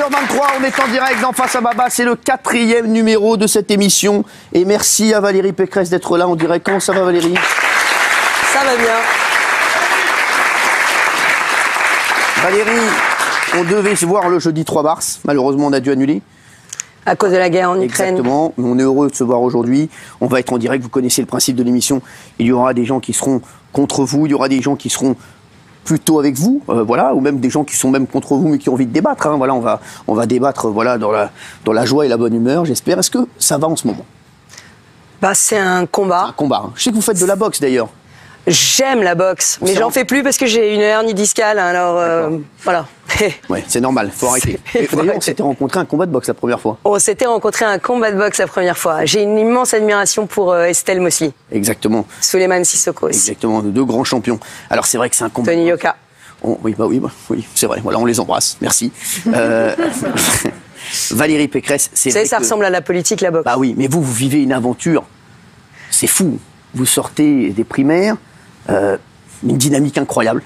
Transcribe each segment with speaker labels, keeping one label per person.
Speaker 1: 19h23, on est en direct dans Face à Baba, c'est le 4e numéro de cette émission. Et merci à Valérie Pécresse d'être là en direct. Comment ça va Valérie?
Speaker 2: Ça va bien.
Speaker 1: Valérie, on devait se voir le jeudi 3 mars, malheureusement on a dû annuler.
Speaker 2: À cause de la guerre en Ukraine.
Speaker 1: Exactement, mais on est heureux de se voir aujourd'hui. On va être en direct, vous connaissez le principe de l'émission. Il y aura des gens qui seront contre vous, il y aura des gens qui seront plutôt avec vous, voilà, ou même des gens qui sont même contre vous mais qui ont envie de débattre. Hein, voilà, on va débattre voilà, dans la joie et la bonne humeur, j'espère. Est-ce que ça va en ce moment?
Speaker 2: Bah, c'est un combat.
Speaker 1: Un combat. Hein. Je sais que vous faites de la boxe d'ailleurs.
Speaker 2: J'aime la boxe, mais j'en fais plus parce que j'ai une hernie discale, alors voilà.
Speaker 1: Ouais, c'est normal, faut arrêter. D'ailleurs, on s'était rencontré un combat de boxe la première fois.
Speaker 2: On s'était rencontré un combat de boxe la première fois. J'ai une immense admiration pour Estelle Mosley.
Speaker 1: Exactement.
Speaker 2: Souleymane Sissoko aussi.
Speaker 1: Exactement, deux grands champions. Alors c'est vrai que c'est un combat.
Speaker 2: Tony Yoka.
Speaker 1: Oui, c'est vrai. Voilà, on les embrasse. Merci. Valérie Pécresse, c'est vrai.
Speaker 2: Ça ressemble à la politique, la boxe.
Speaker 1: Bah oui, mais vous vivez une aventure. C'est fou. Vous sortez des primaires, une dynamique incroyable.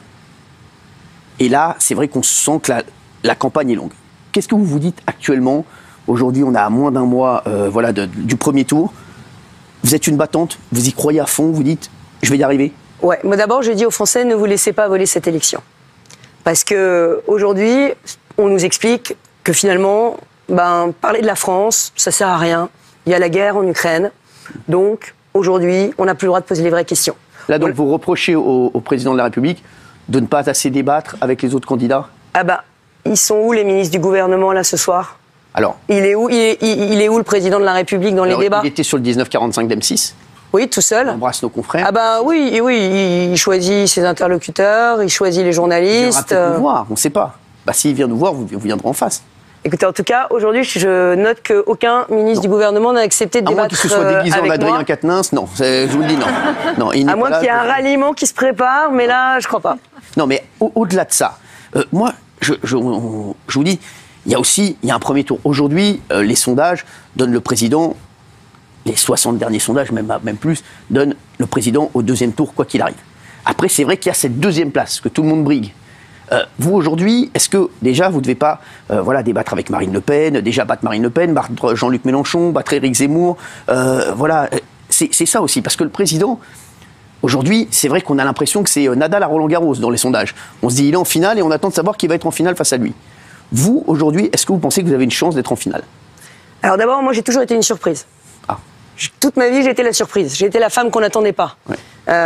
Speaker 1: Et là, c'est vrai qu'on sent que la campagne est longue. Qu'est-ce que vous vous dites actuellement? Aujourd'hui, on a à moins d'un mois voilà, du premier tour. Vous êtes une battante, vous y croyez à fond, vous dites « je vais y arriver ».
Speaker 2: Ouais, moi d'abord, je dis aux Français, ne vous laissez pas voler cette élection. Parce qu'aujourd'hui, on nous explique que finalement, parler de la France, ça sert à rien. Il y a la guerre en Ukraine. Donc, aujourd'hui, on n'a plus le droit de poser les vraies questions.
Speaker 1: Là, donc, vous reprochez au président de la République de ne pas assez débattre avec les autres candidats?
Speaker 2: Ah ils sont où les ministres du gouvernement, là, ce soir?
Speaker 1: Alors,
Speaker 2: il est où le président de la République dans les débats?
Speaker 1: Il était sur le 1945 d'M6.
Speaker 2: Oui, tout seul.
Speaker 1: On embrasse nos confrères.
Speaker 2: Oui, il choisit ses interlocuteurs, il choisit les journalistes.
Speaker 1: Il viendra peut-être nous voir, on ne sait pas. S'il vient nous voir, vous viendrez en face.
Speaker 2: Écoutez, en tout cas, aujourd'hui, je note qu'aucun ministre du gouvernement n'a accepté de débattre avec moi.
Speaker 1: À moins qu'il se soit déguisé en Adrien Quatennens, non, je vous le dis, non.
Speaker 2: À moins qu'il y ait un ralliement qui se prépare, mais là, je ne crois pas.
Speaker 1: Non, mais au-delà de ça, moi, je vous dis, il y a un premier tour. Aujourd'hui, les sondages donnent le président, les 60 derniers sondages, même plus, donnent le président au deuxième tour, quoi qu'il arrive. Après, c'est vrai qu'il y a cette deuxième place, que tout le monde brigue. Vous, aujourd'hui, est-ce que, déjà, vous ne devez pas débattre avec Marine Le Pen, déjà battre Marine Le Pen, battre Jean-Luc Mélenchon, battre Éric Zemmour c'est ça aussi, parce que le président, aujourd'hui, c'est vrai qu'on a l'impression que c'est Nadal à Roland-Garros dans les sondages. On se dit, il est en finale et on attend de savoir qui va être en finale face à lui. Vous, aujourd'hui, est-ce que vous pensez que vous avez une chance d'être en finale? Alors
Speaker 2: d'abord, moi, j'ai toujours été une surprise. Toute ma vie, j'ai été la surprise. J'ai été la femme qu'on n'attendait pas. Ouais.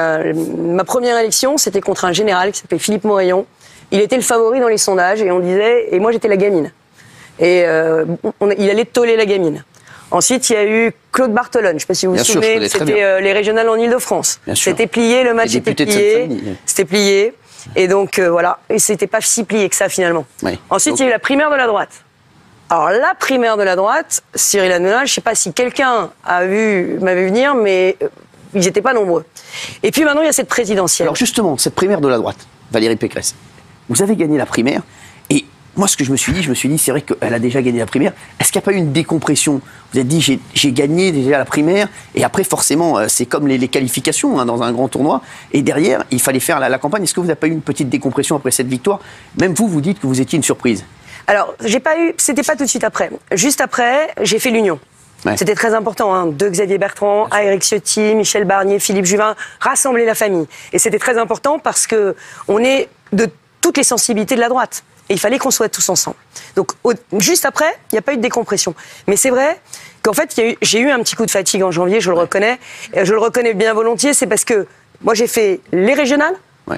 Speaker 2: Ma première élection, c'était contre un général qui s'appelait Philippe Morillon. Il était le favori dans les sondages et on disait... Et moi, j'étais la gamine. Et il allait toller la gamine. Ensuite, il y a eu Claude Barthelone. Je ne sais pas si vous vous souvenez. C'était les régionales en Ile-de-France. C'était plié, le match était plié. C'était plié. Et donc, voilà. Et c'était pas si plié que ça, finalement. Oui. Ensuite, il y a eu la primaire de la droite. Alors, la primaire de la droite, Cyril Hanouna, je ne sais pas si quelqu'un m'avait vu venir, mais ils n'étaient pas nombreux. Et puis maintenant, il y a cette présidentielle.
Speaker 1: Alors justement, cette primaire de la droite, Valérie Pécresse, vous avez gagné la primaire, et moi, ce que je me suis dit, c'est vrai qu'elle a déjà gagné la primaire. Est-ce qu'il n'y a pas eu une décompression? Vous êtes dit, j'ai gagné déjà la primaire, et après, forcément, c'est comme les qualifications dans un grand tournoi, et derrière, il fallait faire la campagne. Est-ce que vous n'avez pas eu une petite décompression après cette victoire? Même vous dites que vous étiez une surprise.
Speaker 2: Alors, c'était pas tout de suite après. Juste après, j'ai fait l'union. Ouais. C'était très important, de Xavier Bertrand à Éric Ciotti, Michel Barnier, Philippe Juvin, rassembler la famille. Et c'était très important parce que on est de toutes les sensibilités de la droite. Et il fallait qu'on soit tous ensemble. Donc, juste après, il n'y a pas eu de décompression. Mais c'est vrai qu'en fait, j'ai eu un petit coup de fatigue en janvier, je le reconnais. Et je le reconnais bien volontiers, c'est parce que moi, j'ai fait les régionales,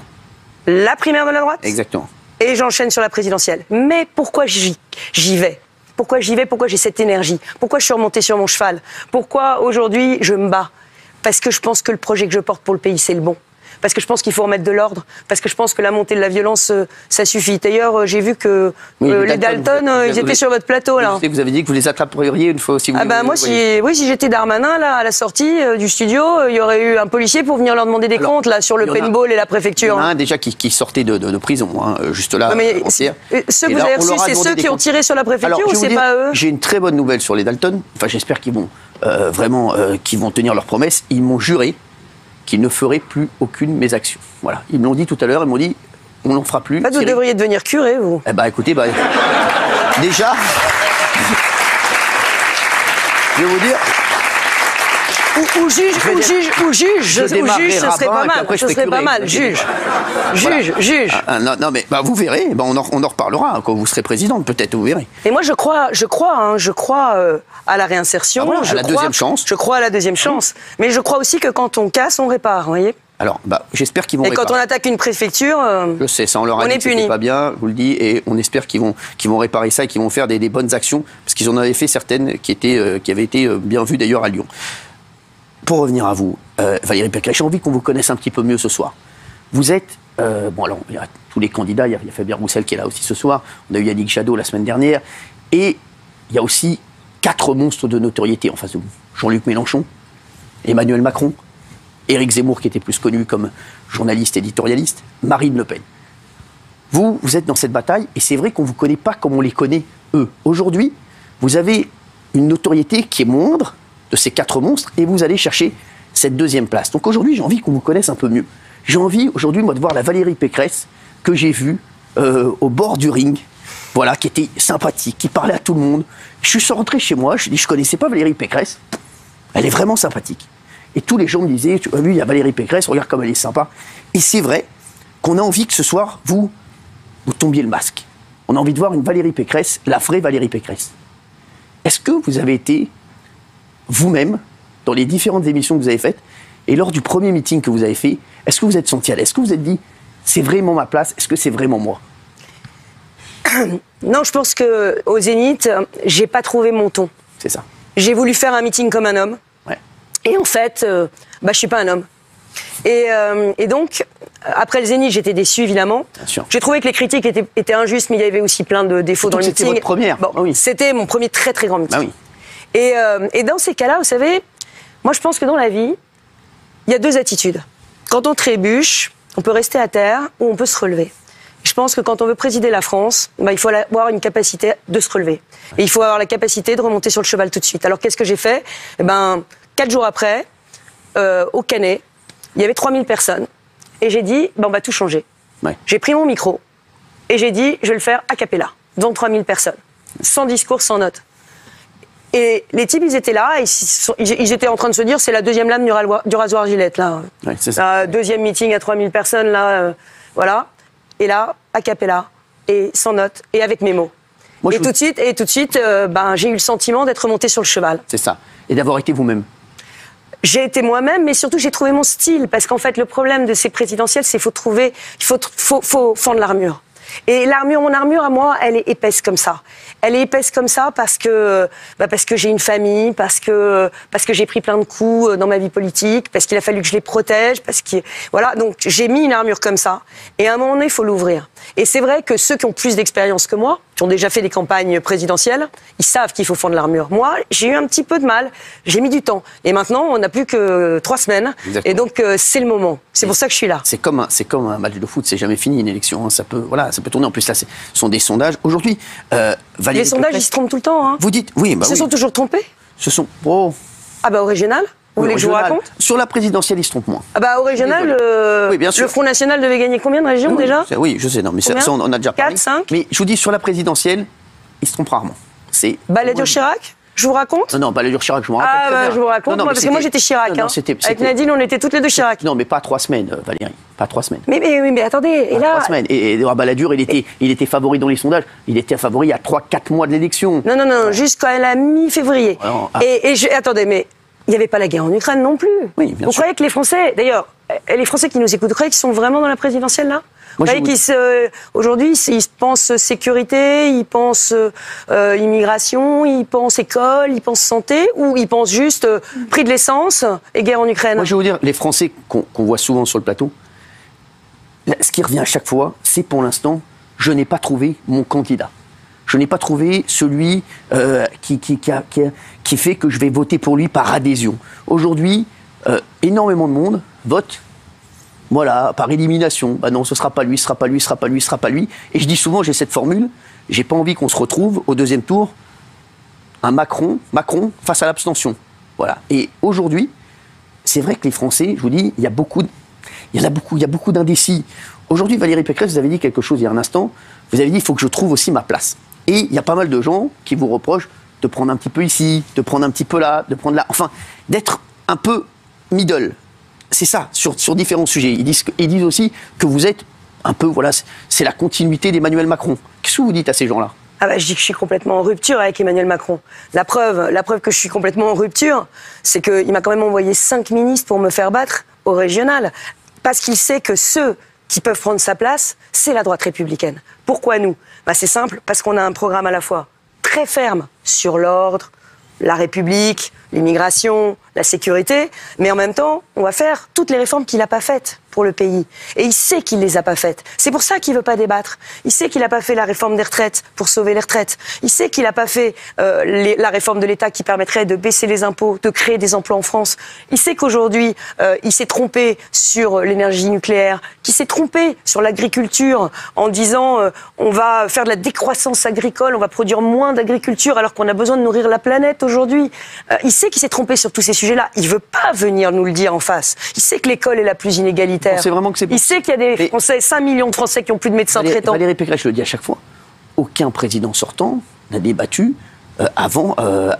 Speaker 2: la primaire de la droite.
Speaker 1: Exactement.
Speaker 2: Et j'enchaîne sur la présidentielle. Mais pourquoi j'y vais? Pourquoi j'y vais? Pourquoi j'ai cette énergie? Pourquoi je suis remontée sur mon cheval? Pourquoi aujourd'hui je me bats? Parce que je pense que le projet que je porte pour le pays, c'est le bon. Parce que je pense qu'il faut remettre de l'ordre. Parce que je pense que la montée de la violence, ça suffit. D'ailleurs, j'ai vu que les Dalton, ils étaient sur votre plateau, là.
Speaker 1: Vous avez dit que vous les attraperiez une fois aussi.
Speaker 2: Moi, si j'étais Darmanin, là, à la sortie du studio, il y aurait eu un policier pour venir leur demander des comptes, là, sur le paintball et la préfecture.
Speaker 1: Il y en a un déjà qui sortait de prison, juste là.
Speaker 2: Mais ceux que vous avez reçus, c'est ceux qui ont tiré sur la préfecture ou c'est pas eux?
Speaker 1: J'ai une très bonne nouvelle sur les Dalton. Enfin, j'espère qu'ils vont qu'ils vont tenir leurs promesses. Ils m'ont juré qu'ils ne feraient plus aucune mésaction. Voilà. Ils me l'ont dit tout à l'heure, ils m'ont dit on n'en fera plus.
Speaker 2: Vous devriez devenir curé, vous.
Speaker 1: Eh ben, écoutez, déjà, je vais vous dire...
Speaker 2: Ou juge, ce serait pas mal. Ce serait pas mal, juge.
Speaker 1: Non, mais vous verrez, on en reparlera quand vous serez présidente, peut-être, vous verrez.
Speaker 2: Et moi, je crois à la réinsertion.
Speaker 1: À la deuxième chance.
Speaker 2: Je crois à la deuxième chance. Mais je crois aussi que quand on casse, on répare, vous voyez.
Speaker 1: Alors, j'espère qu'ils vont réparer.
Speaker 2: Et quand on attaque une préfecture,
Speaker 1: je sais, ça, on leur a dit que c'était pas bien, je vous le dis, et on espère qu'ils vont réparer ça et qu'ils vont faire des bonnes actions, parce qu'ils en avaient fait certaines qui avaient été bien vues d'ailleurs à Lyon. Pour revenir à vous, Valérie Pécresse, j'ai envie qu'on vous connaisse un petit peu mieux ce soir. Vous êtes, alors, il y a tous les candidats, il y a Fabien Roussel qui est là aussi ce soir, on a eu Yannick Jadot la semaine dernière, et il y a aussi 4 monstres de notoriété en face de vous. Jean-Luc Mélenchon, Emmanuel Macron, Éric Zemmour qui était plus connu comme journaliste éditorialiste, Marine Le Pen. Vous êtes dans cette bataille, et c'est vrai qu'on ne vous connaît pas comme on les connaît eux. Aujourd'hui, vous avez une notoriété qui est moindre de ces 4 monstres, et vous allez chercher cette deuxième place. Donc aujourd'hui, j'ai envie qu'on vous connaisse un peu mieux. J'ai envie aujourd'hui, moi, de voir la Valérie Pécresse que j'ai vue au bord du ring, voilà, qui était sympathique, qui parlait à tout le monde. Je suis rentré chez moi, je dis, je connaissais pas Valérie Pécresse, elle est vraiment sympathique. Et tous les gens me disaient, tu as vu, il y a Valérie Pécresse, regarde comme elle est sympa. Et c'est vrai qu'on a envie que ce soir, vous tombiez le masque. On a envie de voir une Valérie Pécresse, la vraie Valérie Pécresse. Est-ce que vous avez été vous-même, dans les différentes émissions que vous avez faites, et lors du premier meeting que vous avez fait, est-ce que vous êtes senti à l'aise? Est-ce que vous êtes dit, c'est vraiment ma place? Est-ce que c'est vraiment moi?
Speaker 2: Non, je pense qu'au Zénith, j'ai pas trouvé mon ton.
Speaker 1: C'est ça.
Speaker 2: J'ai voulu faire un meeting comme un homme.
Speaker 1: Ouais.
Speaker 2: Et en fait, je suis pas un homme. Et donc, après le Zénith, j'étais déçue, évidemment.
Speaker 1: Bien sûr.
Speaker 2: J'ai trouvé que les critiques étaient injustes, mais il y avait aussi plein de défauts dans le meeting.
Speaker 1: C'était votre première.
Speaker 2: Bon,
Speaker 1: oui.
Speaker 2: C'était mon premier très très grand meeting.
Speaker 1: Oui.
Speaker 2: Et dans ces cas-là, vous savez, moi je pense que dans la vie, il y a 2 attitudes. Quand on trébuche, on peut rester à terre ou on peut se relever. Je pense que quand on veut présider la France, il faut avoir une capacité de se relever. Et il faut avoir la capacité de remonter sur le cheval tout de suite. Alors qu'est-ce que j'ai fait? 4 jours après, au Canet, il y avait 3000 personnes. Et j'ai dit, on va tout changer.
Speaker 1: Ouais.
Speaker 2: J'ai pris mon micro et j'ai dit, je vais le faire a cappella, devant 3000 personnes. Sans discours, sans notes. Et les types, ils étaient là, et ils étaient en train de se dire, c'est la deuxième lame du rasoir Gillette, là.
Speaker 1: Ouais, c'est ça.
Speaker 2: Deuxième meeting à 3000 personnes, là, voilà. Et là, a cappella, et sans notes, et avec mes mots. Moi, tout de suite, j'ai eu le sentiment d'être monté sur le cheval.
Speaker 1: C'est ça. Et d'avoir été vous-même.
Speaker 2: J'ai été moi-même, mais surtout j'ai trouvé mon style, parce qu'en fait, le problème de ces présidentielles, c'est qu'il faut fendre l'armure. Et mon armure à moi, elle est épaisse comme ça. Elle est épaisse comme ça parce que j'ai une famille, parce que j'ai pris plein de coups dans ma vie politique, parce qu'il a fallu que je les protège, voilà. Donc j'ai mis une armure comme ça. Et à un moment donné, il faut l'ouvrir. Et c'est vrai que ceux qui ont plus d'expérience que moi, qui ont déjà fait des campagnes présidentielles, ils savent qu'il faut fendre l'armure. Moi, j'ai eu un petit peu de mal. J'ai mis du temps. Et maintenant, on n'a plus que 3 semaines. Exactement. Et donc c'est le moment. C'est pour ça que je suis là.
Speaker 1: C'est comme un match de foot. C'est jamais fini une élection. Hein. Ça peut tourner. En plus là, ce sont des sondages. Aujourd'hui,
Speaker 2: les sondages, ils se trompent tout le temps. Hein.
Speaker 1: Vous dites, oui,
Speaker 2: ils se sont toujours trompés.
Speaker 1: Au
Speaker 2: régional. Vous voulez que je vous raconte?
Speaker 1: Sur la présidentielle, ils se trompent moins.
Speaker 2: Au régional,
Speaker 1: oui, bien sûr.
Speaker 2: Le Front National devait gagner combien de régions déjà?
Speaker 1: Oui, je sais, non, mais ça, on a déjà parlé.
Speaker 2: 4, 5.
Speaker 1: Mais je vous dis, sur la présidentielle, ils se trompent rarement.
Speaker 2: Balladur-Chirac? Je vous raconte?
Speaker 1: Non, Balladur-Chirac, je me rappelle.
Speaker 2: Je vous raconte, parce que moi j'étais Chirac. Avec Nadine, on était toutes les deux Chirac.
Speaker 1: Non, mais pas 3 semaines, Valérie. Pas 3 semaines.
Speaker 2: Mais attendez, et là.
Speaker 1: 3 semaines. Et Balladur, il était favori dans les sondages. Il était favori il y a 3-4 mois de l'élection.
Speaker 2: Non, jusqu'à la mi-février. Attendez, mais il n'y avait pas la guerre en Ukraine non plus.
Speaker 1: Oui, bien sûr.
Speaker 2: Vous croyez que les Français, d'ailleurs, les Français qui nous écoutent, vous croyez qu'ils sont vraiment dans la présidentielle là? Vous voyez qu'aujourd'hui, ils pensent sécurité, ils pensent immigration, ils pensent école, ils pensent santé, ou ils pensent juste prix de l'essence et guerre en Ukraine?
Speaker 1: Moi, je vais vous dire, les Français qu'on voit souvent sur le plateau, ce qui revient à chaque fois, c'est pour l'instant, je n'ai pas trouvé mon candidat. Je n'ai pas trouvé celui qui fait que je vais voter pour lui par adhésion. Aujourd'hui, énormément de monde vote. Voilà, par élimination. Non, ce sera pas lui, ce sera pas lui, ce sera pas lui, ce sera pas lui. Et je dis souvent, j'ai cette formule, j'ai pas envie qu'on se retrouve au deuxième tour, un Macron face à l'abstention. Voilà. Et aujourd'hui, c'est vrai que les Français, je vous dis, il y a beaucoup il y a beaucoup d'indécis. Aujourd'hui, Valérie Pécresse, vous avez dit quelque chose il y a un instant. Vous avez dit, il faut que je trouve aussi ma place. Et il y a pas mal de gens qui vous reprochent de prendre un petit peu ici, de prendre un petit peu là, de prendre là. Enfin, d'être un peu middle. C'est ça, sur différents sujets. Ils disent aussi que vous êtes un peu, voilà, c'est la continuité d'Emmanuel Macron. Qu'est-ce que vous dites à ces gens-là?
Speaker 2: Ah bah, je dis que je suis complètement en rupture avec Emmanuel Macron. La preuve que je suis complètement en rupture, c'est qu'il m'a quand même envoyé 5 ministres pour me faire battre au régional. Parce qu'il sait que ceux qui peuvent prendre sa place, c'est la droite républicaine. Pourquoi nous? Bah, c'est simple, parce qu'on a un programme à la fois très ferme sur l'ordre, la République, l'immigration, la sécurité, mais en même temps, on va faire toutes les réformes qu'il n'a pas faites pour le pays. Et il sait qu'il les a pas faites. C'est pour ça qu'il veut pas débattre. Il sait qu'il n'a pas fait la réforme des retraites pour sauver les retraites. Il sait qu'il n'a pas fait la réforme de l'État qui permettrait de baisser les impôts, de créer des emplois en France. Il sait qu'aujourd'hui, il s'est trompé sur l'énergie nucléaire, qu'il s'est trompé sur l'agriculture en disant on va faire de la décroissance agricole, on va produire moins d'agriculture alors qu'on a besoin de nourrir la planète aujourd'hui. Il sait qu'il s'est trompé sur tous ces sujets-là. Il veut pas venir nous le dire en face. Il sait que l'école est la plus inégalitaire.
Speaker 1: Vraiment que c'est bon.
Speaker 2: Il sait qu'il y a des Français, 5 millions de Français qui ont plus de médecins traitants.
Speaker 1: Valérie Pécresse, je le dis à chaque fois, aucun président sortant n'a débattu avant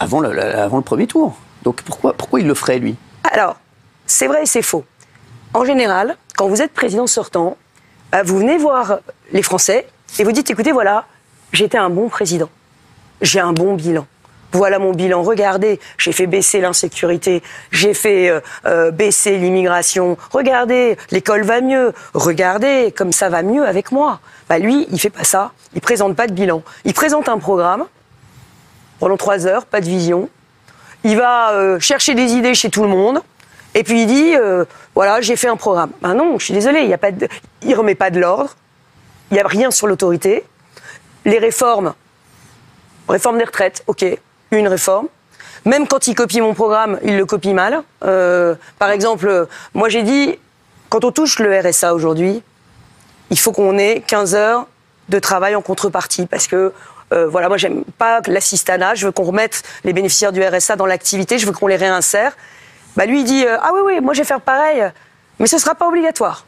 Speaker 1: le premier tour. Donc pourquoi il le ferait, lui?
Speaker 2: Alors, c'est vrai et c'est faux. En général, quand vous êtes président sortant, vous venez voir les Français et vous dites, écoutez, voilà, j'étais un bon président. J'ai un bon bilan. Voilà mon bilan, regardez, j'ai fait baisser l'insécurité, j'ai fait baisser l'immigration, regardez, l'école va mieux, regardez, comme ça va mieux avec moi. Bah lui, il fait pas ça, il présente pas de bilan. Il présente un programme, pendant 3 heures, pas de vision. Il va chercher des idées chez tout le monde, et puis il dit, voilà, j'ai fait un programme. Ben non, je suis désolée, il remet pas de l'ordre, il n'y a rien sur l'autorité. Les réforme des retraites, ok. Une réforme. Même quand il copie mon programme, il le copie mal. Par exemple, moi j'ai dit, quand on touche le RSA aujourd'hui, il faut qu'on ait 15 heures de travail en contrepartie. Parce que, voilà, moi j'aime pas l'assistanat, je veux qu'on remette les bénéficiaires du RSA dans l'activité, je veux qu'on les réinsère. Bah lui il dit, ah oui, moi je vais faire pareil, mais ce sera pas obligatoire.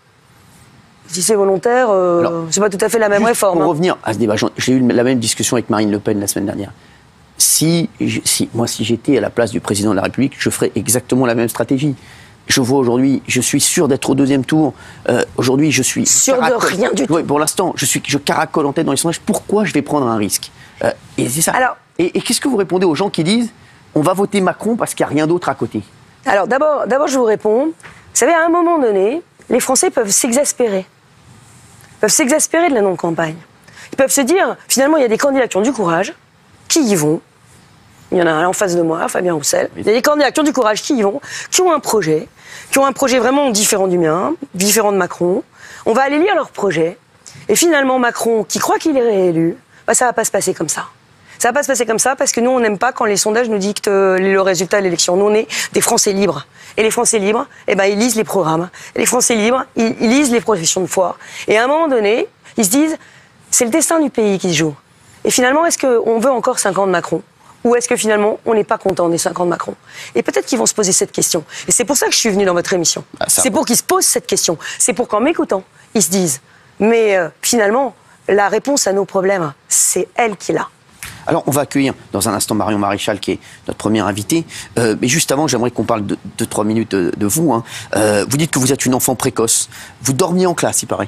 Speaker 2: Si c'est volontaire, c'est pas tout à fait la même réforme.
Speaker 1: Pour revenir à ce débat, j'ai eu la même discussion avec Marine Le Pen la semaine dernière. Si j'étais à la place du président de la République, je ferais exactement la même stratégie. Je vois aujourd'hui, je suis sûr d'être au 2e tour. Aujourd'hui, je suis
Speaker 2: sûr de rien du tout.
Speaker 1: Oui, pour l'instant, je caracole en tête dans les sondages. Pourquoi je vais prendre un risque? Et c'est ça. Alors, et qu'est-ce que vous répondez aux gens qui disent on va voter Macron parce qu'il n'y a rien d'autre à côté?
Speaker 2: Alors d'abord, je vous réponds. Vous savez, à un moment donné, les Français peuvent s'exaspérer. Ils peuvent s'exaspérer de la non-campagne. Ils peuvent se dire, finalement, il y a des candidats qui ont du courage, qui y vont. Il y en a un en face de moi, Fabien Roussel. Il y a des candidats qui ont du courage, qui y vont, qui ont un projet vraiment différent du mien, différent de Macron. On va aller lire leur projet. Et finalement, Macron, qui croit qu'il est réélu, bah, ça va pas se passer comme ça. Ça va pas se passer comme ça parce que nous, on n'aime pas quand les sondages nous dictent le résultat de l'élection. Nous, on est des Français libres. Et les Français libres, eh ben, ils lisent les programmes. Et les Français libres, ils lisent les professions de foi. Et à un moment donné, ils se disent, c'est le destin du pays qui se joue. Et finalement, est-ce qu'on veut encore 5 ans de Macron ? Ou est-ce que finalement, on n'est pas content des 5 ans de Macron? Et peut-être qu'ils vont se poser cette question. Et c'est pour ça que je suis venue dans votre émission. C'est pour qu'ils se posent cette question. C'est pour qu'en m'écoutant, ils se disent, mais finalement, la réponse à nos problèmes, c'est elle qui l'a.
Speaker 1: Alors, on va accueillir dans un instant Marion Maréchal, qui est notre première invitée. Mais juste avant, j'aimerais qu'on parle de 2-3 minutes de vous. Hein. Vous dites que vous êtes une enfant précoce. Vous dormiez en classe, il paraît.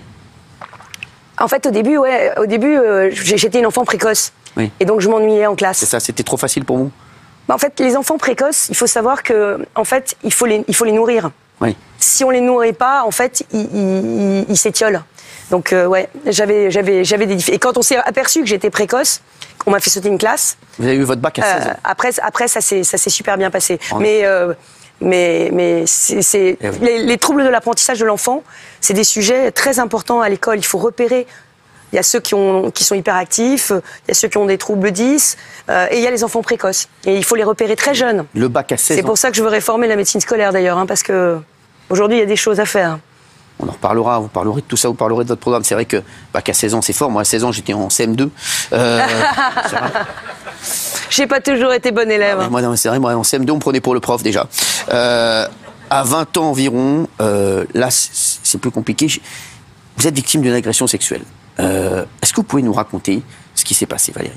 Speaker 2: En fait, au début, j'étais une enfant précoce.
Speaker 1: Oui.
Speaker 2: Et donc, je m'ennuyais en classe.
Speaker 1: C'est ça, c'était trop facile pour vous?
Speaker 2: En fait, les enfants précoces, il faut savoir que, en fait, il faut les nourrir.
Speaker 1: Oui.
Speaker 2: Si on les nourrit pas, en fait, ils s'étiolent. Donc, j'avais des difficultés. Et quand on s'est aperçu que j'étais précoce, on m'a fait sauter une classe.
Speaker 1: Vous avez eu votre bac à 16 ans.
Speaker 2: Après, ça s'est super bien passé. Mais les troubles de l'apprentissage de l'enfant, c'est des sujets très importants à l'école. Il faut repérer. Il y a ceux qui sont hyperactifs, il y a ceux qui ont des troubles 10, et il y a les enfants précoces. Et il faut les repérer très jeunes.
Speaker 1: Le bac à 16 ans.
Speaker 2: C'est pour ça que je veux réformer la médecine scolaire d'ailleurs, hein, parce que aujourd'hui il y a des choses à faire.
Speaker 1: On en reparlera, vous parlerez de tout ça, vous parlerez de votre programme. C'est vrai que bac à 16 ans, c'est fort. Moi, à 16 ans, j'étais en CM2.
Speaker 2: J'ai pas toujours été bonne élève.
Speaker 1: Moi, c'est vrai, moi, en CM2, on me prenait pour le prof déjà. à 20 ans environ, là c'est plus compliqué, vous êtes victime d'une agression sexuelle. Est-ce que vous pouvez nous raconter ce qui s'est passé, Valérie?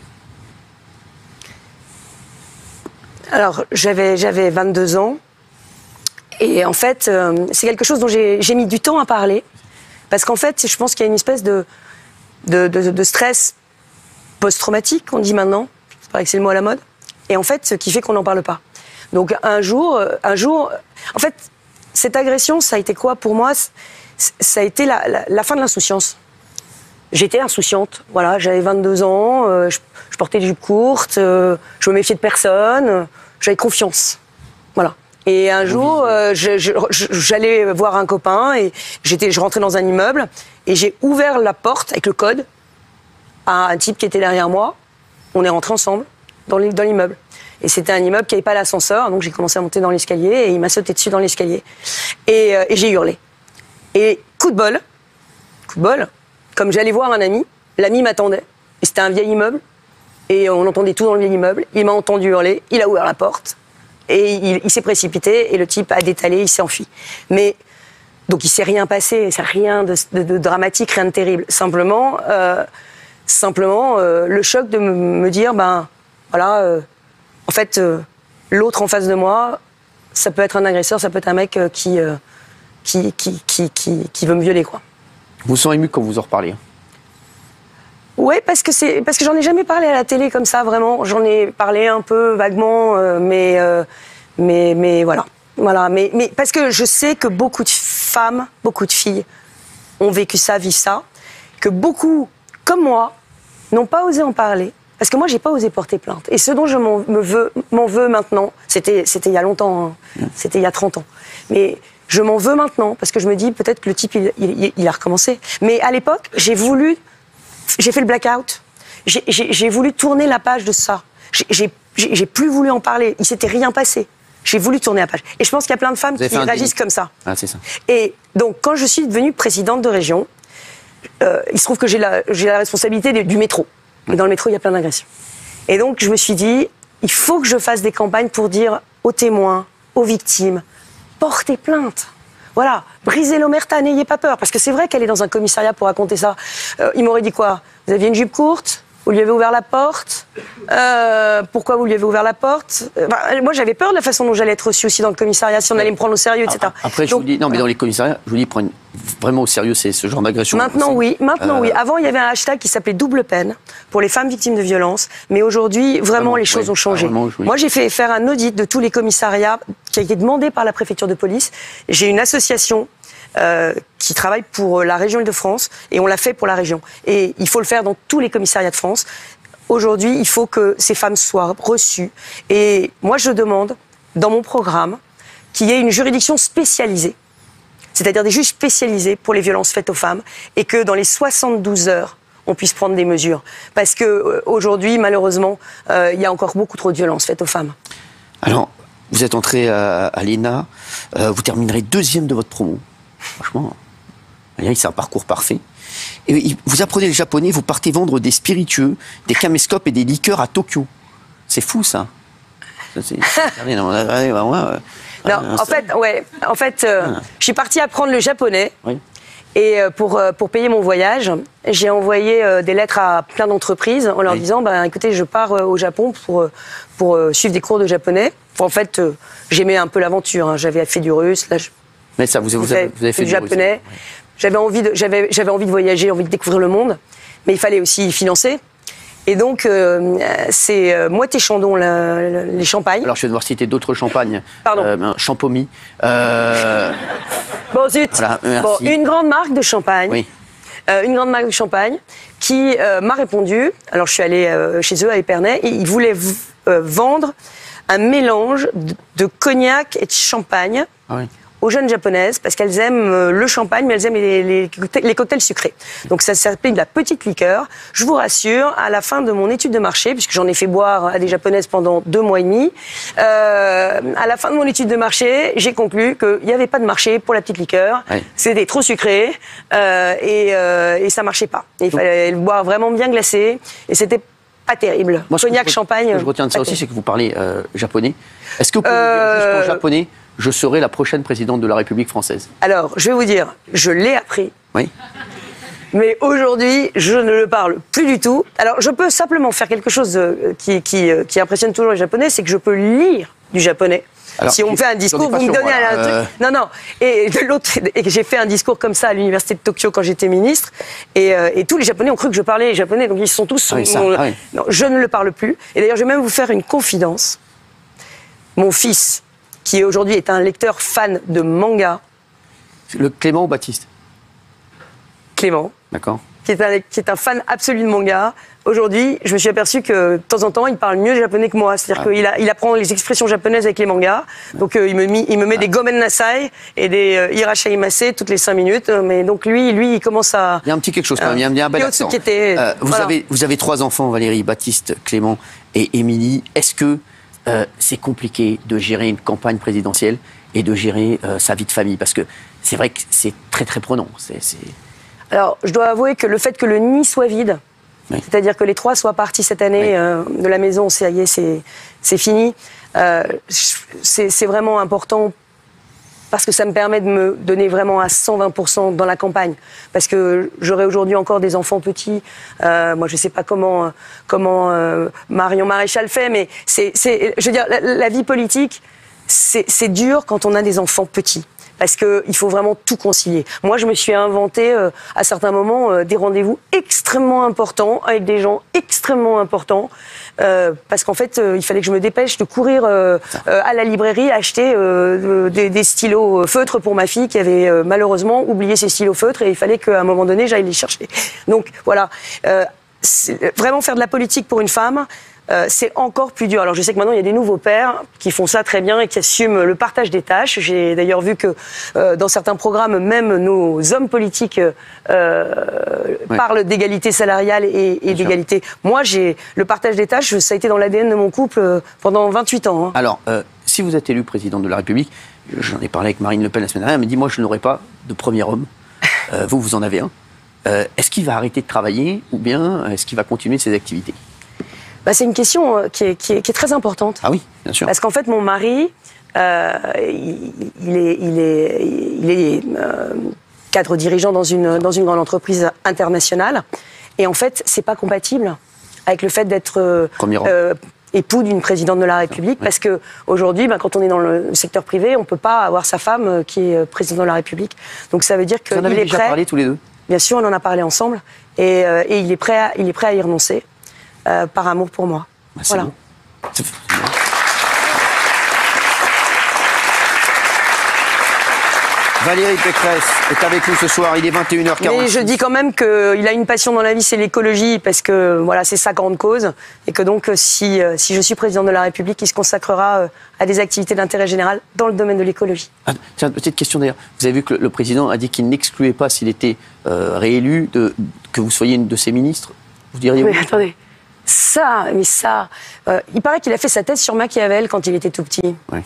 Speaker 2: Alors, j'avais 22 ans. Et en fait, c'est quelque chose dont j'ai mis du temps à parler. Parce qu'en fait, je pense qu'il y a une espèce de stress post-traumatique, qu'on dit maintenant. C'est pareil que c'est le mot à la mode. Et en fait, ce qui fait qu'on n'en parle pas. Donc un jour, en fait, cette agression, ça a été quoi pour moi? Ça a été la fin de l'insouciance. J'étais insouciante, voilà, j'avais 22 ans, je portais des jupes courtes, je me méfiais de personne, j'avais confiance, voilà. Et un jour, j'allais voir un copain et je rentrais dans un immeuble et j'ai ouvert la porte avec le code à un type qui était derrière moi. On est rentrés ensemble dans l'immeuble. Et c'était un immeuble qui n'avait pas l'ascenseur, donc j'ai commencé à monter dans l'escalier et il m'a sauté dessus dans l'escalier. Et j'ai hurlé. Et coup de bol, comme j'allais voir un ami, l'ami m'attendait. Et c'était un vieil immeuble. Et on entendait tout dans le vieil immeuble. Il m'a entendu hurler, il a ouvert la porte. Et il s'est précipité et le type a détalé, il s'est enfui. Mais, donc il ne s'est rien passé, c'est rien de dramatique, rien de terrible. Simplement, le choc de me dire, ben voilà, en fait, l'autre en face de moi, ça peut être un agresseur, ça peut être un mec qui veut me violer, quoi.
Speaker 1: Vous vous sentez ému quand vous en reparlez?
Speaker 2: Oui, parce que j'en ai jamais parlé à la télé comme ça, vraiment. J'en ai parlé un peu vaguement, mais voilà. Mais parce que je sais que beaucoup de femmes, beaucoup de filles ont vécu ça, vivent ça, que beaucoup, comme moi, n'ont pas osé en parler. Parce que moi, j'ai pas osé porter plainte. Et ce dont je m'en veux maintenant, c'était il y a longtemps, hein. C'était il y a 30 ans. Mais je m'en veux maintenant, parce que je me dis, peut-être que le type, il a recommencé. Mais à l'époque, j'ai fait le blackout. J'ai voulu tourner la page de ça. J'ai plus voulu en parler. Il s'était rien passé. J'ai voulu tourner la page. Et je pense qu'il y a plein de femmes qui réagissent comme ça.
Speaker 1: Ah, c'est ça.
Speaker 2: Et donc, quand je suis devenue présidente de région, il se trouve que j'ai la responsabilité du métro. Et dans le métro, il y a plein d'agressions. Et donc, je me suis dit, il faut que je fasse des campagnes pour dire aux témoins, aux victimes, portez plainte. Voilà, brisez l'omerta, n'ayez pas peur. Parce que c'est vrai qu'elle est dans un commissariat pour raconter ça. Il m'aurait dit quoi? Vous aviez une jupe courte? Vous lui avez ouvert la porte? Pourquoi vous lui avez ouvert la porte? Moi, j'avais peur de la façon dont j'allais être reçue aussi dans le commissariat, si on allait me prendre au sérieux, etc.
Speaker 1: Après, donc, je vous dis, non, mais dans les commissariats, je vous dis, prendre vraiment au sérieux ce genre d'agression.
Speaker 2: Maintenant, oui. Avant, il y avait un hashtag qui s'appelait double peine pour les femmes victimes de violences. Mais aujourd'hui, vraiment, les choses ont changé. Vraiment, oui. Moi, j'ai fait faire un audit de tous les commissariats qui a été demandé par la préfecture de police. J'ai une association qui travaille pour la région Île-de-France et on l'a fait pour la région. Et il faut le faire dans tous les commissariats de France. Aujourd'hui, il faut que ces femmes soient reçues. Et moi, je demande, dans mon programme, qu'il y ait une juridiction spécialisée, c'est-à-dire des juges spécialisés pour les violences faites aux femmes, et que dans les 72 heures, on puisse prendre des mesures. Parce qu'aujourd'hui, malheureusement, il y a encore beaucoup trop de violences faites aux femmes.
Speaker 1: Alors, vous êtes entré à l'ENA, vous terminerez 2e de votre promo. Franchement, c'est un parcours parfait. Et vous apprenez le japonais, vous partez vendre des spiritueux, des caméscopes et des liqueurs à Tokyo. C'est fou, ça.
Speaker 2: Non, en fait, je suis partie apprendre le japonais. Oui. Et pour payer mon voyage, j'ai envoyé des lettres à plein d'entreprises en leur disant, écoutez, je pars au Japon pour suivre des cours de japonais. En fait, j'aimais un peu l'aventure. Hein. J'avais fait du russe. Là,
Speaker 1: mais ça, vous avez fait
Speaker 2: du japonais. Oui. J'avais envie de voyager, envie de découvrir le monde, mais il fallait aussi financer. Et donc, c'est Moët & Chandon, les champagnes.
Speaker 1: Alors, je vais devoir citer d'autres champagnes.
Speaker 2: Pardon.
Speaker 1: Champomy.
Speaker 2: Bon, zut.
Speaker 1: Voilà,
Speaker 2: bon, une grande marque de champagne.
Speaker 1: Oui.
Speaker 2: Une grande marque de champagne qui m'a répondu. Alors, je suis allée chez eux à Épernay et ils voulaient vendre un mélange de cognac et de champagne. Ah oui. Aux jeunes japonaises, parce qu'elles aiment le champagne, mais elles aiment les cocktails sucrés. Donc ça s'appelle de la petite liqueur. Je vous rassure, à la fin de mon étude de marché, puisque j'en ai fait boire à des japonaises pendant 2 mois et demi, à la fin de mon étude de marché, j'ai conclu qu'il n'y avait pas de marché pour la petite liqueur. Oui. C'était trop sucré et ça marchait pas. Et il fallait le boire vraiment bien glacé et c'était pas terrible.
Speaker 1: Moi,
Speaker 2: cognac, champagne.
Speaker 1: Ce que je retiens de ça aussi, c'est que vous parlez japonais. Est-ce que vous pouvez dire juste en japonais je serai la prochaine présidente de la République française?
Speaker 2: Alors, je vais vous dire, je l'ai appris.
Speaker 1: Oui.
Speaker 2: Mais aujourd'hui, je ne le parle plus du tout. Alors, je peux simplement faire quelque chose qui impressionne toujours les Japonais, c'est que je peux lire du japonais. Alors, si on me fait un discours, vous me donnez un truc. Non, non. Et de l'autre, j'ai fait un discours comme ça à l'université de Tokyo quand j'étais ministre, et tous les Japonais ont cru que je parlais japonais, donc ils sont tous. Non, je ne le parle plus. Et d'ailleurs, je vais même vous faire une confidence. Mon fils, qui aujourd'hui est un lecteur fan de manga.
Speaker 1: Le Clément ou Baptiste?
Speaker 2: Clément.
Speaker 1: D'accord.
Speaker 2: Qui est un fan absolu de manga. Aujourd'hui, je me suis aperçu que de temps en temps, il parle mieux japonais que moi. C'est-à-dire qu'il apprend les expressions japonaises avec les mangas. Donc il me met des Gomen Nasai et des Irashaimase toutes les 5 minutes. Mais donc lui, il commence à...
Speaker 1: Il y a un petit quelque chose quand même, il y a un bel accent. Vous avez 3 enfants, Valérie, Baptiste, Clément et Émilie. Est-ce que c'est compliqué de gérer une campagne présidentielle et de gérer sa vie de famille? Parce que c'est vrai que c'est très très prenant.
Speaker 2: Alors, je dois avouer que le fait que le nid soit vide, oui. C'est-à-dire que les 3 soient partis cette année de la maison, ça y est, c'est fini, c'est vraiment important parce que ça me permet de me donner vraiment à 120% dans la campagne. Parce que j'aurai aujourd'hui encore des enfants petits. Moi, je ne sais pas comment Marion Maréchal fait, mais je veux dire, la vie politique, c'est dur quand on a des enfants petits. Parce qu'il faut vraiment tout concilier. Moi, je me suis inventé, à certains moments, des rendez-vous extrêmement importants, avec des gens extrêmement importants, parce qu'en fait, il fallait que je me dépêche de courir à la librairie, acheter des stylos feutres pour ma fille, qui avait malheureusement oublié ses stylos feutres, et il fallait qu'à un moment donné, j'aille les chercher. Donc, voilà. Vraiment faire de la politique pour une femme, c'est encore plus dur. Alors je sais que maintenant il y a des nouveaux pères qui font ça très bien et qui assument le partage des tâches. J'ai d'ailleurs vu que dans certains programmes, même nos hommes politiques parlent d'égalité salariale et d'égalité. Moi, le partage des tâches, ça a été dans l'ADN de mon couple pendant 28 ans. Hein.
Speaker 1: Alors, si vous êtes élu président de la République, j'en ai parlé avec Marine Le Pen la semaine dernière, elle me dit, moi je n'aurai pas de premier homme. Vous en avez un. Est-ce qu'il va arrêter de travailler ou bien est-ce qu'il va continuer ses activités?
Speaker 2: C'est une question qui est très importante.
Speaker 1: Ah oui, bien sûr.
Speaker 2: Parce qu'en fait, mon mari, il est cadre dirigeant dans une grande entreprise internationale. Et en fait, c'est pas compatible avec le fait d'être époux d'une présidente de la République. Parce qu'aujourd'hui, quand on est dans le secteur privé, on ne peut pas avoir sa femme qui est présidente de la République. Donc ça veut dire qu'il est prêt... Vous en avez déjà
Speaker 1: parlé tous les deux?
Speaker 2: Bien sûr, on en a parlé ensemble. Et il est prêt à y renoncer. Par amour pour moi. Voilà.
Speaker 1: Bon. Valérie Pécresse est avec nous ce soir, il est 21h46.
Speaker 2: Mais je dis quand même qu'il a une passion dans la vie, c'est l'écologie, parce que voilà, c'est sa grande cause. Et que donc, si je suis président de la République, il se consacrera à des activités d'intérêt général dans le domaine de l'écologie.
Speaker 1: Tiens, petite question d'ailleurs. Vous avez vu que le président a dit qu'il n'excluait pas, s'il était réélu, que vous soyez une de ses ministres? Vous diriez oui?
Speaker 2: Mais attendez. Il paraît qu'il a fait sa thèse sur Machiavel quand il était tout petit.
Speaker 1: Ouais.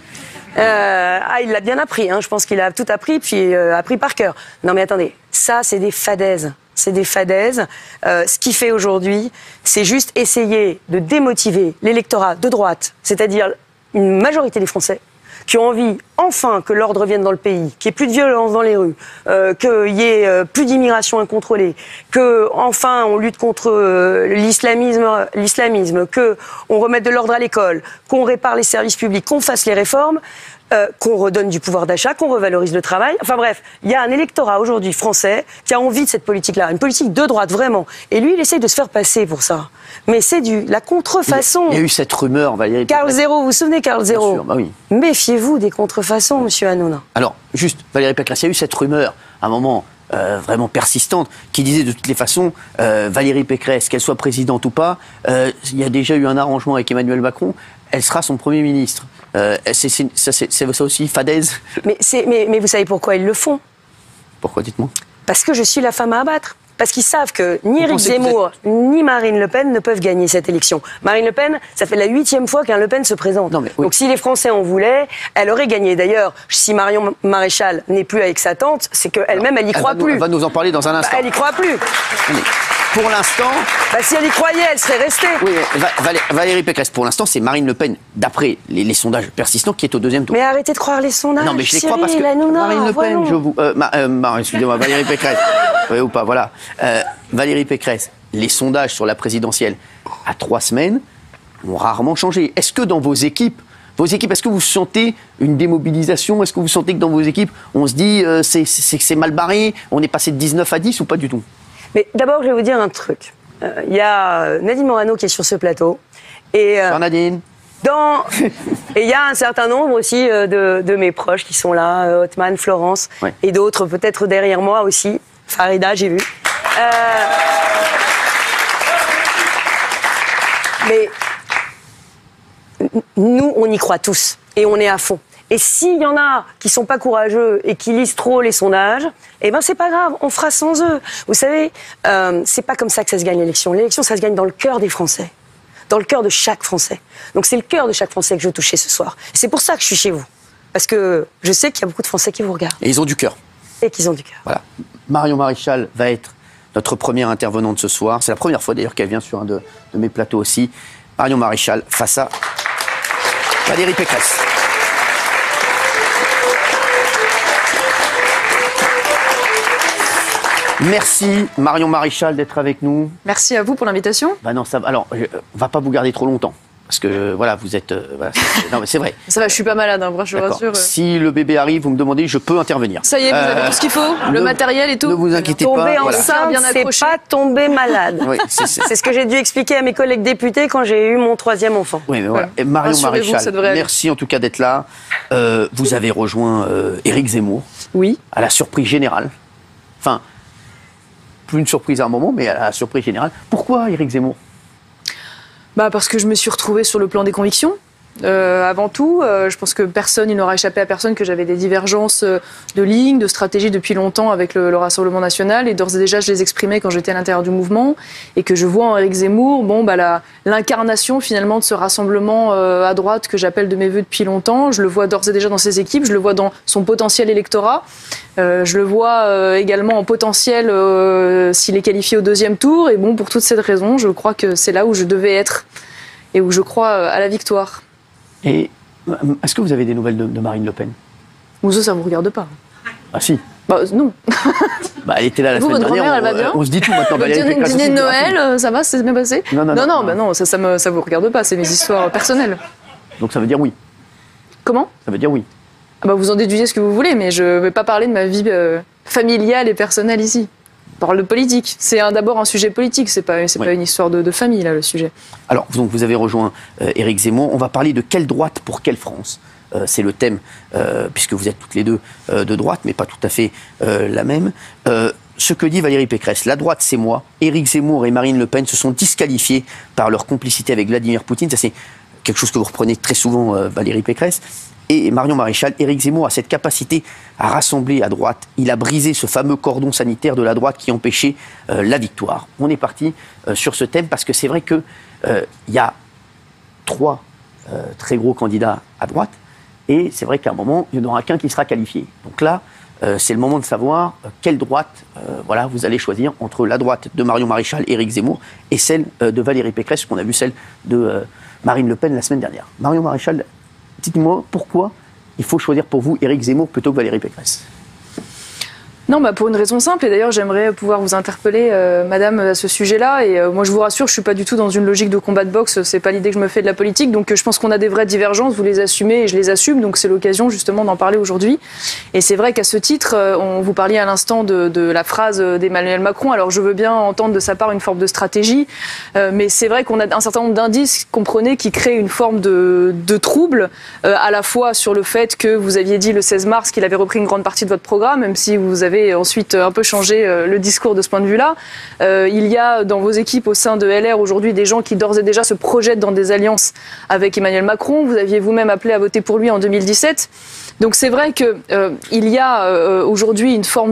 Speaker 2: Il l'a bien appris, hein. Je pense qu'il a tout appris, puis appris par cœur. Non mais attendez, ça c'est des fadaises. C'est des fadaises. Ce qu'il fait aujourd'hui, c'est juste essayer de démotiver l'électorat de droite, c'est-à-dire une majorité des Français, qui ont envie, enfin, que l'ordre revienne dans le pays, qu'il n'y ait plus de violence dans les rues, qu'il y ait plus d'immigration incontrôlée, qu'enfin on lutte contre l'islamisme, qu'on remette de l'ordre à l'école, qu'on répare les services publics, qu'on fasse les réformes, qu'on redonne du pouvoir d'achat, qu'on revalorise le travail. Enfin bref, il y a un électorat aujourd'hui français qui a envie de cette politique-là, une politique de droite vraiment. Et lui, il essaye de se faire passer pour ça. Mais c'est la contrefaçon.
Speaker 1: Il y a eu cette rumeur, Valérie.
Speaker 2: Carl Zéro, vous vous souvenez Carl Zéro?
Speaker 1: Bien sûr, bah oui.
Speaker 2: Méfiez-vous des contrefaçons, monsieur Hanouna.
Speaker 1: Alors, juste, Valérie Pécresse, il y a eu cette rumeur, à un moment vraiment persistante, qui disait de toutes les façons, Valérie Pécresse, qu'elle soit présidente ou pas, il y a déjà eu un arrangement avec Emmanuel Macron, elle sera son Premier ministre. C'est ça aussi, fadaise.
Speaker 2: Mais vous savez pourquoi ils le font?
Speaker 1: Pourquoi, dites-moi?
Speaker 2: Parce que je suis la femme à abattre. Parce qu'ils savent que ni Éric Zemmour, ni Marine Le Pen ne peuvent gagner cette élection. Marine Le Pen, ça fait la 8e fois qu'un Le Pen se présente. Non, mais oui. Donc si les Français en voulaient, elle aurait gagné. D'ailleurs, si Marion Maréchal n'est plus avec sa tante, c'est qu'elle-même, elle y croit plus.
Speaker 1: Elle va nous en parler dans un instant.
Speaker 2: Elle y croit plus.
Speaker 1: pour l'instant...
Speaker 2: Bah, si elle y croyait, elle serait restée.
Speaker 1: Oui, Valérie Pécresse, pour l'instant, c'est Marine Le Pen, d'après les sondages persistants, qui est au deuxième tour.
Speaker 2: Mais arrêtez de croire les sondages.
Speaker 1: Non, mais je les crois parce que
Speaker 2: Hanouna,
Speaker 1: Marine Le Pen,
Speaker 2: voyons.
Speaker 1: je vous... excusez-moi, Valérie Pécresse. Oui ou pas, voilà. Valérie Pécresse, les sondages sur la présidentielle à 3 semaines ont rarement changé. Est-ce que dans vos équipes, est-ce que vous sentez une démobilisation? Est-ce que vous sentez que dans vos équipes, on se dit c'est mal barré, on est passé de 19 à 10 ou pas du tout?
Speaker 2: Mais d'abord, je vais vous dire un truc. Il y a Nadine Morano qui est sur ce plateau. Et,
Speaker 1: Nadine.
Speaker 2: Et il y a un certain nombre aussi de mes proches qui sont là, Othman, Florence,
Speaker 1: ouais.
Speaker 2: Et d'autres peut-être derrière moi aussi. Farida, j'ai vu. Mais nous, on y croit tous. Et on est à fond. Et s'il y en a qui sont pas courageux et qui lisent trop les sondages, eh ben c'est pas grave, on fera sans eux. Vous savez, c'est pas comme ça que ça se gagne l'élection. L'élection, ça se gagne dans le cœur des Français, dans le cœur de chaque Français. Donc c'est le cœur de chaque Français que je veux toucher ce soir. C'est pour ça que je suis chez vous, parce que je sais qu'il y a beaucoup de Français qui vous regardent.
Speaker 1: Et ils ont du cœur.
Speaker 2: Et qu'ils ont du cœur.
Speaker 1: Voilà. Marion Maréchal va être notre première intervenante ce soir. C'est la première fois d'ailleurs qu'elle vient sur un de mes plateaux aussi. Marion Maréchal face à Valérie Pécresse. Merci Marion Maréchal d'être avec nous.
Speaker 3: Merci à vous pour l'invitation.
Speaker 1: Bah non, ça va. Alors, on va pas vous garder trop longtemps. Parce que voilà, vous êtes. Voilà, non, mais c'est vrai.
Speaker 3: Ça va, je suis pas malade, hein, je vous rassure.
Speaker 1: Si le bébé arrive, vous me demandez, je peux intervenir.
Speaker 3: Ça y est, vous avez tout ce qu'il faut, le matériel et tout.
Speaker 1: Ne vous inquiétez
Speaker 2: tomber
Speaker 1: pas.
Speaker 2: enceinte,
Speaker 3: bien
Speaker 2: c'est pas tomber malade.
Speaker 1: Oui,
Speaker 2: c'est ce que j'ai dû expliquer à mes collègues députés quand j'ai eu mon 3e enfant.
Speaker 1: Oui, mais voilà. Et Marion Maréchal, merci en tout cas d'être là. Vous avez rejoint Éric Zemmour.
Speaker 3: Oui.
Speaker 1: À la surprise générale. Enfin, plus une surprise à un moment, mais à la surprise générale. Pourquoi Éric Zemmour ?
Speaker 3: Parce que je me suis retrouvée sur le plan des convictions. Avant tout, je pense que il n'aura échappé à personne que j'avais des divergences de lignes, de stratégie depuis longtemps avec le Rassemblement national. Et d'ores et déjà, je les exprimais quand j'étais à l'intérieur du mouvement. Et que je vois en Éric Zemmour l'incarnation finalement de ce rassemblement à droite que j'appelle de mes voeux depuis longtemps. Je le vois d'ores et déjà dans ses équipes, je le vois dans son potentiel électorat. Je le vois également en potentiel s'il est qualifié au 2e tour. Et pour toutes ces raisons, je crois que c'est là où je devais être et où je crois à la victoire.
Speaker 1: Et est-ce que vous avez des nouvelles de Marine Le Pen?
Speaker 3: Ou ça vous regarde pas?
Speaker 1: Ah si.
Speaker 3: Non.
Speaker 1: Elle était là la semaine dernière.
Speaker 3: Votre grand-mère, elle va bien?
Speaker 1: On se dit tout maintenant.
Speaker 3: Le dîner de Noël, ça va, c'est bien passé? Non, ça vous regarde pas, c'est mes histoires personnelles.
Speaker 1: Donc ça veut dire oui?
Speaker 3: Comment?
Speaker 1: Ça veut dire oui.
Speaker 3: Vous en déduisez ce que vous voulez, mais je ne vais pas parler de ma vie familiale et personnelle ici. On parle de politique. C'est d'abord un sujet politique, c'est pas une histoire de famille, là, le sujet. Alors,
Speaker 1: donc, vous avez rejoint Éric Zemmour. On va parler de quelle droite pour quelle France. C'est le thème, puisque vous êtes toutes les deux de droite, mais pas tout à fait la même. Ce que dit Valérie Pécresse, la droite, c'est moi. Éric Zemmour et Marine Le Pen se sont disqualifiés par leur complicité avec Vladimir Poutine. Ça, c'est quelque chose que vous reprenez très souvent, Valérie Pécresse. Et Marion Maréchal, Éric Zemmour a cette capacité à rassembler à droite. Il a brisé ce fameux cordon sanitaire de la droite qui empêchait la victoire. On est parti sur ce thème parce que c'est vrai qu'il y a 3 très gros candidats à droite. Et c'est vrai qu'à un moment, il n'y en aura qu'un qui sera qualifié. Donc là, c'est le moment de savoir quelle droite vous allez choisir entre la droite de Marion Maréchal, Éric Zemmour, et celle de Valérie Pécresse, qu'on a vu celle de Marine Le Pen la semaine dernière. Marion Maréchal, dites-moi pourquoi il faut choisir pour vous Éric Zemmour plutôt que Valérie Pécresse.
Speaker 3: Non, pour une raison simple, et d'ailleurs j'aimerais pouvoir vous interpeller, madame, à ce sujet-là, et moi je vous rassure, je ne suis pas du tout dans une logique de combat de boxe, c'est pas l'idée que je me fais de la politique, donc je pense qu'on a des vraies divergences, vous les assumez et je les assume, donc c'est l'occasion justement d'en parler aujourd'hui. Et c'est vrai qu'à ce titre, on vous parliez à l'instant de la phrase d'Emmanuel Macron, alors je veux bien entendre de sa part une forme de stratégie, mais c'est vrai qu'on a un certain nombre d'indices, comprenez, qui créent une forme de trouble, à la fois sur le fait que vous aviez dit le 16 mars qu'il avait repris une grande partie de votre programme, même si vous avez ensuite un peu changé le discours de ce point de vue-là. Il y a dans vos équipes au sein de LR aujourd'hui des gens qui d'ores et déjà se projettent dans des alliances avec Emmanuel Macron. Vous aviez vous-même appelé à voter pour lui en 2017. Donc c'est vrai qu'il y a aujourd'hui une forme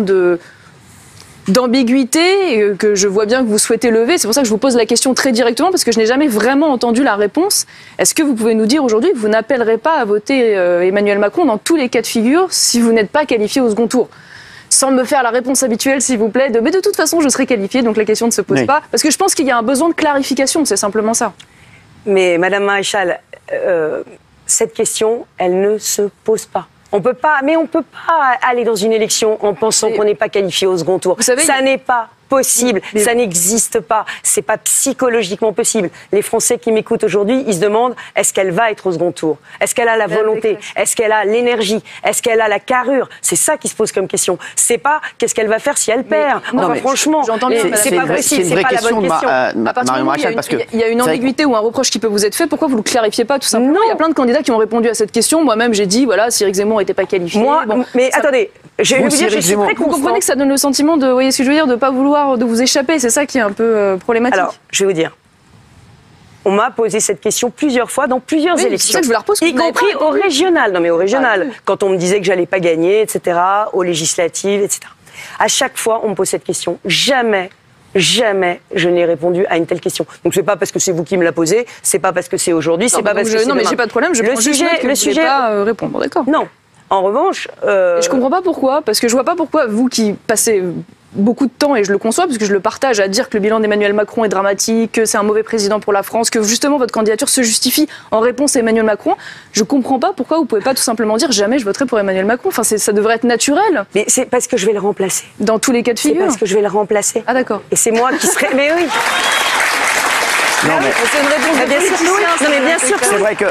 Speaker 3: d'ambiguïté que je vois bien que vous souhaitez lever. C'est pour ça que je vous pose la question très directement, parce que je n'ai jamais vraiment entendu la réponse. Est-ce que vous pouvez nous dire aujourd'hui que vous n'appellerez pas à voter Emmanuel Macron dans tous les cas de figure si vous n'êtes pas qualifié au second tour ? sans me faire la réponse habituelle, s'il vous plaît, mais de toute façon, je serai qualifiée, donc la question ne se pose pas. Parce que je pense qu'il y a un besoin de clarification, c'est simplement ça.
Speaker 2: Mais Madame Maréchal, cette question, elle ne se pose pas. On peut pas aller dans une élection en pensant qu'on n'est pas qualifié au second tour.
Speaker 3: Vous savez,
Speaker 2: ça n'est pas possible, ça n'existe pas, c'est pas psychologiquement possible. Les Français qui m'écoutent aujourd'hui, ils se demandent, est-ce qu'elle va être au second tour? Est-ce qu'elle a la volonté? Est-ce qu'elle a l'énergie? Est-ce qu'elle a la carrure? C'est ça qui se pose comme question. C'est pas qu'est-ce qu'elle va faire si elle perd. Franchement, c'est pas possible, c'est pas la bonne question.
Speaker 1: Marion Maréchal, parce que
Speaker 3: il y a une ambiguïté ou un reproche qui peut vous être fait, pourquoi vous le clarifiez pas tout simplement? Il y a plein de candidats qui ont répondu à cette question. Moi-même, j'ai dit, voilà, si Éric Zemmour n'était pas qualifié.
Speaker 2: Mais attendez, je vais vous dire, je suis très
Speaker 3: Vous comprenez que ça donne le sentiment de, vous voyez ce que je veux dire, de pas vouloir, de vous échapper, c'est ça qui est un peu problématique.
Speaker 2: Alors, je vais vous dire, on m'a posé cette question plusieurs fois dans plusieurs élections,
Speaker 3: ça que je vous la repose,
Speaker 2: y compris au régional. Non mais au régional, quand on me disait que j'allais pas gagner, etc., aux législatives, etc. À chaque fois, on me pose cette question. Jamais je n'ai répondu à une telle question. Donc c'est pas parce que c'est vous qui me la posez, c'est pas parce que c'est aujourd'hui, c'est pas parce que c'est
Speaker 3: non mais j'ai pas de problème, je prends juste note que vous voulez pas répondre, d'accord.
Speaker 2: Non. En revanche...
Speaker 3: Je comprends pas pourquoi, parce que je vois pas pourquoi, vous qui passez beaucoup de temps, et je le conçois, parce que je le partage, à dire que le bilan d'Emmanuel Macron est dramatique, que c'est un mauvais président pour la France, que justement votre candidature se justifie en réponse à Emmanuel Macron, je comprends pas pourquoi vous pouvez pas tout simplement dire jamais je voterai pour Emmanuel Macron. Enfin, ça devrait être naturel.
Speaker 2: Mais c'est parce que je vais le remplacer.
Speaker 3: Dans tous les cas de figure.
Speaker 2: C'est parce que je vais le remplacer.
Speaker 3: Ah d'accord.
Speaker 2: Et c'est moi qui serai... Mais oui.
Speaker 1: Non, mais
Speaker 3: c'est une réponse de politicien.
Speaker 2: Non, mais bien sûr que
Speaker 1: c'est vrai que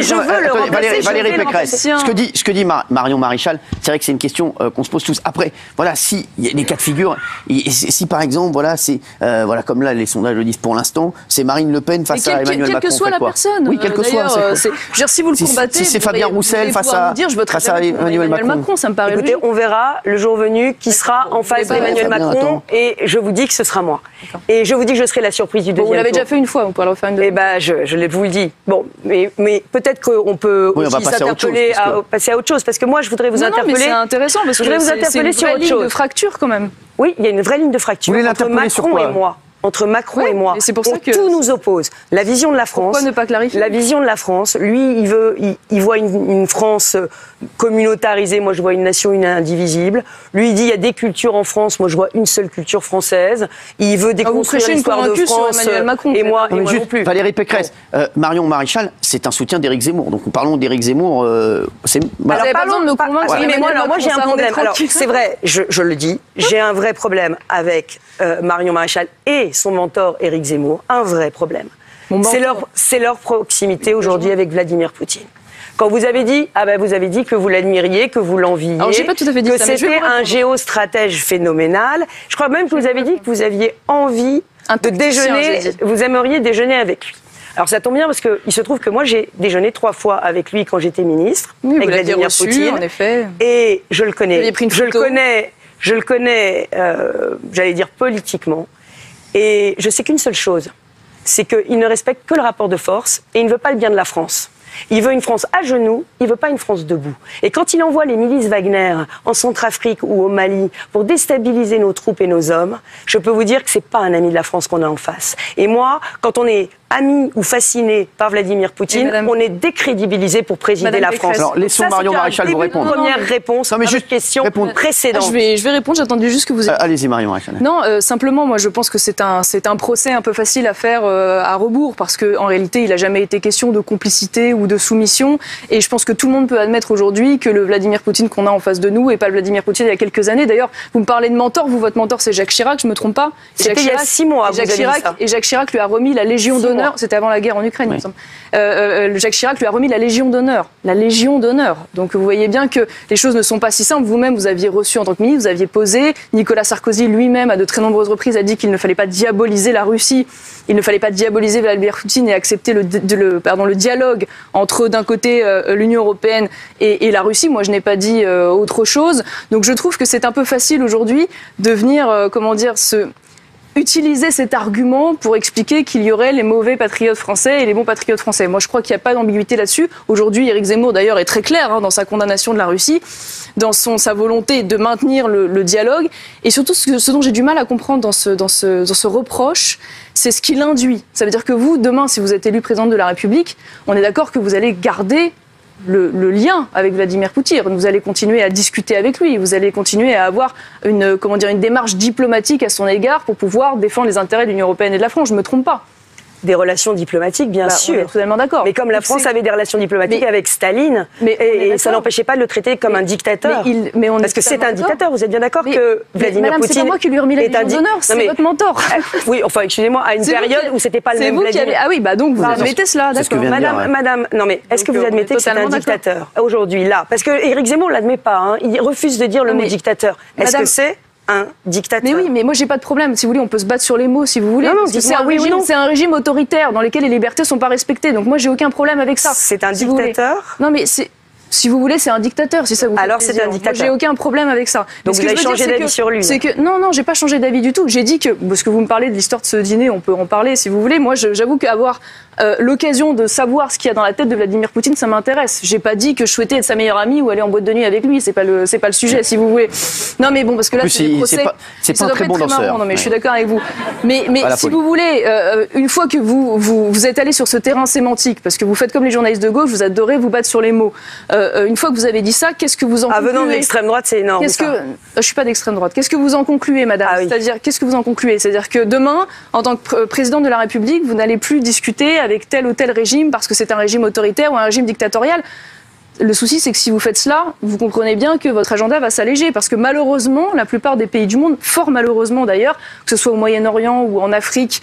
Speaker 1: Valérie Pécresse, ce que dit Marion Maréchal, c'est vrai que c'est une question qu'on se pose tous. Après, voilà, si il y a des cas de figure, si par exemple, voilà, c'est voilà comme là les sondages le disent pour l'instant, c'est Marine Le Pen face à Emmanuel Macron.
Speaker 3: Quelle que soit la personne.
Speaker 1: Oui, quelle que soit.
Speaker 3: Je veux dire, si vous le combattez,
Speaker 1: si c'est Fabien Roussel face à Emmanuel Macron,
Speaker 3: ça me paraît logique.
Speaker 2: Écoutez, on verra le jour venu qui sera en face d'Emmanuel Macron, et je vous dis que ce sera moi. Et je vous dis que je serai la surprise du deuxième tour.
Speaker 3: Vous l'avez déjà fait une fois, vous pouvez le refaire une deuxième.
Speaker 2: Eh ben, je vous le dis. Bon, mais peut-être qu'on peut aussi s'interpeller passer à autre chose, parce que moi, je voudrais vous interpeller.
Speaker 3: Non, mais c'est intéressant parce que
Speaker 2: je voudrais vous interpeller sur autre chose.
Speaker 3: C'est une vraie ligne de fracture quand même.
Speaker 2: Oui, il y a une vraie ligne de fracture entre Macron et moi. Entre Macron et moi,
Speaker 3: c'est pour ça que
Speaker 2: tout nous oppose. La vision de la France.
Speaker 3: Pourquoi ne pas clarifier ?
Speaker 2: La vision de la France. Lui, il voit une France communautarisée. Moi, je vois une nation indivisible. Lui, il dit il y a des cultures en France. Moi, je vois une seule culture française. Il veut déconstruire l'histoire de France.
Speaker 3: Macron,
Speaker 2: et moi non plus.
Speaker 1: Valérie Pécresse, Marion Maréchal, c'est un soutien d'Éric Zemmour. Donc, parlons d'Éric Zemmour.
Speaker 3: Vous n'avez pas besoin de me convaincre.
Speaker 2: Mais moi, j'ai un problème. Alors, c'est vrai, je le dis, j'ai un vrai problème avec Marion Maréchal et son mentor Éric Zemmour, un vrai problème. C'est leur proximité aujourd'hui avec Vladimir Poutine. Quand vous avez dit, vous avez dit que vous l'admiriez, que vous l'enviez, que c'était un géostratège phénoménal. Je crois même que vous avez dit que vous aviez envie de déjeuner, vous aimeriez déjeuner avec lui. Alors ça tombe bien parce qu'il se trouve que moi j'ai déjeuné 3 fois avec lui quand j'étais ministre, avec Vladimir Poutine.
Speaker 3: En effet.
Speaker 2: Et je le connais. Je le connais, j'allais dire politiquement. Et je sais qu'une seule chose, c'est qu'il ne respecte que le rapport de force et il ne veut pas le bien de la France. Il veut une France à genoux, il ne veut pas une France debout. Et quand il envoie les milices Wagner en Centrafrique ou au Mali pour déstabiliser nos troupes et nos hommes, je peux vous dire que ce n'est pas un ami de la France qu'on a en face. Et moi, quand on est ami ou fasciné par Vladimir Poutine, on est décrédibilisé pour présider la France.
Speaker 1: Alors, laissons Marion Maréchal vous répondre.
Speaker 2: Première réponse à votre question précédente.
Speaker 3: Je vais répondre, j'attendais juste que vous...
Speaker 1: Allez-y Marion Maréchal.
Speaker 3: Non, simplement, moi je pense que c'est un procès un peu facile à faire à rebours, parce qu'en réalité, il n'a jamais été question de complicité ou de soumission, et je pense que tout le monde peut admettre aujourd'hui que le Vladimir Poutine qu'on a en face de nous, et pas le Vladimir Poutine il y a quelques années. D'ailleurs, vous me parlez de mentor, votre mentor c'est Jacques Chirac, je ne me trompe pas.
Speaker 2: C'était il y a 6 mois,
Speaker 3: et Jacques Chirac lui a remis la Légion d'honneur. C'était avant la guerre en Ukraine, il me semble. Jacques Chirac lui a remis la Légion d'honneur. La Légion d'honneur. Donc vous voyez bien que les choses ne sont pas si simples. Vous-même, vous aviez reçu en tant que ministre, vous aviez posé. Nicolas Sarkozy lui-même, à de très nombreuses reprises, a dit qu'il ne fallait pas diaboliser la Russie. Il ne fallait pas diaboliser Vladimir Poutine et accepter le dialogue entre, d'un côté, l'Union européenne et la Russie. Moi, je n'ai pas dit autre chose. Donc je trouve que c'est un peu facile aujourd'hui de venir, utiliser cet argument pour expliquer qu'il y aurait les mauvais patriotes français et les bons patriotes français. Moi, je crois qu'il n'y a pas d'ambiguïté là-dessus. Aujourd'hui, Éric Zemmour, d'ailleurs, est très clair dans sa condamnation de la Russie, dans sa volonté de maintenir le dialogue. Et surtout, ce dont j'ai du mal à comprendre dans ce reproche, c'est ce qu'il induit. Ça veut dire que vous, demain, si vous êtes élu président de la République, on est d'accord que vous allez garder le lien avec Vladimir Poutine. Vous allez continuer à discuter avec lui. Vous allez continuer à avoir une démarche diplomatique à son égard pour pouvoir défendre les intérêts de l'Union européenne et de la France. Je ne me trompe pas.
Speaker 2: Des relations diplomatiques, bien sûr.
Speaker 3: On est totalement d'accord.
Speaker 2: Mais comme la France avait des relations diplomatiques avec Staline, et ça n'empêchait pas de le traiter comme un dictateur. Parce que c'est un dictateur. Vous êtes bien d'accord que Vladimir Poutine.
Speaker 3: C'est pas moi qui lui ai remis la Légion d'honneur, c'est votre mentor.
Speaker 2: Oui, enfin, excusez-moi, à une période où c'était pas le même Vladimir.
Speaker 3: Ah oui, donc vous admettez cela, d'accord.
Speaker 2: Madame, non mais est-ce que vous admettez que c'est un dictateur aujourd'hui, là? Parce que Éric Zemmour l'admet pas. Il refuse de dire le mot dictateur. Est-ce que c'est un dictateur?
Speaker 3: Mais oui, mais moi j'ai pas de problème. Si vous voulez, on peut se battre sur les mots, si vous voulez.
Speaker 2: Non,
Speaker 3: c'est un régime autoritaire dans lequel les libertés sont pas respectées. Donc moi j'ai aucun problème avec ça.
Speaker 2: C'est un dictateur?
Speaker 3: Non, mais si vous voulez, c'est un dictateur, si ça vous fait
Speaker 2: Alors
Speaker 3: plaisir.
Speaker 2: C'est un dictateur.
Speaker 3: J'ai aucun problème avec ça.
Speaker 2: Donc vous avez changé d'avis sur lui?
Speaker 3: Non, j'ai pas changé d'avis du tout. J'ai dit que, parce que vous me parlez de l'histoire de ce dîner, on peut en parler si vous voulez. Moi, j'avoue qu'avoir l'occasion de savoir ce qu'il y a dans la tête de Vladimir Poutine, ça m'intéresse. J'ai pas dit que je souhaitais être sa meilleure amie ou aller en boîte de nuit avec lui. C'est pas le sujet, si vous voulez. Non, mais bon, parce que là, c'est des procès.
Speaker 1: C'est pas un très bon danseur.
Speaker 3: Non, mais je suis d'accord avec vous. Mais si vous voulez, une fois que vous êtes allé sur ce terrain sémantique, parce que vous faites comme les journalistes de gauche, vous adorez vous battre sur les mots. Une fois que vous avez dit ça, qu'est-ce que vous en concluez?
Speaker 2: Venant de l'extrême droite, c'est énorme.
Speaker 3: Je suis pas d'extrême droite. Qu'est-ce que vous en concluez, madame? C'est-à-dire, qu'est-ce que vous en concluez? C'est-à-dire que demain, en tant que président de la République, vous n'allez plus discuter avec tel ou tel régime parce que c'est un régime autoritaire ou un régime dictatorial. Le souci, c'est que si vous faites cela, vous comprenez bien que votre agenda va s'alléger parce que malheureusement, la plupart des pays du monde, fort malheureusement d'ailleurs, que ce soit au Moyen-Orient ou en Afrique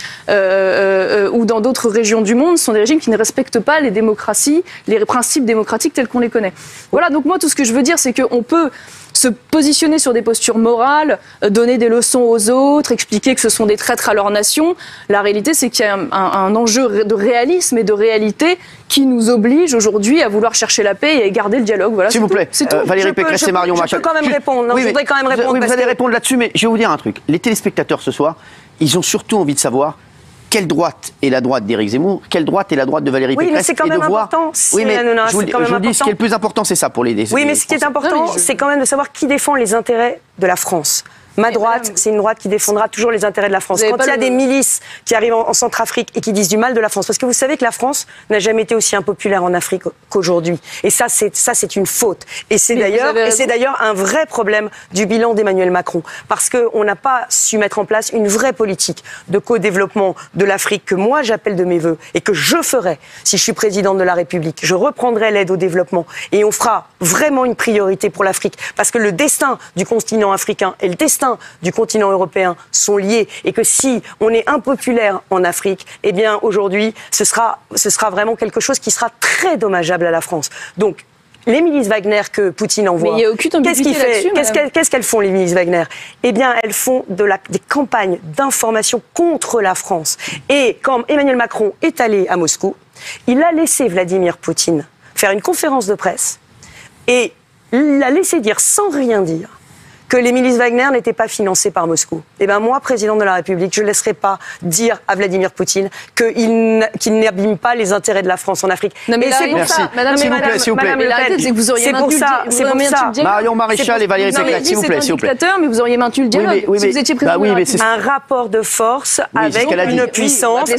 Speaker 3: ou dans d'autres régions du monde, sont des régimes qui ne respectent pas les démocraties, les principes démocratiques tels qu'on les connaît. Voilà, donc moi, tout ce que je veux dire, c'est qu'on peut se positionner sur des postures morales, donner des leçons aux autres, expliquer que ce sont des traîtres à leur nation. La réalité, c'est qu'il y a un enjeu de réalisme et de réalité qui nous oblige aujourd'hui à vouloir chercher la paix et à garder le dialogue. Voilà,
Speaker 1: s'il vous plaît, Valérie Pécresse et Marion Maréchal.
Speaker 2: Je peux quand même répondre. Je voudrais quand même répondre.
Speaker 1: Vous allez répondre là-dessus, mais je vais vous dire un truc. Les téléspectateurs ce soir, ils ont surtout envie de savoir quelle droite est la droite d'Éric Zemmour, quelle droite est la droite de Valérie Pécresse.
Speaker 2: Oui, mais c'est quand même important.
Speaker 1: Oui, mais je vous le dis, ce qui est le plus important, c'est ça pour les
Speaker 2: Oui, mais ce qui est important, c'est quand même de savoir qui défend les intérêts de la France. Ma droite, c'est une droite qui défendra toujours les intérêts de la France. Quand il y a des milices qui arrivent en Centrafrique et qui disent du mal de la France, parce que vous savez que la France n'a jamais été aussi impopulaire en Afrique qu'aujourd'hui. Et ça, c'est une faute. Et c'est d'ailleurs un vrai problème du bilan d'Emmanuel Macron. Parce qu'on n'a pas su mettre en place une vraie politique de co-développement de l'Afrique que moi, j'appelle de mes voeux et que je ferai si je suis présidente de la République. Je reprendrai l'aide au développement et on fera vraiment une priorité pour l'Afrique. Parce que le destin du continent africain et le destin du continent européen sont liés et que si on est impopulaire en Afrique, eh bien aujourd'hui, ce sera vraiment quelque chose qui sera très dommageable à la France. Donc, les milices Wagner que Poutine envoie,
Speaker 3: mais il y a aucune ambiguïté là-dessus,
Speaker 2: qu'est-ce qu'elles font les milices Wagner? Eh bien, elles font des campagnes d'information contre la France. Et quand Emmanuel Macron est allé à Moscou, il a laissé Vladimir Poutine faire une conférence de presse et il a laissé dire sans rien dire que les milices Wagner n'étaient pas financées par Moscou. Eh bien, moi, président de la République, je ne laisserai pas dire à Vladimir Poutine qu'il n'abîme pas les intérêts de la France en Afrique.
Speaker 3: Non, mais
Speaker 2: c'est pour ça.
Speaker 3: Madame, s'il vous plaît.
Speaker 2: C'est pour ça.
Speaker 1: Marion Maréchal et Valérie Pécresse, s'il vous plaît.
Speaker 3: C'est un dictateur, mais vous auriez maintenu le dialogue si vous étiez président de la République.
Speaker 2: Un rapport de force avec une puissance,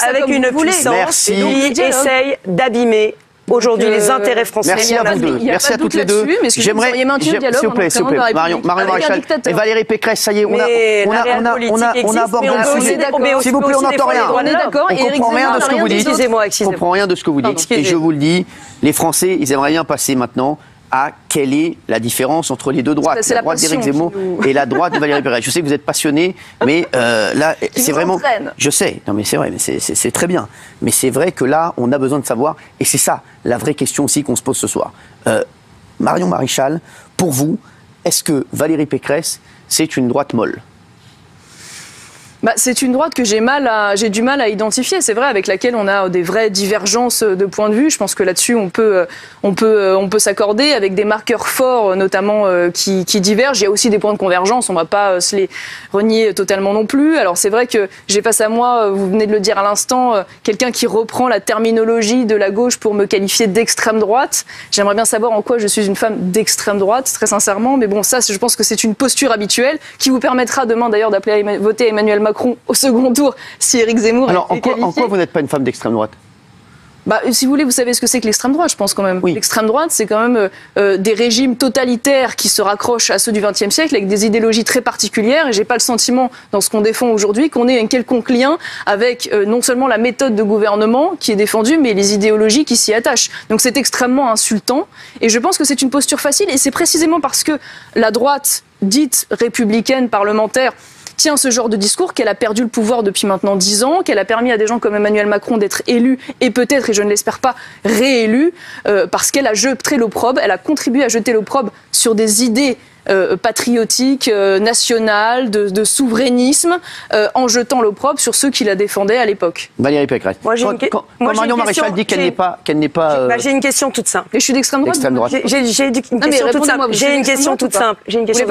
Speaker 2: qui essaye d'abîmer aujourd'hui les intérêts français.
Speaker 1: Merci à vous deux. Merci à toutes les deux.
Speaker 3: J'aimerais, s'il
Speaker 1: vous plaît, Marion Maréchal et Valérie Pécresse, ça y est, on aborde le sujet. S'il vous plaît, on n'entend rien.
Speaker 3: On est d'accord.
Speaker 1: On comprend rien de ce que vous dites. On comprend rien de ce que vous dites. Et je vous le dis, les Français, ils aimeraient bien passer maintenant à quelle est la différence entre les deux droites, la droite d'Éric Zemmour et la droite de Valérie Pécresse. Je sais que vous êtes passionné, mais là, c'est vraiment... Je sais, non mais c'est vrai, mais c'est très bien. Mais c'est vrai que là, on a besoin de savoir, et c'est ça, la vraie question aussi qu'on se pose ce soir. Marion Maréchal, pour vous, est-ce que Valérie Pécresse, c'est une droite molle ?
Speaker 3: C'est une droite que j'ai du mal à identifier, c'est vrai, avec laquelle on a des vraies divergences de point de vue. Je pense que là-dessus, on peut s'accorder avec des marqueurs forts, notamment qui divergent. Il y a aussi des points de convergence, on ne va pas se les renier totalement non plus. Alors c'est vrai que j'ai face à moi, vous venez de le dire à l'instant, quelqu'un qui reprend la terminologie de la gauche pour me qualifier d'extrême droite. J'aimerais bien savoir en quoi je suis une femme d'extrême droite, très sincèrement. Mais bon, ça, je pense que c'est une posture habituelle qui vous permettra demain d'ailleurs d'appeler à voter Emmanuel Macron au second tour si Éric Zemmour est qualifié.
Speaker 1: En quoi vous n'êtes pas une femme d'extrême droite ?
Speaker 3: Si vous voulez, vous savez ce que c'est que l'extrême droite, je pense quand même.
Speaker 1: Oui.
Speaker 3: L'extrême droite, c'est quand même des régimes totalitaires qui se raccrochent à ceux du XXe siècle avec des idéologies très particulières. Et j'ai pas le sentiment, dans ce qu'on défend aujourd'hui, qu'on ait un quelconque lien avec non seulement la méthode de gouvernement qui est défendue, mais les idéologies qui s'y attachent. Donc c'est extrêmement insultant. Et je pense que c'est une posture facile. Et c'est précisément parce que la droite dite républicaine parlementaire tient ce genre de discours, qu'elle a perdu le pouvoir depuis maintenant 10 ans, qu'elle a permis à des gens comme Emmanuel Macron d'être élus et peut-être, et je ne l'espère pas, réélus, parce qu'elle a jeté l'opprobre, elle a contribué à jeter l'opprobre sur des idées patriotiques, nationales, de souverainisme, en jetant l'opprobre sur ceux qui la défendaient à l'époque.
Speaker 1: Valérie Pécresse.
Speaker 2: Quand
Speaker 1: Marion Maréchal dit qu'elle n'est pas...
Speaker 2: j'ai une question toute simple.
Speaker 3: Et je suis d'extrême droite.
Speaker 2: J'ai une question toute simple. J'ai une question toute simple.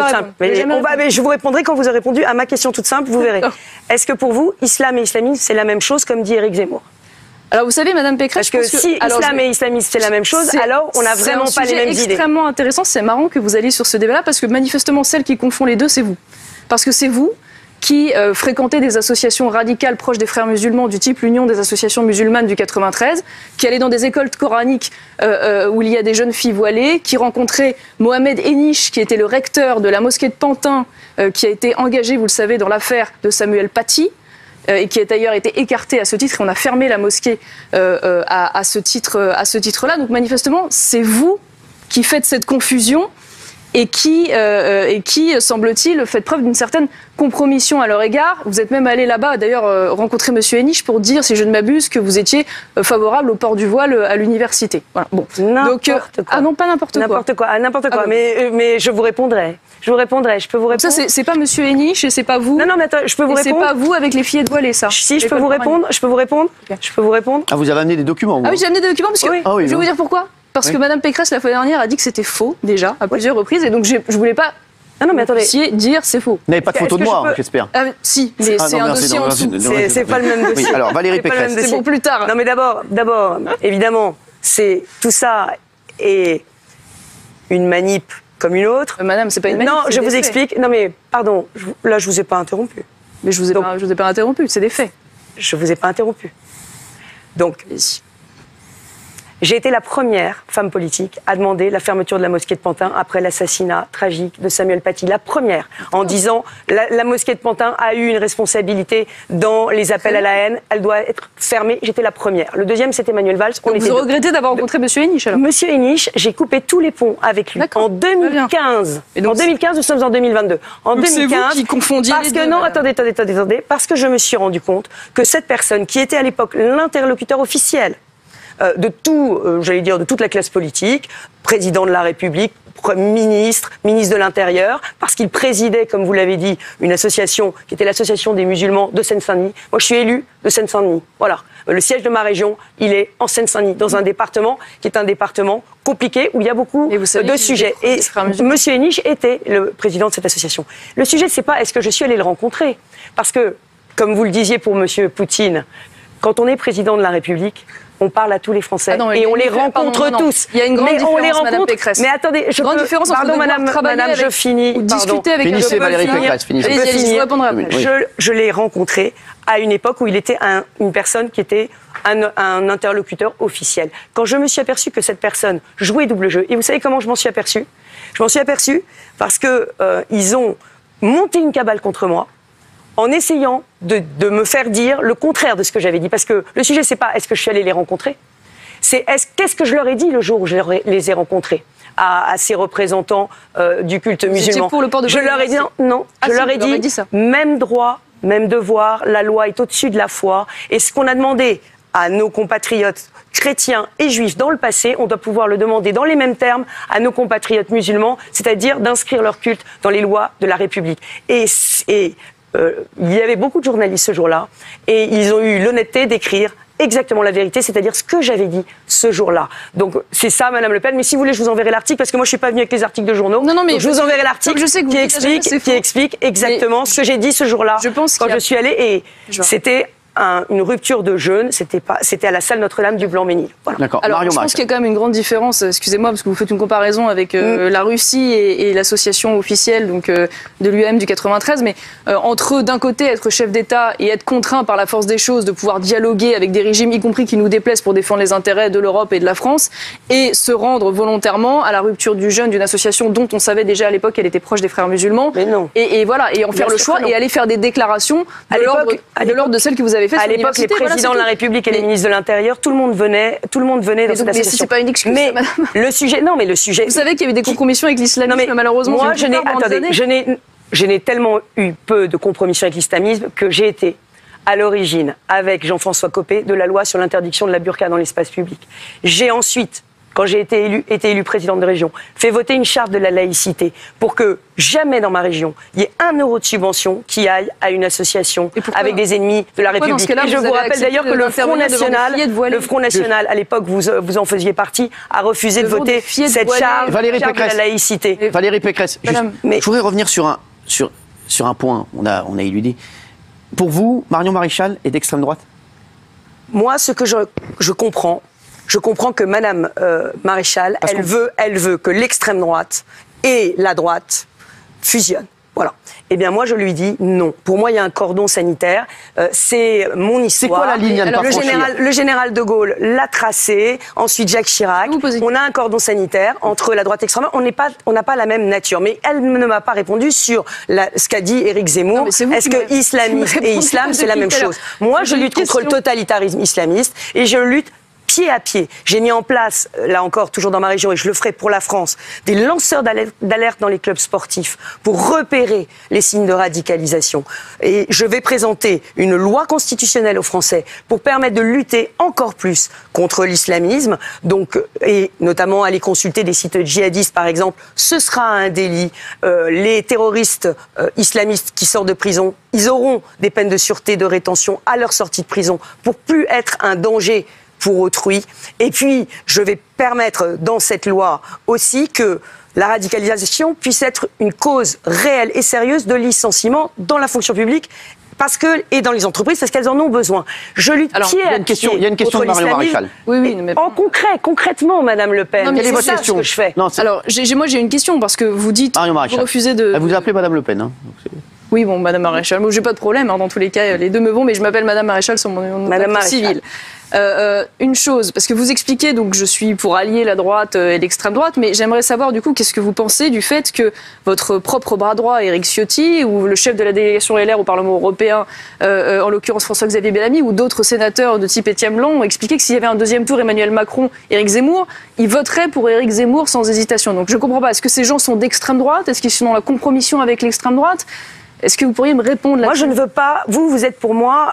Speaker 2: Je vous répondrai quand vous aurez répondu à ma question toute simple, vous verrez. Est-ce que pour vous, islam et islamisme, c'est la même chose, comme dit Éric Zemmour ?
Speaker 3: Alors vous savez, Madame Pécresse,
Speaker 2: parce que si islam et islamisme c'est la même chose, alors on n'a vraiment pas les mêmes idées.
Speaker 3: C'est extrêmement intéressant, c'est marrant que vous alliez sur ce débat-là, parce que manifestement, celle qui confond les deux, c'est vous. Parce que c'est vous qui fréquentez des associations radicales proches des frères musulmans du type l'Union des associations musulmanes du 93, qui allait dans des écoles coraniques où il y a des jeunes filles voilées, qui rencontraient Mohamed Eniche, qui était le recteur de la mosquée de Pantin, qui a été engagé, vous le savez, dans l'affaire de Samuel Paty, et qui a d'ailleurs été écarté à ce titre, et on a fermé la mosquée à ce titre-là. Donc manifestement, c'est vous qui faites cette confusion et qui semble-t-il, fait preuve d'une certaine compromission à leur égard. Vous êtes même allé là-bas, d'ailleurs, rencontrer M. Eniche pour dire, si je ne m'abuse, que vous étiez favorable au port du voile à l'université. Voilà. Bon.
Speaker 2: N'importe quoi.
Speaker 3: Ah non, pas n'importe quoi.
Speaker 2: N'importe quoi, n'importe quoi. Mais je vous répondrai. Je peux vous répondre.
Speaker 3: Ça, c'est pas Monsieur Eniche et c'est pas vous.
Speaker 2: Non, mais attends, je peux vous répondre.
Speaker 3: C'est pas vous avec les fillettes voilées, ça.
Speaker 2: Si, je peux vous répondre. Okay. Je peux vous répondre.
Speaker 1: Ah, vous avez amené des documents.
Speaker 3: Ah oui, j'ai amené des documents parce que je vais vous dire pourquoi. Parce que Madame Pécresse, la fois dernière, a dit que c'était faux, déjà, à plusieurs reprises. Et donc, je voulais pas.
Speaker 2: Non, mais attendez.
Speaker 3: Dire c'est faux.
Speaker 1: Vous n'avez pas de photo de moi, j'espère.
Speaker 3: Si, mais c'est un dossier en dessous.
Speaker 2: C'est pas le même dossier.
Speaker 1: Oui, alors, Valérie Pécresse.
Speaker 3: C'est pour plus tard.
Speaker 2: Non, mais d'abord, évidemment, tout ça est une manip comme une autre.
Speaker 3: Madame, c'est pas une manip.
Speaker 2: Non, je vous explique. Non, mais pardon, là, je vous ai pas interrompu.
Speaker 3: Mais je vous ai pas interrompu, c'est des faits.
Speaker 2: Je vous ai pas interrompu. Donc, j'ai été la première femme politique à demander la fermeture de la mosquée de Pantin après l'assassinat tragique de Samuel Paty. La première, en disant la mosquée de Pantin a eu une responsabilité dans les appels à la haine, elle doit être fermée. J'étais la première. Le deuxième, c'était Manuel Valls.
Speaker 3: Vous regrettez d'avoir rencontré M. Eniche alors ?
Speaker 2: Monsieur Eniche, j'ai coupé tous les ponts avec lui en 2015. Et donc, en 2015, nous sommes en 2022. En donc 2015,
Speaker 3: c'est vous qui confondiez les deux.
Speaker 2: Non, attendez. Parce que je me suis rendu compte que cette personne, qui était à l'époque l'interlocuteur officiel de toute la classe politique, président de la République, ministre de l'Intérieur, parce qu'il présidait, comme vous l'avez dit, une association qui était l'association des musulmans de Seine-Saint-Denis. Moi, je suis élu de Seine-Saint-Denis. Voilà. Le siège de ma région, il est en Seine-Saint-Denis, dans un département qui est un département compliqué, où il y a beaucoup de sujets. Et M. Eniche était le président de cette association. Le sujet, c'est pas est-ce que je suis allé le rencontrer. Parce que, comme vous le disiez pour M. Poutine, quand on est président de la République, on parle à tous les Français et on les rencontre tous.
Speaker 3: Il y a une grande différence, Madame Pécresse.
Speaker 2: Mais attendez, madame, je finis.
Speaker 3: Ou discuter avec
Speaker 1: Valérie Pécresse,
Speaker 2: je l'ai rencontré à une époque où il était une personne qui était un interlocuteur officiel. Quand je me suis aperçue que cette personne jouait double jeu, et vous savez comment je m'en suis aperçue ? Je m'en suis aperçue parce que ils ont monté une cabale contre moi, en essayant de me faire dire le contraire de ce que j'avais dit. Parce que le sujet, c'est pas est-ce que je suis allée les rencontrer, c'est qu'est-ce que je leur ai dit le jour où je les ai rencontrés à ces représentants du culte musulman.
Speaker 3: Pour le port de
Speaker 2: je leur ai dit je leur ai dit même droit, même devoir, la loi est au-dessus de la foi. Et ce qu'on a demandé à nos compatriotes chrétiens et juifs dans le passé, on doit pouvoir le demander dans les mêmes termes à nos compatriotes musulmans, c'est-à-dire d'inscrire leur culte dans les lois de la République. Il y avait beaucoup de journalistes ce jour-là et ils ont eu l'honnêteté d'écrire exactement la vérité, c'est-à-dire ce que j'avais dit ce jour-là. Donc c'est ça, Madame Le Pen. Mais si vous voulez, je vous enverrai l'article parce que moi je suis pas venue avec les articles de journaux.
Speaker 3: Non, mais
Speaker 2: je vous enverrai l'article qui explique exactement ce que j'ai dit ce jour-là. Je pense quand je suis allée et c'était une rupture de jeûne, c'était à la salle Notre-Dame du Blanc-Ménil. Voilà.
Speaker 1: D'accord.
Speaker 3: Alors,
Speaker 1: Marion
Speaker 3: je pense
Speaker 1: Maréchal.
Speaker 3: qu'il y a quand même une grande différence, excusez-moi, parce que vous faites une comparaison avec la Russie et l'association officielle donc, de l'UM du 93, mais entre d'un côté être chef d'État et être contraint par la force des choses de pouvoir dialoguer avec des régimes, y compris qui nous déplaisent pour défendre les intérêts de l'Europe et de la France, et se rendre volontairement à la rupture du jeûne d'une association dont on savait déjà à l'époque qu'elle était proche des frères musulmans,
Speaker 2: mais non.
Speaker 3: Et voilà, et en faire le choix et aller faire des déclarations de l'ordre de celles que vous avez faites.
Speaker 2: À l'époque, les présidents de la République et les ministres de l'Intérieur, tout le monde venait dans cette association.
Speaker 3: C'est pas une excuse.
Speaker 2: Mais le sujet, Vous
Speaker 3: savez qu'il y avait des compromissions avec l'islamisme, malheureusement.
Speaker 2: Moi, je n'ai tellement eu peu de compromissions avec l'islamisme que j'ai été à l'origine, avec Jean-François Copé, de la loi sur l'interdiction de la burqa dans l'espace public. J'ai ensuite, quand j'ai été élu présidente de région, fait voter une charte de la laïcité pour que jamais dans ma région, il y ait 1 euro de subvention qui aille à une association avec des ennemis de la République. Et je vous rappelle d'ailleurs que le Front National, à l'époque, vous en faisiez partie, a refusé de voter cette charte de la laïcité.
Speaker 1: Valérie Pécresse, je voudrais revenir sur un point, on a éludé. Pour vous, Marion Maréchal est d'extrême droite?
Speaker 2: Moi, ce que je comprends que Madame Maréchal, elle veut que l'extrême droite et la droite fusionnent. Voilà. Eh bien, moi, je lui dis non. Pour moi, il y a un cordon sanitaire. C'est mon histoire.
Speaker 1: C'est quoi la ligne à ne pas franchir ?
Speaker 2: Le général de Gaulle l'a tracé. Ensuite, Jacques Chirac. On a un cordon sanitaire entre la droite et l'extrême droite. On n'a pas la même nature. Mais elle ne m'a pas répondu sur ce qu'a dit Éric Zemmour. Est-ce que islamisme et islam, c'est la même chose? Moi, je lutte contre le totalitarisme islamiste et je lutte pied à pied. J'ai mis en place, là encore, toujours dans ma région, et je le ferai pour la France, des lanceurs d'alerte dans les clubs sportifs pour repérer les signes de radicalisation. Et je vais présenter une loi constitutionnelle aux Français pour permettre de lutter encore plus contre l'islamisme, donc, et notamment aller consulter des sites djihadistes, par exemple. Ce sera un délit. Les terroristes islamistes qui sortent de prison, ils auront des peines de sûreté, de rétention à leur sortie de prison pour plus être un danger pour autrui. Et puis, je vais permettre dans cette loi aussi que la radicalisation puisse être une cause réelle et sérieuse de licenciement dans la fonction publique et dans les entreprises, parce qu'elles en ont besoin. Je lutte pied à pied.
Speaker 1: Il y a une question de Marion Maréchal.
Speaker 3: Oui, mais...
Speaker 2: concrètement, Madame Le Pen.
Speaker 1: Quelle est votre question?
Speaker 2: Ce que je fais.
Speaker 3: Alors, moi, j'ai une question, parce que vous dites...
Speaker 1: Marion Maréchal.
Speaker 3: Vous refusez de...
Speaker 1: Elle vous a appelé Madame Le Pen. Hein.
Speaker 3: Oui, bon, Madame Maréchal. Moi, j'ai pas de problème, dans tous les cas, les deux me vont, mais je m'appelle Madame Maréchal sur mon nom civil. Une chose, parce que vous expliquez, donc je suis pour allier la droite et l'extrême droite, mais j'aimerais savoir du coup qu'est-ce que vous pensez du fait que votre propre bras droit, Éric Ciotti, ou le chef de la délégation LR au Parlement européen, en l'occurrence François-Xavier Bellamy, ou d'autres sénateurs de type Étienne Blanc, ont expliqué que s'il y avait un deuxième tour, Emmanuel Macron, Éric Zemmour, ils voteraient pour Éric Zemmour sans hésitation. Donc je comprends pas, est-ce que ces gens sont d'extrême droite? Est-ce qu'ils sont dans la compromission avec l'extrême droite? Est-ce que vous pourriez me répondre là-dessus?
Speaker 2: Moi, je ne veux pas. Vous êtes pour moi...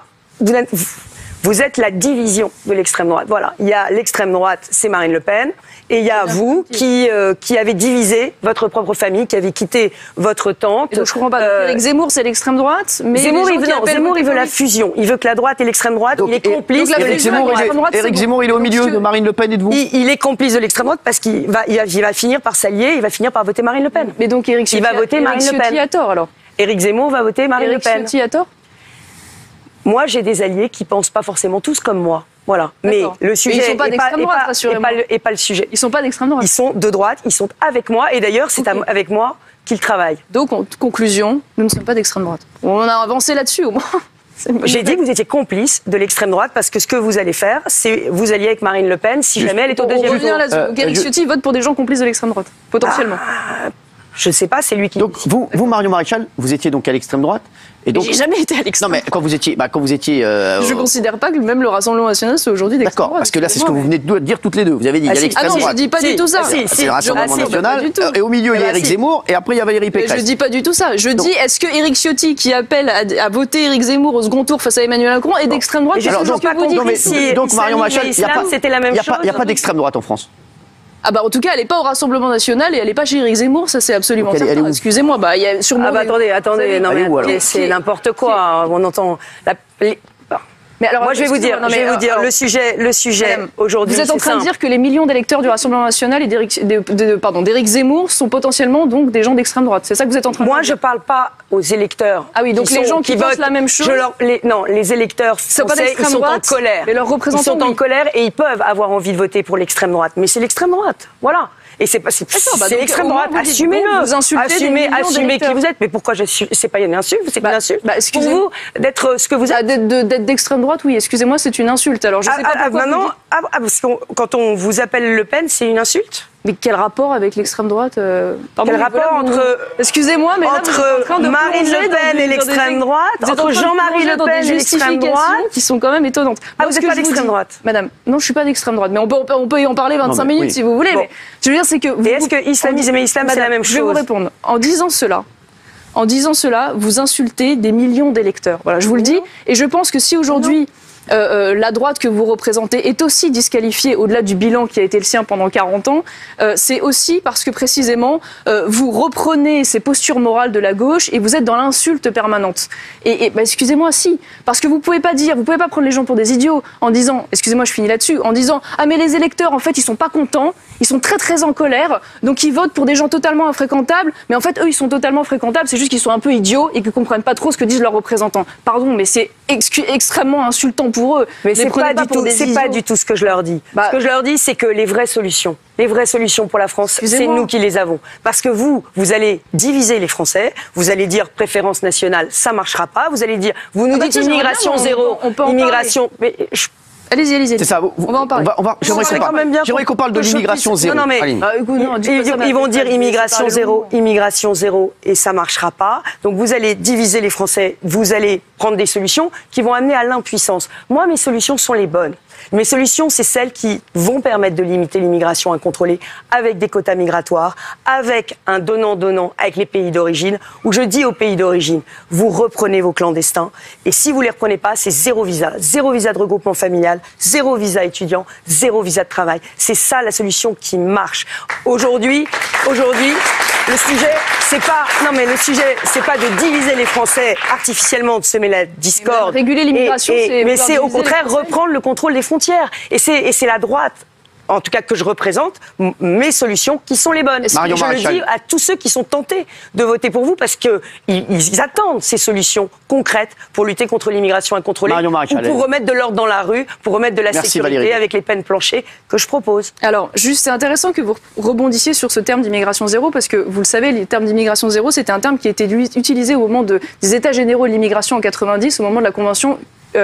Speaker 2: Vous êtes la division de l'extrême droite. Voilà, il y a l'extrême droite, c'est Marine Le Pen, et il y a vous qui avez divisé votre propre famille, qui avez quitté votre tante.
Speaker 3: Et donc je comprends pas. Éric Zemmour, c'est l'extrême droite, mais
Speaker 2: Zemmour, il veut la fusion. Il veut que la droite et l'extrême droite. Donc, il est complice.
Speaker 1: Éric Zemmour, il est au milieu de Marine Le Pen et de vous.
Speaker 2: Il est complice de l'extrême droite parce qu'il va finir par s'allier. Il va finir par voter Marine Le Pen.
Speaker 3: Mais donc Éric Ciotti,
Speaker 2: il va voter Marine Le Pen.
Speaker 3: A tort alors.
Speaker 2: Éric Zemmour va voter Marine Le Pen.
Speaker 3: Éric Ciotti a tort.
Speaker 2: Moi, j'ai des alliés qui pensent pas forcément tous comme moi. Voilà. Mais le sujet
Speaker 3: ils sont pas d'extrême droite, rassurez-moi.
Speaker 2: Et pas le sujet.
Speaker 3: Ils sont pas d'extrême droite.
Speaker 2: Ils sont de droite, ils sont avec moi. Et d'ailleurs, c'est avec moi qu'ils travaillent.
Speaker 3: Donc, en conclusion, nous ne sommes pas d'extrême droite. On a avancé là-dessus, au moins.
Speaker 2: J'ai dit que vous étiez complice de l'extrême droite parce que ce que vous allez faire, c'est vous alliez avec Marine Le Pen si jamais elle est au deuxième tour.
Speaker 3: Éric Ciotti vote pour des gens complices de l'extrême droite, potentiellement.
Speaker 2: Je ne sais pas, c'est lui qui...
Speaker 1: Donc vous, Marion Maréchal, vous étiez donc à l'extrême droite
Speaker 3: et donc... J'ai jamais été à l'extrême droite.
Speaker 1: Non mais quand vous étiez...
Speaker 3: Je ne considère pas que même le Rassemblement National soit aujourd'hui d'extrême droite.
Speaker 1: D'accord, parce que là c'est ce que vous venez de dire toutes les deux. Vous avez dit il y a l'extrême droite.
Speaker 3: Ah non, je dis pas du tout ça.
Speaker 1: C'est le Rassemblement National, et au milieu il y a Éric Zemmour, et après il y a Valérie Pécresse.
Speaker 3: Je dis pas du tout ça. Je dis, est-ce que Éric Ciotti, qui appelle à voter Éric Zemmour au second tour face à Emmanuel Macron, est d'extrême droite?
Speaker 1: Donc Marion Maréchal,
Speaker 2: c'était la même chose.
Speaker 1: Il n'y a pas d'extrême droite en France.
Speaker 3: Ah bah en tout cas, elle n'est pas au Rassemblement National et elle n'est pas chez Éric Zemmour, ça c'est absolument certain. Excusez-moi, il y a sûrement...
Speaker 2: attendez, non mais c'est n'importe quoi. On entend... Mais alors, moi, je vais vous dire, le sujet aujourd'hui.
Speaker 3: Vous êtes en train de dire que les millions d'électeurs du Rassemblement national et d'Éric Zemmour sont potentiellement donc des gens d'extrême droite. C'est ça que vous êtes en train de dire?
Speaker 2: Moi, je parle pas aux électeurs.
Speaker 3: Ah oui, donc les gens qui votent la même chose.
Speaker 2: Non, les électeurs français, ils sont en colère.
Speaker 3: Mais leurs représentants,
Speaker 2: ils sont en colère et ils peuvent avoir envie de voter pour l'extrême droite. Mais c'est l'extrême droite, voilà. Et c'est l'extrême droite. Assumez-le. Assumez qui vous êtes. Mais pourquoi c'est pas une insulte? C'est une insulte pour vous d'être ce que vous êtes.
Speaker 3: D'être d'extrême droite, oui. Excusez-moi, c'est une insulte. Alors je sais pas pourquoi.
Speaker 2: Maintenant, parce que quand on vous appelle Le Pen, c'est une insulte.
Speaker 3: Mais quel rapport avec l'extrême droite
Speaker 2: Quel rapport entre...
Speaker 3: Excusez-moi, mais
Speaker 2: entre Marine Le Pen et l'extrême droite, entre Jean-Marie Le Pen et l'extrême droite,
Speaker 3: qui sont quand même étonnantes.
Speaker 2: Ah, vous n'êtes pas d'extrême droite,
Speaker 3: madame? Non, je suis pas d'extrême droite, mais on peut y en parler 25 minutes si vous voulez. Bon. Mais je veux dire, c'est que...
Speaker 2: Et est-ce que islamisme et islam, c'est la même chose?
Speaker 3: Je vais vous répondre. En disant cela, vous insultez des millions d'électeurs. Voilà, je vous le dis. Et je pense que si aujourd'hui... la droite que vous représentez est aussi disqualifiée au-delà du bilan qui a été le sien pendant 40 ans, c'est aussi parce que précisément vous reprenez ces postures morales de la gauche et vous êtes dans l'insulte permanente. Et excusez-moi, si, parce que vous pouvez pas prendre les gens pour des idiots en disant, excusez-moi, je finis là-dessus, en disant ah mais les électeurs en fait ils sont pas contents, ils sont très très en colère, donc ils votent pour des gens totalement infréquentables, mais en fait eux ils sont totalement fréquentables, c'est juste qu'ils sont un peu idiots et qu'ils comprennent pas trop ce que disent leurs représentants. Pardon, mais c'est extrêmement insultant pour eux.
Speaker 2: Mais c'est pas du tout ce que je leur dis. Ce que je leur dis, c'est que les vraies solutions pour la France, c'est nous qui les avons. Parce que vous allez diviser les Français, vous allez dire préférence nationale, ça marchera pas, vous allez dire, vous nous dites immigration zéro, immigration...
Speaker 3: Allez-y.
Speaker 1: C'est ça.
Speaker 3: On va en parler.
Speaker 1: J'aimerais qu'on parle de l'immigration zéro.
Speaker 2: Non, mais ils vont dire immigration zéro, et ça marchera pas. Donc vous allez diviser les Français, vous allez prendre des solutions qui vont amener à l'impuissance. Moi, mes solutions sont les bonnes. Mes solutions, c'est celles qui vont permettre de limiter l'immigration incontrôlée avec des quotas migratoires, avec un donnant-donnant avec les pays d'origine, où je dis aux pays d'origine, vous reprenez vos clandestins, et si vous ne les reprenez pas, c'est zéro visa de regroupement familial, zéro visa étudiant, zéro visa de travail. C'est ça la solution qui marche. Aujourd'hui, le sujet, c'est pas de diviser les Français artificiellement, de semer la discorde.
Speaker 3: Réguler l'immigration,
Speaker 2: mais c'est au contraire reprendre le contrôle des frontières. Et c'est la droite, en tout cas que je représente, mes solutions qui sont les bonnes. Je le dis à tous ceux qui sont tentés de voter pour vous parce qu'ils attendent ces solutions concrètes pour lutter contre l'immigration incontrôlée ou pour remettre de l'ordre dans la rue, pour remettre de la sécurité Valérie. Avec les peines planchées que je propose.
Speaker 3: Alors, juste, c'est intéressant que vous rebondissiez sur ce terme d'immigration zéro parce que, vous le savez, le terme d'immigration zéro, c'était un terme qui a été utilisé au moment des États généraux de l'immigration en 90, au moment de la convention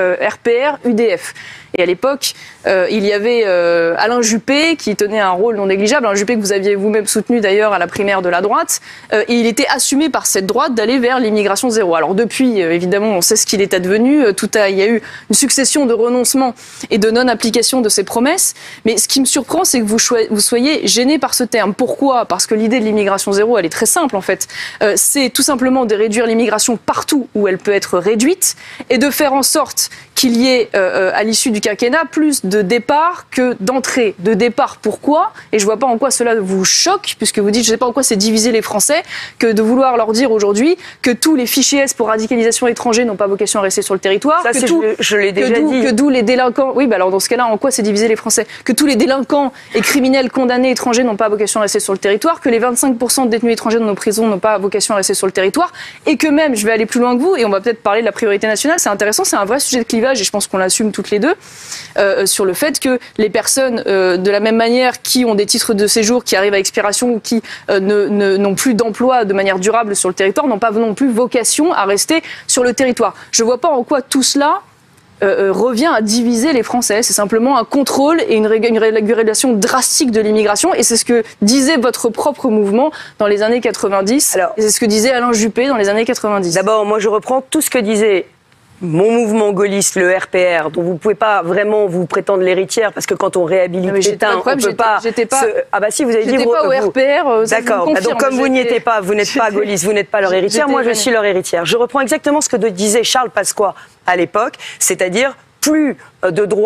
Speaker 3: RPR-UDF. Et à l'époque, il y avait Alain Juppé qui tenait un rôle non négligeable, Alain Juppé que vous aviez vous-même soutenu d'ailleurs à la primaire de la droite, et il était assumé par cette droite d'aller vers l'immigration zéro. Alors depuis, évidemment, on sait ce qu'il est advenu, il y a eu une succession de renoncements et de non-application de ces promesses, mais ce qui me surprend, c'est que vous soyez gêné par ce terme. Pourquoi? Parce que l'idée de l'immigration zéro, elle est très simple en fait. C'est tout simplement de réduire l'immigration partout où elle peut être réduite, et de faire en sorte qu'il y ait, à l'issue du quinquennat, plus de départs que d'entrées. De départ, pourquoi? Et je ne vois pas en quoi cela vous choque, puisque vous dites, je ne sais pas en quoi c'est diviser les Français, que de vouloir leur dire aujourd'hui que tous les fichiers S pour radicalisation étrangers n'ont pas vocation à rester sur le territoire.
Speaker 2: Ça, je l'ai déjà dit.
Speaker 3: Que d'où les délinquants... Oui, alors dans ce cas-là, en quoi c'est diviser les Français? Que tous les délinquants et criminels condamnés étrangers n'ont pas vocation à rester sur le territoire, que les 25% de détenus étrangers dans nos prisons n'ont pas vocation à rester sur le territoire, et que même, je vais aller plus loin que vous, et on va peut-être parler de la priorité nationale, c'est intéressant, c'est un vrai sujet de clivage, et je pense qu'on l'assume toutes les deux, sur le fait que les personnes, de la même manière, qui ont des titres de séjour qui arrivent à expiration ou qui n'ont plus d'emploi de manière durable sur le territoire, n'ont pas non plus vocation à rester sur le territoire. Je ne vois pas en quoi tout cela revient à diviser les Français. C'est simplement un contrôle et une régulation drastique de l'immigration, et c'est ce que disait votre propre mouvement dans les années 90, et c'est ce que disait Alain Juppé dans les années 90.
Speaker 2: D'abord, moi je reprends tout ce que disait mon mouvement gaulliste, le RPR, dont vous ne pouvez pas vraiment vous prétendre l'héritière, parce que quand on réhabilite l'État, on ne peut pas... Ah bah si, vous avez dit...
Speaker 3: J'étais pas au RPR,
Speaker 2: d'accord. Donc comme vous n'y étiez pas, vous n'êtes pas gaulliste, vous n'êtes pas leur héritière, moi je suis leur héritière. Je reprends exactement ce que disait Charles Pasqua à l'époque, c'est-à-dire plus de droits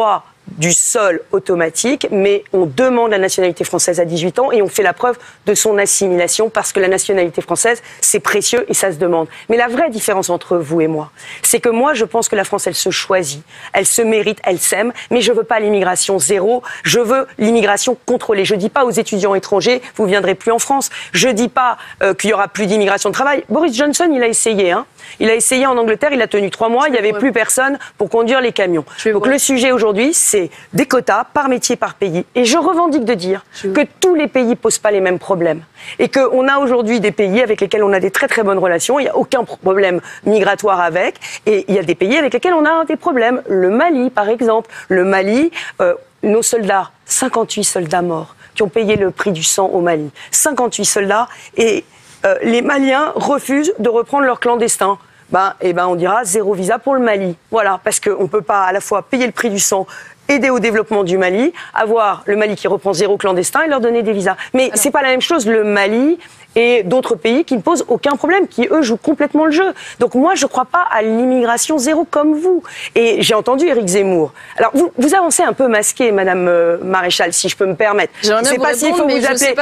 Speaker 2: du sol automatique, mais on demande la nationalité française à 18 ans et on fait la preuve de son assimilation parce que la nationalité française, c'est précieux et ça se demande. Mais la vraie différence entre vous et moi, c'est que moi, je pense que la France, elle se choisit, elle se mérite, elle s'aime, mais je veux pas l'immigration zéro, je veux l'immigration contrôlée. Je dis pas aux étudiants étrangers, vous viendrez plus en France. Je dis pas qu'il y aura plus d'immigration de travail. Boris Johnson, il a essayé, hein. Il a essayé en Angleterre, il a tenu 3 mois, il n'y avait plus personne pour conduire les camions. Donc le sujet aujourd'hui, c'est des quotas par métier, par pays. Et je revendique de dire que tous les pays ne posent pas les mêmes problèmes. Et qu'on a aujourd'hui des pays avec lesquels on a des très très bonnes relations, il n'y a aucun problème migratoire avec. Et il y a des pays avec lesquels on a des problèmes. Le Mali, par exemple. Le Mali, nos soldats, 58 soldats morts, qui ont payé le prix du sang au Mali. 58 soldats et... les Maliens refusent de reprendre leurs clandestins. On dira 0 visa pour le Mali. Voilà, parce qu'on ne peut pas à la fois payer le prix du sang, aider au développement du Mali, avoir le Mali qui reprend 0 clandestin et leur donner des visas. Mais c'est pas la même chose, le Mali et d'autres pays qui ne posent aucun problème, qui eux jouent complètement le jeu. Donc moi je ne crois pas à l'immigration zéro comme vous. Et j'ai entendu Éric Zemmour. Alors vous avancez un peu masqué, Madame Maréchal, si je peux me permettre. Je ne sais pas s'il faut vous appeler,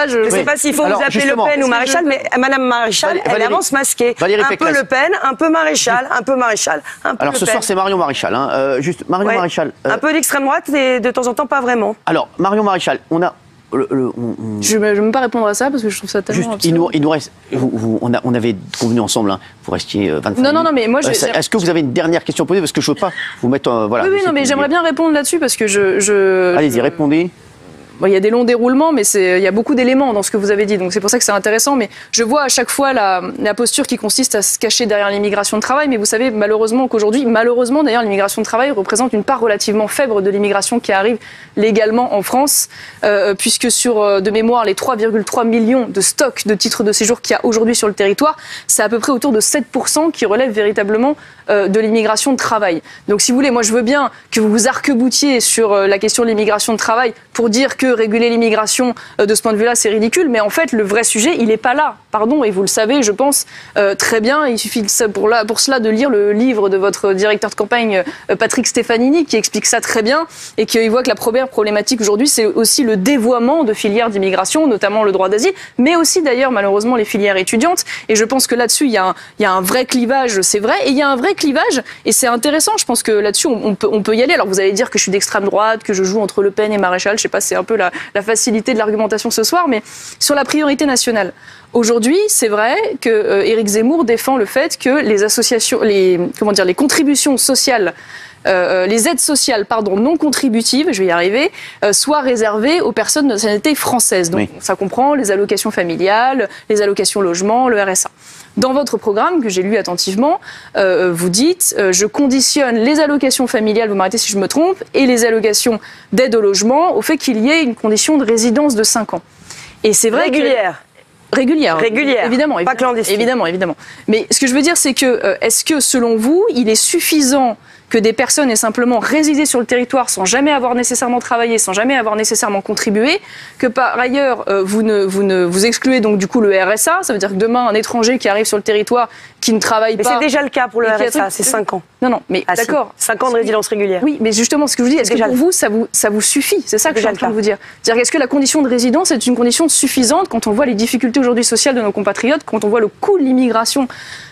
Speaker 2: Le Pen ou Maréchal, mais Madame Maréchal, elle avance masquée. Un peu Le Pen, un peu Maréchal, un peu Maréchal.
Speaker 1: Alors ce soir c'est Marion Maréchal. Juste Marion Maréchal.
Speaker 2: Un peu d'extrême droite et de temps en temps pas vraiment.
Speaker 1: Alors Marion Maréchal, on a...
Speaker 3: Je ne vais même pas répondre à ça parce que je trouve ça tellement
Speaker 1: juste, il nous reste. On avait convenu ensemble, hein, vous restiez 25 minutes.
Speaker 3: Non, mais moi.
Speaker 1: Est-ce que vous avez une dernière question à poser? Parce que je ne veux pas vous mettre. Voilà,
Speaker 3: oui, non, mais j'aimerais bien répondre là-dessus parce que
Speaker 1: Allez-y, répondez.
Speaker 3: Bon, il y a des longs déroulements, mais il y a beaucoup d'éléments dans ce que vous avez dit, donc c'est pour ça que c'est intéressant. Mais je vois à chaque fois la posture qui consiste à se cacher derrière l'immigration de travail. Mais vous savez malheureusement qu'aujourd'hui, d'ailleurs, l'immigration de travail représente une part relativement faible de l'immigration qui arrive légalement en France, puisque sur de mémoire les 3,3 millions de stocks de titres de séjour qu'il y a aujourd'hui sur le territoire, c'est à peu près autour de 7% qui relèvent véritablement de l'immigration de travail. Donc si vous voulez, moi je veux bien que vous vous arc-boutiez sur la question de l'immigration de travail pour dire que réguler l'immigration de ce point de vue-là, c'est ridicule, mais en fait, le vrai sujet, il n'est pas là. Pardon, et vous le savez, je pense très bien. Il suffit pour cela de lire le livre de votre directeur de campagne, Patrick Stefanini, qui explique ça très bien et qui voit que la première problématique aujourd'hui, c'est aussi le dévoiement de filières d'immigration, notamment le droit d'asile, mais aussi d'ailleurs, malheureusement, les filières étudiantes. Et je pense que là-dessus, il y a un vrai clivage, c'est vrai, et il y a un vrai clivage, et c'est intéressant. Je pense que là-dessus, on peut y aller. Alors, vous allez dire que je suis d'extrême droite, que je joue entre Le Pen et Maréchal. Je sais pas, c'est un peu la facilité de l'argumentation ce soir, mais sur la priorité nationale. Aujourd'hui, c'est vrai que Éric Zemmour défend le fait que les associations, les contributions sociales, les aides sociales, non contributives, je vais y arriver, soient réservées aux personnes de nationalité française. Donc, ça comprend les allocations familiales, les allocations logement, le RSA. Dans votre programme, que j'ai lu attentivement, vous dites je conditionne les allocations familiales, vous m'arrêtez si je me trompe, et les allocations d'aide au logement au fait qu'il y ait une condition de résidence de 5 ans. Et c'est vrai Régulière, évidemment.
Speaker 2: Pas clandestine.
Speaker 3: Évidemment. Mais ce que je veux dire, c'est que, est-ce que, selon vous, il est suffisant que des personnes aient simplement résidé sur le territoire sans jamais avoir nécessairement travaillé, sans jamais avoir nécessairement contribué, que par ailleurs, vous excluez donc du coup le RSA, ça veut dire que demain, un étranger qui arrive sur le territoire, qui ne travaille pas...
Speaker 2: Mais c'est déjà le cas pour le RSA, c'est 5 ans.
Speaker 3: Non, mais d'accord.
Speaker 2: 5 ans de résidence régulière.
Speaker 3: Oui, mais justement, ce que je vous dis, est-ce que pour vous, ça vous suffit? C'est ça que je suis en train de vous dire. C'est-à-dire, est-ce que la condition de résidence est une condition suffisante quand on voit les difficultés aujourd'hui sociales de nos compatriotes, quand on voit le coût de l'immigration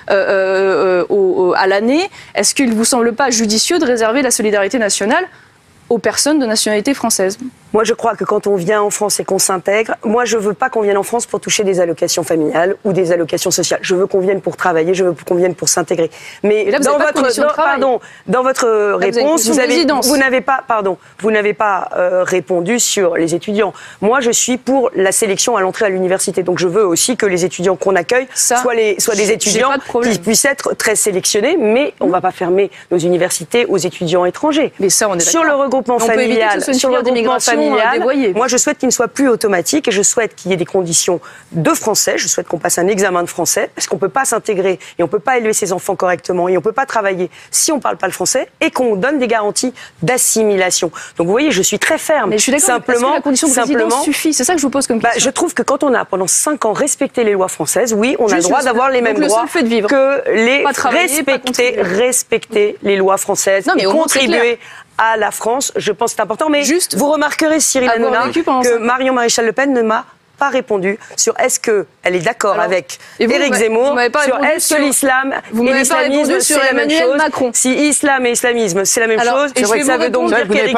Speaker 3: à l'année? Est-ce qu'il ne vous semble pas judicieux de réserver la solidarité nationale aux personnes de nationalité française?
Speaker 2: Moi, je crois que quand on vient en France et qu'on s'intègre, moi, je veux pas qu'on vienne en France pour toucher des allocations familiales ou des allocations sociales. Je veux qu'on vienne pour travailler, je veux qu'on vienne pour s'intégrer. Mais là, dans votre réponse, vous n'avez pas répondu sur les étudiants. Moi, je suis pour la sélection à l'entrée à l'université. Donc, je veux aussi que les étudiants qu'on accueille soient des étudiants qui puissent être très sélectionnés, mais on va pas fermer nos universités aux étudiants étrangers.
Speaker 3: Mais ça, on est
Speaker 2: sur le regroupement familial, moi je souhaite qu'il ne soit plus automatique et je souhaite qu'il y ait des conditions de français, je souhaite qu'on passe un examen de français parce qu'on ne peut pas s'intégrer et on ne peut pas élever ses enfants correctement et on ne peut pas travailler si on ne parle pas le français et qu'on donne des garanties d'assimilation. Donc vous voyez, je suis très ferme.
Speaker 3: Mais je suis d'accord, simplement, est-ce que la condition de résidence suffit? C'est ça que je vous pose comme question.
Speaker 2: Je trouve que quand on a pendant 5 ans respecté les lois françaises, oui, on a le droit d'avoir les mêmes droits que les respecter les lois françaises et contribuer à la France. Je pense que c'est important. Mais
Speaker 3: Juste,
Speaker 2: vous remarquerez, Cyril Hanouna, que Marion Maréchal Le Pen ne m'a pas répondu sur est-ce qu'elle est d'accord avec Éric Zemmour, sur est-ce que l'islam et l'islamisme, c'est la même chose.
Speaker 3: Macron.
Speaker 2: Si islam et islamisme, c'est la même chose,
Speaker 1: c'est vrai que
Speaker 2: ça veut donc dire qu'Éric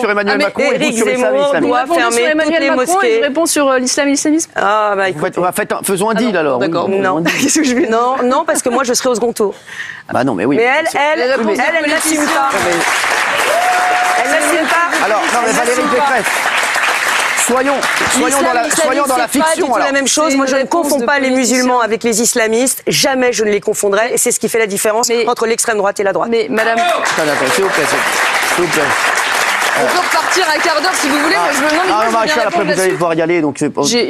Speaker 2: Zemmour doit fermer toutes les mosquées.
Speaker 3: Je réponds sur l'islam et l'islamisme.
Speaker 2: Ah, bah écoutez.
Speaker 1: Faisons un deal alors.
Speaker 2: D'accord. Non, parce que moi, je serai au second tour.
Speaker 1: Bah non, mais oui.
Speaker 2: Mais elle n'assume pas. Elle n'assume pas.
Speaker 1: Alors, non, mais Valérie Pécresse. Soyons dans la fiction.
Speaker 2: C'est la même chose. Moi, je ne confonds pas les musulmans avec les islamistes. Jamais je ne les confondrai. Et c'est ce qui fait la différence entre l'extrême droite et la droite.
Speaker 3: Mais madame.
Speaker 1: S'il vous plaît.
Speaker 3: On peut repartir à quart d'heure si vous voulez. Moi, je me demande.
Speaker 1: Ah, Maréchal, après vous allez devoir y aller. Donc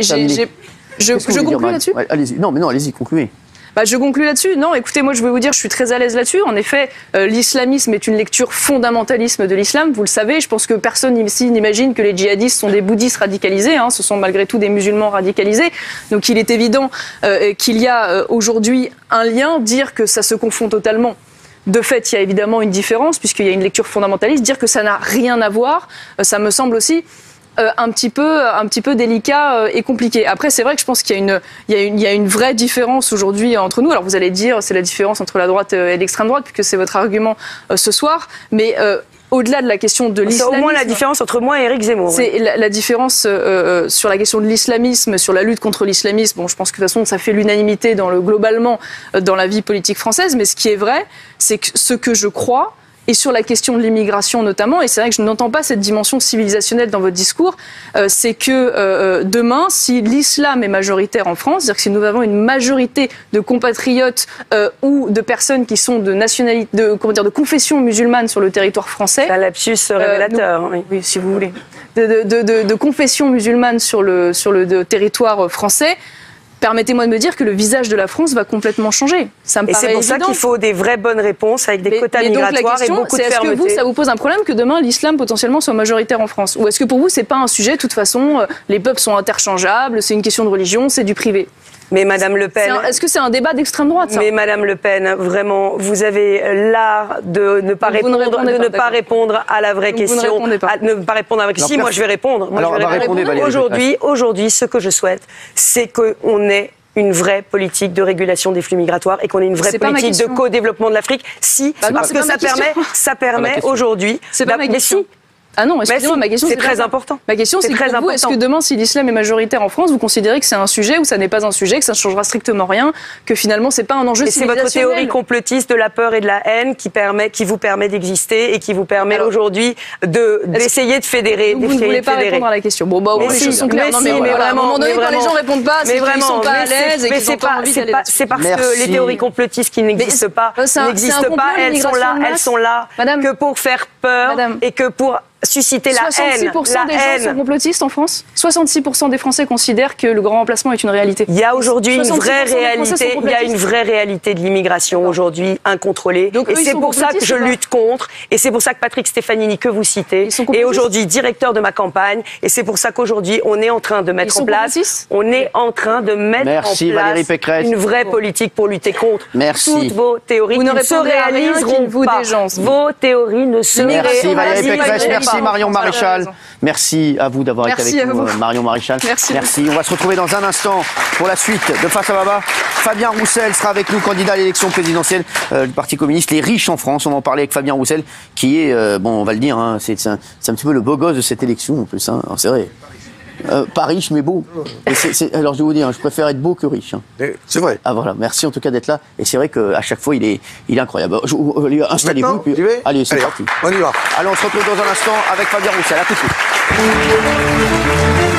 Speaker 3: je conclue là-dessus.
Speaker 1: Allez-y. Non, allez-y, concluez.
Speaker 3: Je conclue là-dessus. Non, écoutez, moi je vais vous dire, je suis très à l'aise là-dessus. En effet, l'islamisme est une lecture fondamentalisme de l'islam, vous le savez. Je pense que personne ici n'imagine que les djihadistes sont des bouddhistes radicalisés. Ce sont malgré tout des musulmans radicalisés. Donc il est évident qu'il y a aujourd'hui un lien, dire que ça se confond totalement. De fait, il y a évidemment une différence, puisqu'il y a une lecture fondamentaliste. Dire que ça n'a rien à voir, ça me semble aussi un petit peu délicat et compliqué. Après, c'est vrai que je pense qu'il y a une vraie différence aujourd'hui entre nous. Alors, vous allez dire, c'est la différence entre la droite et l'extrême droite, puisque c'est votre argument ce soir. Mais au-delà de la question de l'islamisme...
Speaker 2: C'est au moins la différence entre moi et Éric Zemmour.
Speaker 3: C'est la différence sur la question de l'islamisme, sur la lutte contre l'islamisme. Bon, je pense que de toute façon, ça fait l'unanimité globalement dans la vie politique française. Mais ce qui est vrai, c'est que ce que je crois... Et sur la question de l'immigration notamment, et c'est vrai que je n'entends pas cette dimension civilisationnelle dans votre discours, c'est que demain, si l'islam est majoritaire en France, c'est-à-dire que si nous avons une majorité de compatriotes ou de personnes qui sont de confession musulmane sur le territoire français...
Speaker 2: C'est un lapsus révélateur.
Speaker 3: Oui, si vous voulez. De confession musulmane sur le territoire français... Permettez-moi de me dire que le visage de la France va complètement changer. Ça me paraît évident.
Speaker 2: Et c'est pour ça qu'il faut des vraies bonnes réponses avec des quotas migratoires et beaucoup de fermeté.
Speaker 3: Est-ce que ça vous pose un problème que demain l'islam potentiellement soit majoritaire en France? Ou est-ce que pour vous c'est pas un sujet? De toute façon, les peuples sont interchangeables, c'est une question de religion, c'est du privé.
Speaker 2: Mais Madame Le Pen...
Speaker 3: Est-ce que c'est un débat d'extrême droite, ça?
Speaker 2: Mais Madame Le Pen, vraiment, vous avez l'art de ne pas répondre à la vraie question.
Speaker 3: Vous ne répondez pas.
Speaker 2: Ne pas répondre à la vraie question. Si, moi je vais répondre. Aujourd'hui, ce que je souhaite, c'est qu'on ait une vraie politique de régulation des flux migratoires et qu'on ait une vraie politique de co-développement de l'Afrique. Si, parce que ça permet aujourd'hui...
Speaker 3: C'est pas ma question. Ah non, excusez-moi, ma question
Speaker 2: c'est très important.
Speaker 3: Ma question c'est pour vous, est-ce que demain, si l'islam est majoritaire en France, vous considérez que c'est un sujet ou ça n'est pas un sujet, que ça ne changera strictement rien, que finalement c'est pas un enjeu civilisationnel?
Speaker 2: C'est votre théorie complotiste de la peur et de la haine qui vous permet d'exister et qui vous permet aujourd'hui d'essayer de fédérer.
Speaker 3: Vous ne voulez pas répondre à la question. Bon, bah, les choses sont claires. Non, mais à un moment donné, quand les gens répondent pas, c'est qu'ils sont pas à l'aise et qu'ils ont pas envie d'aller là-dessus.
Speaker 2: C'est parce que les théories complotistes qui n'existent pas, elles sont là que pour faire peur et que pour susciter la haine.
Speaker 3: 66% des gens sont complotistes en France. 66% des Français considèrent que le grand remplacement est une réalité.
Speaker 2: Il y a aujourd'hui une vraie réalité. Il y a une vraie réalité de l'immigration aujourd'hui incontrôlée. Donc, et c'est pour ça que je lutte contre. Et c'est pour ça que Patrick Stefanini, que vous citez, est aujourd'hui directeur de ma campagne. Et c'est pour ça qu'aujourd'hui, on est en train de mettre en place, une vraie politique pour lutter contre toutes vos théories qui ne se réaliseront pas. Vos théories ne se réaliseront pas.
Speaker 1: Merci Marion Maréchal. Merci à vous d'avoir été avec nous, Marion Maréchal. Merci. On va se retrouver dans un instant pour la suite de Face à Baba. Fabien Roussel sera avec nous, candidat à l'élection présidentielle du Parti communiste. Les riches en France, on va en parler avec Fabien Roussel, qui est, on va le dire, c'est un petit peu le beau gosse de cette élection en plus. C'est vrai. Pas riche mais beau. Alors je vais vous dire, je préfère être beau que riche.
Speaker 4: C'est vrai.
Speaker 1: Ah voilà, merci en tout cas d'être là. Et c'est vrai qu'à chaque fois il est incroyable. Installez-vous. Allez, c'est parti.
Speaker 4: On y va.
Speaker 1: Allez, on se retrouve dans un instant avec Fabien Roussel. À tout de suite.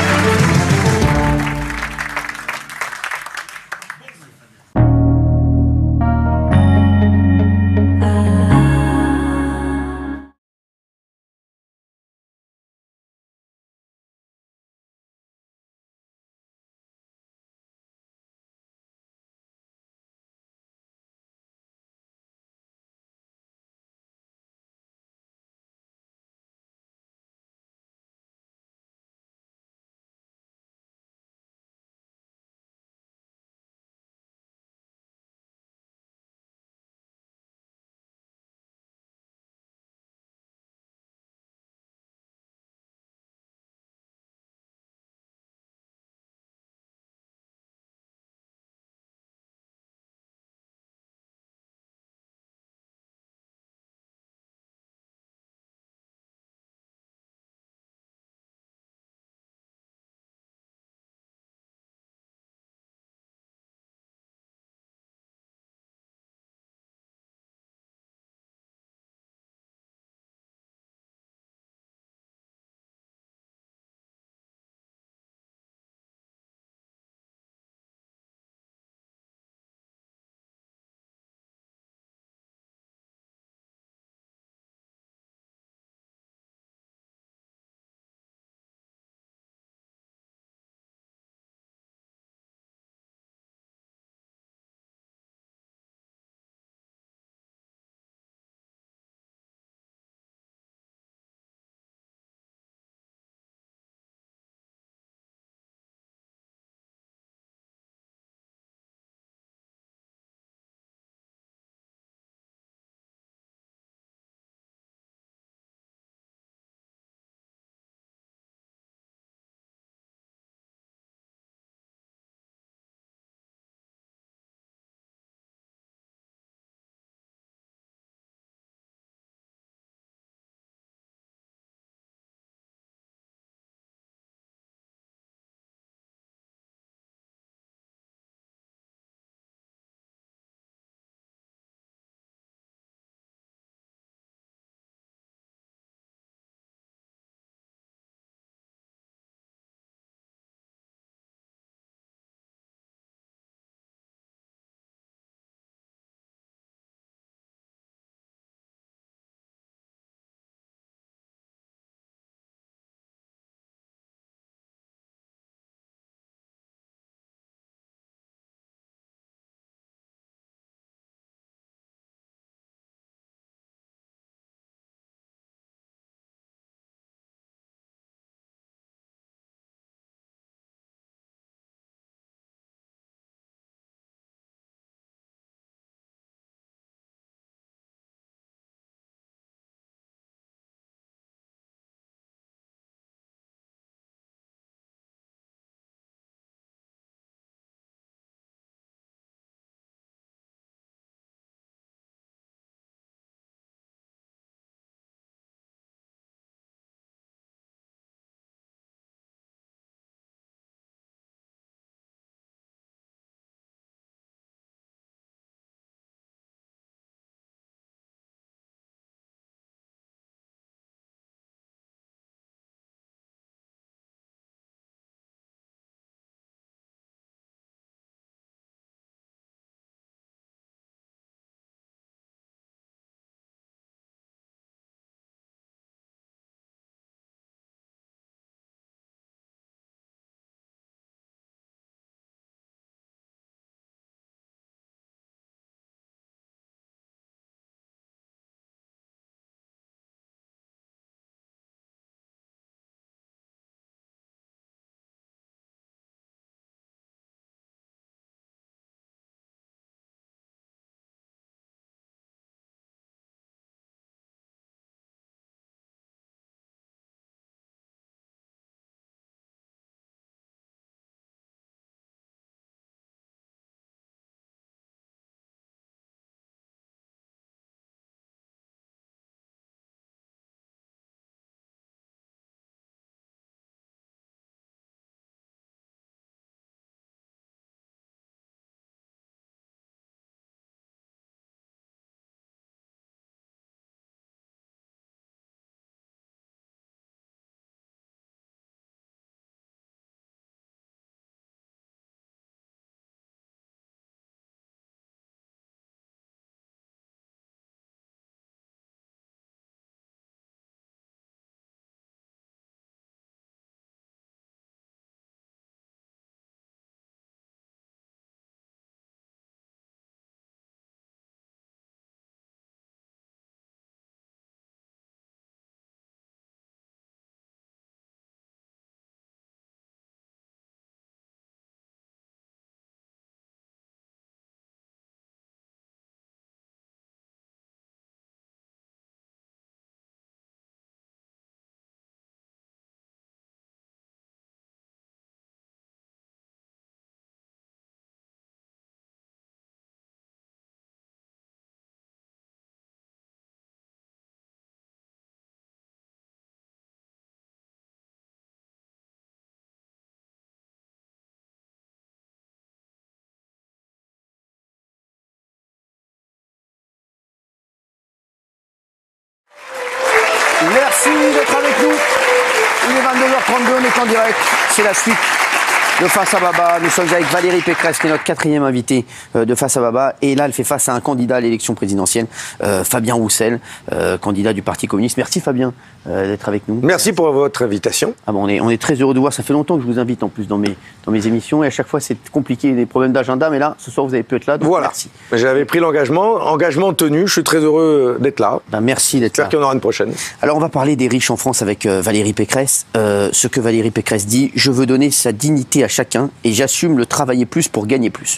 Speaker 1: Merci d'être avec nous. Il est 22h32, on est en direct. C'est la suite de Face à Baba. Nous sommes avec Valérie Pécresse, qui est notre 4e invitée de Face à Baba. Et là, elle fait face à un candidat à l'élection présidentielle, Fabien Roussel, candidat du Parti communiste. Merci Fabien d'être avec nous.
Speaker 4: Merci pour votre invitation.
Speaker 1: Ah bon, on est très heureux de vous voir. Ça fait longtemps que je vous invite en plus dans mes émissions. Et à chaque fois, c'est compliqué, des problèmes d'agenda. Mais là, ce soir, vous avez pu être là. Donc
Speaker 4: voilà.
Speaker 1: Merci.
Speaker 4: J'avais pris engagement tenu. Je suis très heureux d'être là.
Speaker 1: Ben, merci d'être là.
Speaker 4: J'espère qu'il y en aura une prochaine.
Speaker 1: Alors, on va parler des riches en France avec Valérie Pécresse. Ce que Valérie Pécresse dit, je veux donner sa dignité à chacun et j'assume le travailler plus pour gagner plus.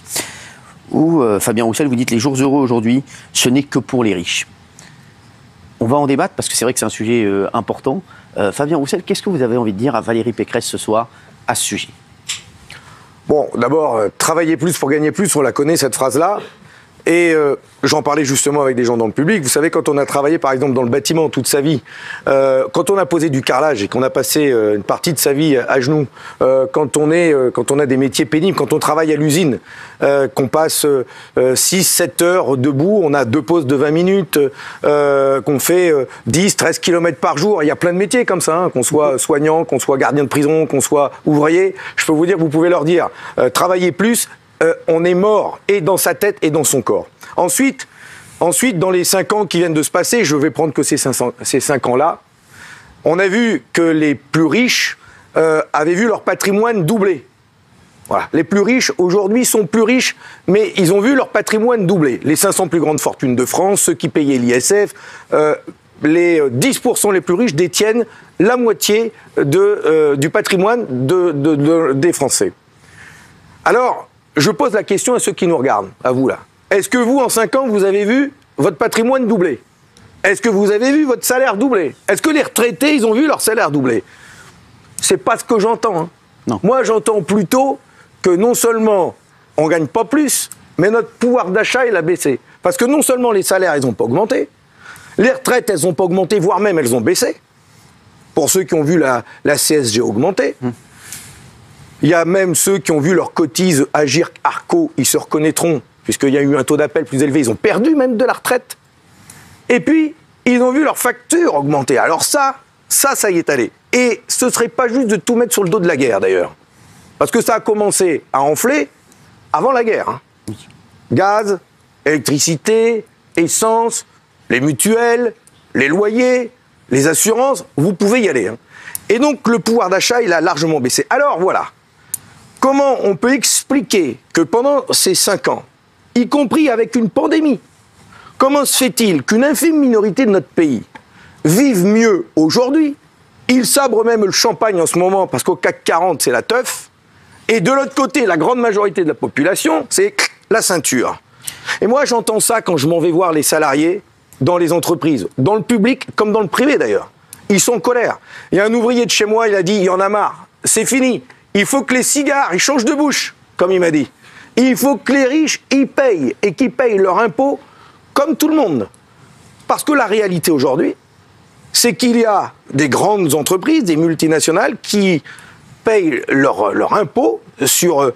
Speaker 1: Ou Fabien Roussel, vous dites les jours heureux aujourd'hui, ce n'est que pour les riches. On va en débattre parce que c'est vrai que c'est un sujet important. Fabien Roussel, qu'est-ce que vous avez envie de dire à Valérie Pécresse ce soir à ce sujet?
Speaker 4: Bon, d'abord, travailler plus pour gagner plus, on la connaît cette phrase-là. Et j'en parlais justement avec des gens dans le public. Vous savez, quand on a travaillé par exemple dans le bâtiment toute sa vie, quand on a posé du carrelage et qu'on a passé une partie de sa vie à genoux, quand on a des métiers pénibles, quand on travaille à l'usine, qu'on passe 6-7 heures debout, on a 2 pauses de 20 minutes, qu'on fait 10-13 km par jour, il y a plein de métiers comme ça, hein, qu'on soit soignant, qu'on soit gardien de prison, qu'on soit ouvrier, je peux vous dire, vous pouvez leur dire, travaillez plus, on est mort, et dans sa tête et dans son corps. Ensuite, dans les 5 ans qui viennent de se passer, je vais prendre que ces 5 ans-là, on a vu que les plus riches avaient vu leur patrimoine doubler. Voilà. Les plus riches, aujourd'hui, sont plus riches, mais ils ont vu leur patrimoine doubler. Les 500 plus grandes fortunes de France, ceux qui payaient l'ISF, les 10% les plus riches détiennent la moitié du patrimoine des Français. Alors, je pose la question à ceux qui nous regardent, à vous là. Est-ce que vous, en 5 ans, vous avez vu votre patrimoine doubler? Est-ce que vous avez vu votre salaire doubler? Est-ce que les retraités, ils ont vu leur salaire doubler? C'est pas ce que j'entends. Hein.
Speaker 1: Non.
Speaker 4: Moi, j'entends plutôt que non seulement on ne gagne pas plus, mais notre pouvoir d'achat, il a baissé. Parce que non seulement les salaires, ils n'ont pas augmenté, les retraites, elles n'ont pas augmenté, voire même elles ont baissé. Pour ceux qui ont vu la CSG augmenter. Il y a même ceux qui ont vu leur cotise Agir Arco, ils se reconnaîtront, puisqu'il y a eu un taux d'appel plus élevé, ils ont perdu même de la retraite. Et puis, ils ont vu leur facture augmenter. Alors ça y est allé. Et ce ne serait pas juste de tout mettre sur le dos de la guerre, d'ailleurs. Parce que ça a commencé à enfler avant la guerre. Hein. Gaz, électricité, essence, les mutuelles, les loyers, les assurances, vous pouvez y aller. Hein. Et donc, le pouvoir d'achat, il a largement baissé. Alors, voilà. Comment on peut expliquer que pendant ces 5 ans, y compris avec une pandémie, comment se fait-il qu'une infime minorité de notre pays vive mieux aujourd'hui? Ils sabrent même le champagne en ce moment parce qu'au CAC 40, c'est la teuf. Et de l'autre côté, la grande majorité de la population, c'est la ceinture. Et moi, j'entends ça quand je m'en vais voir les salariés dans les entreprises, dans le public comme dans le privé d'ailleurs. Ils sont en colère. Il y a un ouvrier de chez moi, il a dit, il y en a marre, c'est fini. Il faut que les cigares, ils changent de bouche, comme il m'a dit. Il faut que les riches, ils payent, et qu'ils payent leur impôt comme tout le monde. Parce que la réalité aujourd'hui, c'est qu'il y a des grandes entreprises, des multinationales, qui payent leur impôt sur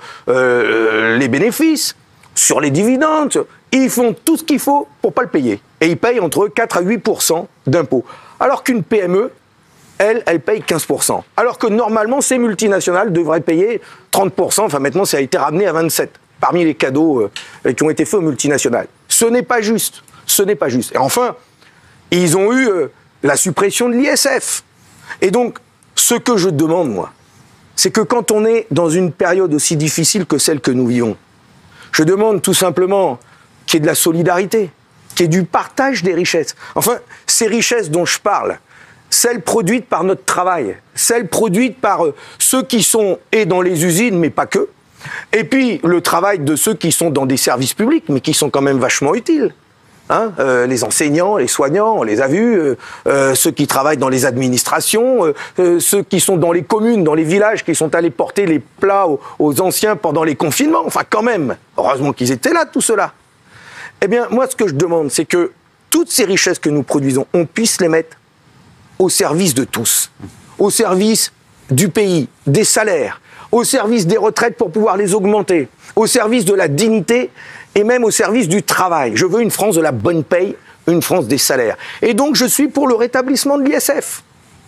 Speaker 4: les bénéfices, sur les dividendes. Ils font tout ce qu'il faut pour ne pas le payer. Et ils payent entre 4 à 8% d'impôts. Alors qu'une PME, elle paye 15%. Alors que normalement, ces multinationales devraient payer 30%. Enfin, maintenant, ça a été ramené à 27%, parmi les cadeaux qui ont été faits aux multinationales. Ce n'est pas juste. Ce n'est pas juste. Et enfin, ils ont eu la suppression de l'ISF. Et donc, ce que je demande, moi, c'est que quand on est dans une période aussi difficile que celle que nous vivons, je demande tout simplement qu'il y ait de la solidarité, qu'il y ait du partage des richesses. Enfin, ces richesses dont je parle, celles produites par notre travail, celles produites par ceux qui sont et dans les usines, mais pas que, et puis le travail de ceux qui sont dans des services publics, mais qui sont quand même vachement utiles. Hein, les enseignants, les soignants, on les a vus, ceux qui travaillent dans les administrations, ceux qui sont dans les communes, dans les villages, qui sont allés porter les plats aux anciens pendant les confinements. Enfin, quand même, heureusement qu'ils étaient là, tout cela. Eh bien, moi, ce que je demande, c'est que toutes ces richesses que nous produisons, on puisse les mettre au service de tous, au service du pays, des salaires, au service des retraites pour pouvoir les augmenter, au service de la dignité et même au service du travail. Je veux une France de la bonne paye, une France des salaires. Et donc je suis pour le rétablissement de l'ISF.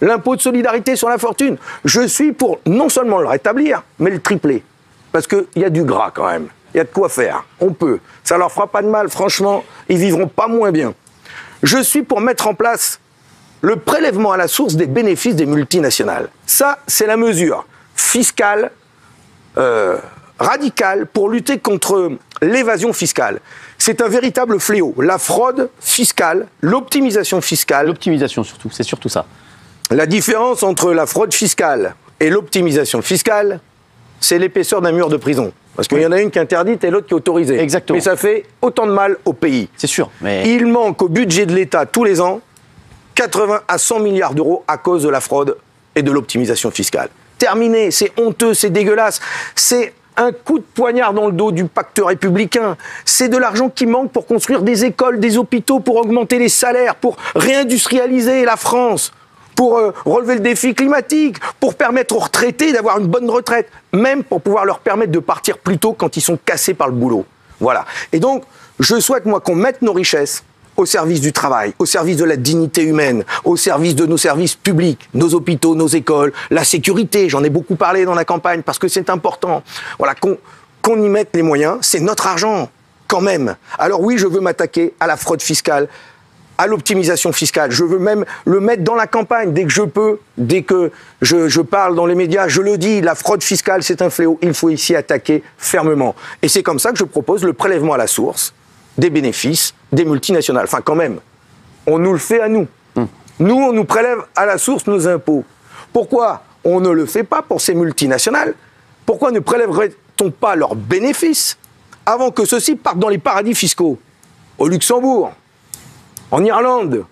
Speaker 4: l'impôt de solidarité sur la fortune. Je suis pour non seulement le rétablir, mais le tripler. Parce qu'il y a du gras quand même. Il y a de quoi faire. On peut. Ça leur fera pas de mal, franchement. Ils vivront pas moins bien. Je suis pour mettre en place le prélèvement à la source des bénéfices des multinationales. Ça, c'est la mesure fiscale radicale pour lutter contre l'évasion fiscale. C'est un véritable fléau. La fraude fiscale, l'optimisation fiscale.
Speaker 1: L'optimisation surtout, c'est surtout ça.
Speaker 4: La différence entre la fraude fiscale et l'optimisation fiscale, c'est l'épaisseur d'un mur de prison. Parce qu'il y en a une qui est interdite et l'autre qui est autorisée.
Speaker 1: Exactement.
Speaker 4: Mais ça fait autant de mal au pays.
Speaker 1: C'est sûr. Mais...
Speaker 4: Il manque au budget de l'État tous les ans 80 à 100 milliards d'euros à cause de la fraude et de l'optimisation fiscale. Terminé, c'est honteux, c'est dégueulasse. C'est un coup de poignard dans le dos du pacte républicain. C'est de l'argent qui manque pour construire des écoles, des hôpitaux, pour augmenter les salaires, pour réindustrialiser la France, pour relever le défi climatique, pour permettre aux retraités d'avoir une bonne retraite, même pour pouvoir leur permettre de partir plus tôt quand ils sont cassés par le boulot. Voilà. Et donc, je souhaite, moi, qu'on mette nos richesses au service du travail, au service de la dignité humaine, au service de nos services publics, nos hôpitaux, nos écoles, la sécurité. J'en ai beaucoup parlé dans la campagne parce que c'est important. Voilà, qu'on y mette les moyens. C'est notre argent, quand même. Alors oui, je veux m'attaquer à la fraude fiscale, à l'optimisation fiscale. Je veux même le mettre dans la campagne dès que je peux, dès que je parle dans les médias. Je le dis, la fraude fiscale, c'est un fléau. Il faut ici attaquer fermement. Et c'est comme ça que je propose le prélèvement à la source des bénéfices des multinationales. Enfin, quand même, on nous le fait à nous. Nous, on nous prélève à la source nos impôts. Pourquoi on ne le fait pas pour ces multinationales? Pourquoi ne prélèverait-on pas leurs bénéfices avant que ceux-ci partent dans les paradis fiscaux? Au Luxembourg, en Irlande,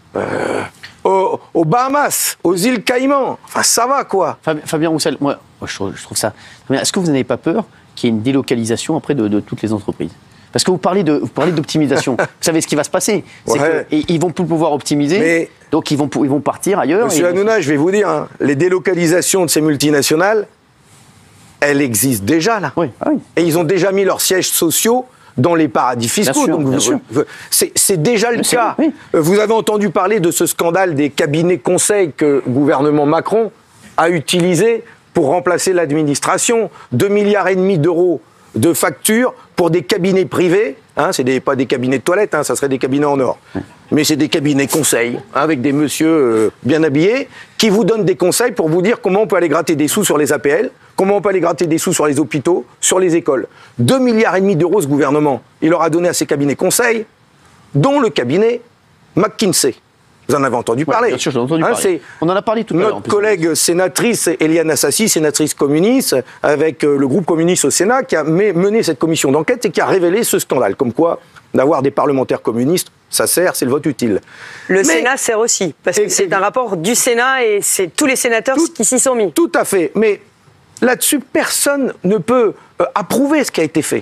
Speaker 4: aux Bahamas, aux îles Caïmans. Enfin, ça va, quoi.
Speaker 1: Fabien Roussel, moi je trouve ça... Est-ce que vous n'avez pas peur qu'il y ait une délocalisation après de toutes les entreprises? Parce que vous parlez d'optimisation. Vous savez ce qui va se passer. C'est qu'ils vont plus pouvoir optimiser, mais donc ils vont partir ailleurs.
Speaker 4: Monsieur Hanouna, je vais vous dire, hein, les délocalisations de ces multinationales, elles existent déjà, là.
Speaker 1: Oui. Ah oui.
Speaker 4: Et ils ont déjà mis leurs sièges sociaux dans les paradis fiscaux.
Speaker 1: Bien sûr.
Speaker 4: C'est déjà le cas.
Speaker 1: Oui.
Speaker 4: Vous avez entendu parler de ce scandale des cabinets conseils que le gouvernement Macron a utilisé pour remplacer l'administration. 2,5 milliards d'euros de factures pour des cabinets privés, hein, c'est pas des cabinets de toilettes, hein, ça serait des cabinets en or, mais c'est des cabinets conseils, hein, avec des messieurs bien habillés, qui vous donnent des conseils pour vous dire comment on peut aller gratter des sous sur les APL, comment on peut aller gratter des sous sur les hôpitaux, sur les écoles. 2,5 milliards d'euros, ce gouvernement, il leur a donné à ces cabinets conseils, dont le cabinet McKinsey. Vous en avez entendu parler.
Speaker 1: Bien sûr, j'en ai entendu parler. On en a parlé tout à l'heure.
Speaker 4: Notre collègue sénatrice Éliane Assassi, sénatrice communiste, avec le groupe communiste au Sénat, qui a mené cette commission d'enquête et qui a révélé ce scandale. Comme quoi, d'avoir des parlementaires communistes, ça sert, c'est le vote utile.
Speaker 2: Le Sénat sert aussi, parce que c'est un rapport du Sénat et c'est tous les sénateurs qui s'y sont mis.
Speaker 4: Tout à fait. Mais là-dessus, personne ne peut approuver ce qui a été fait.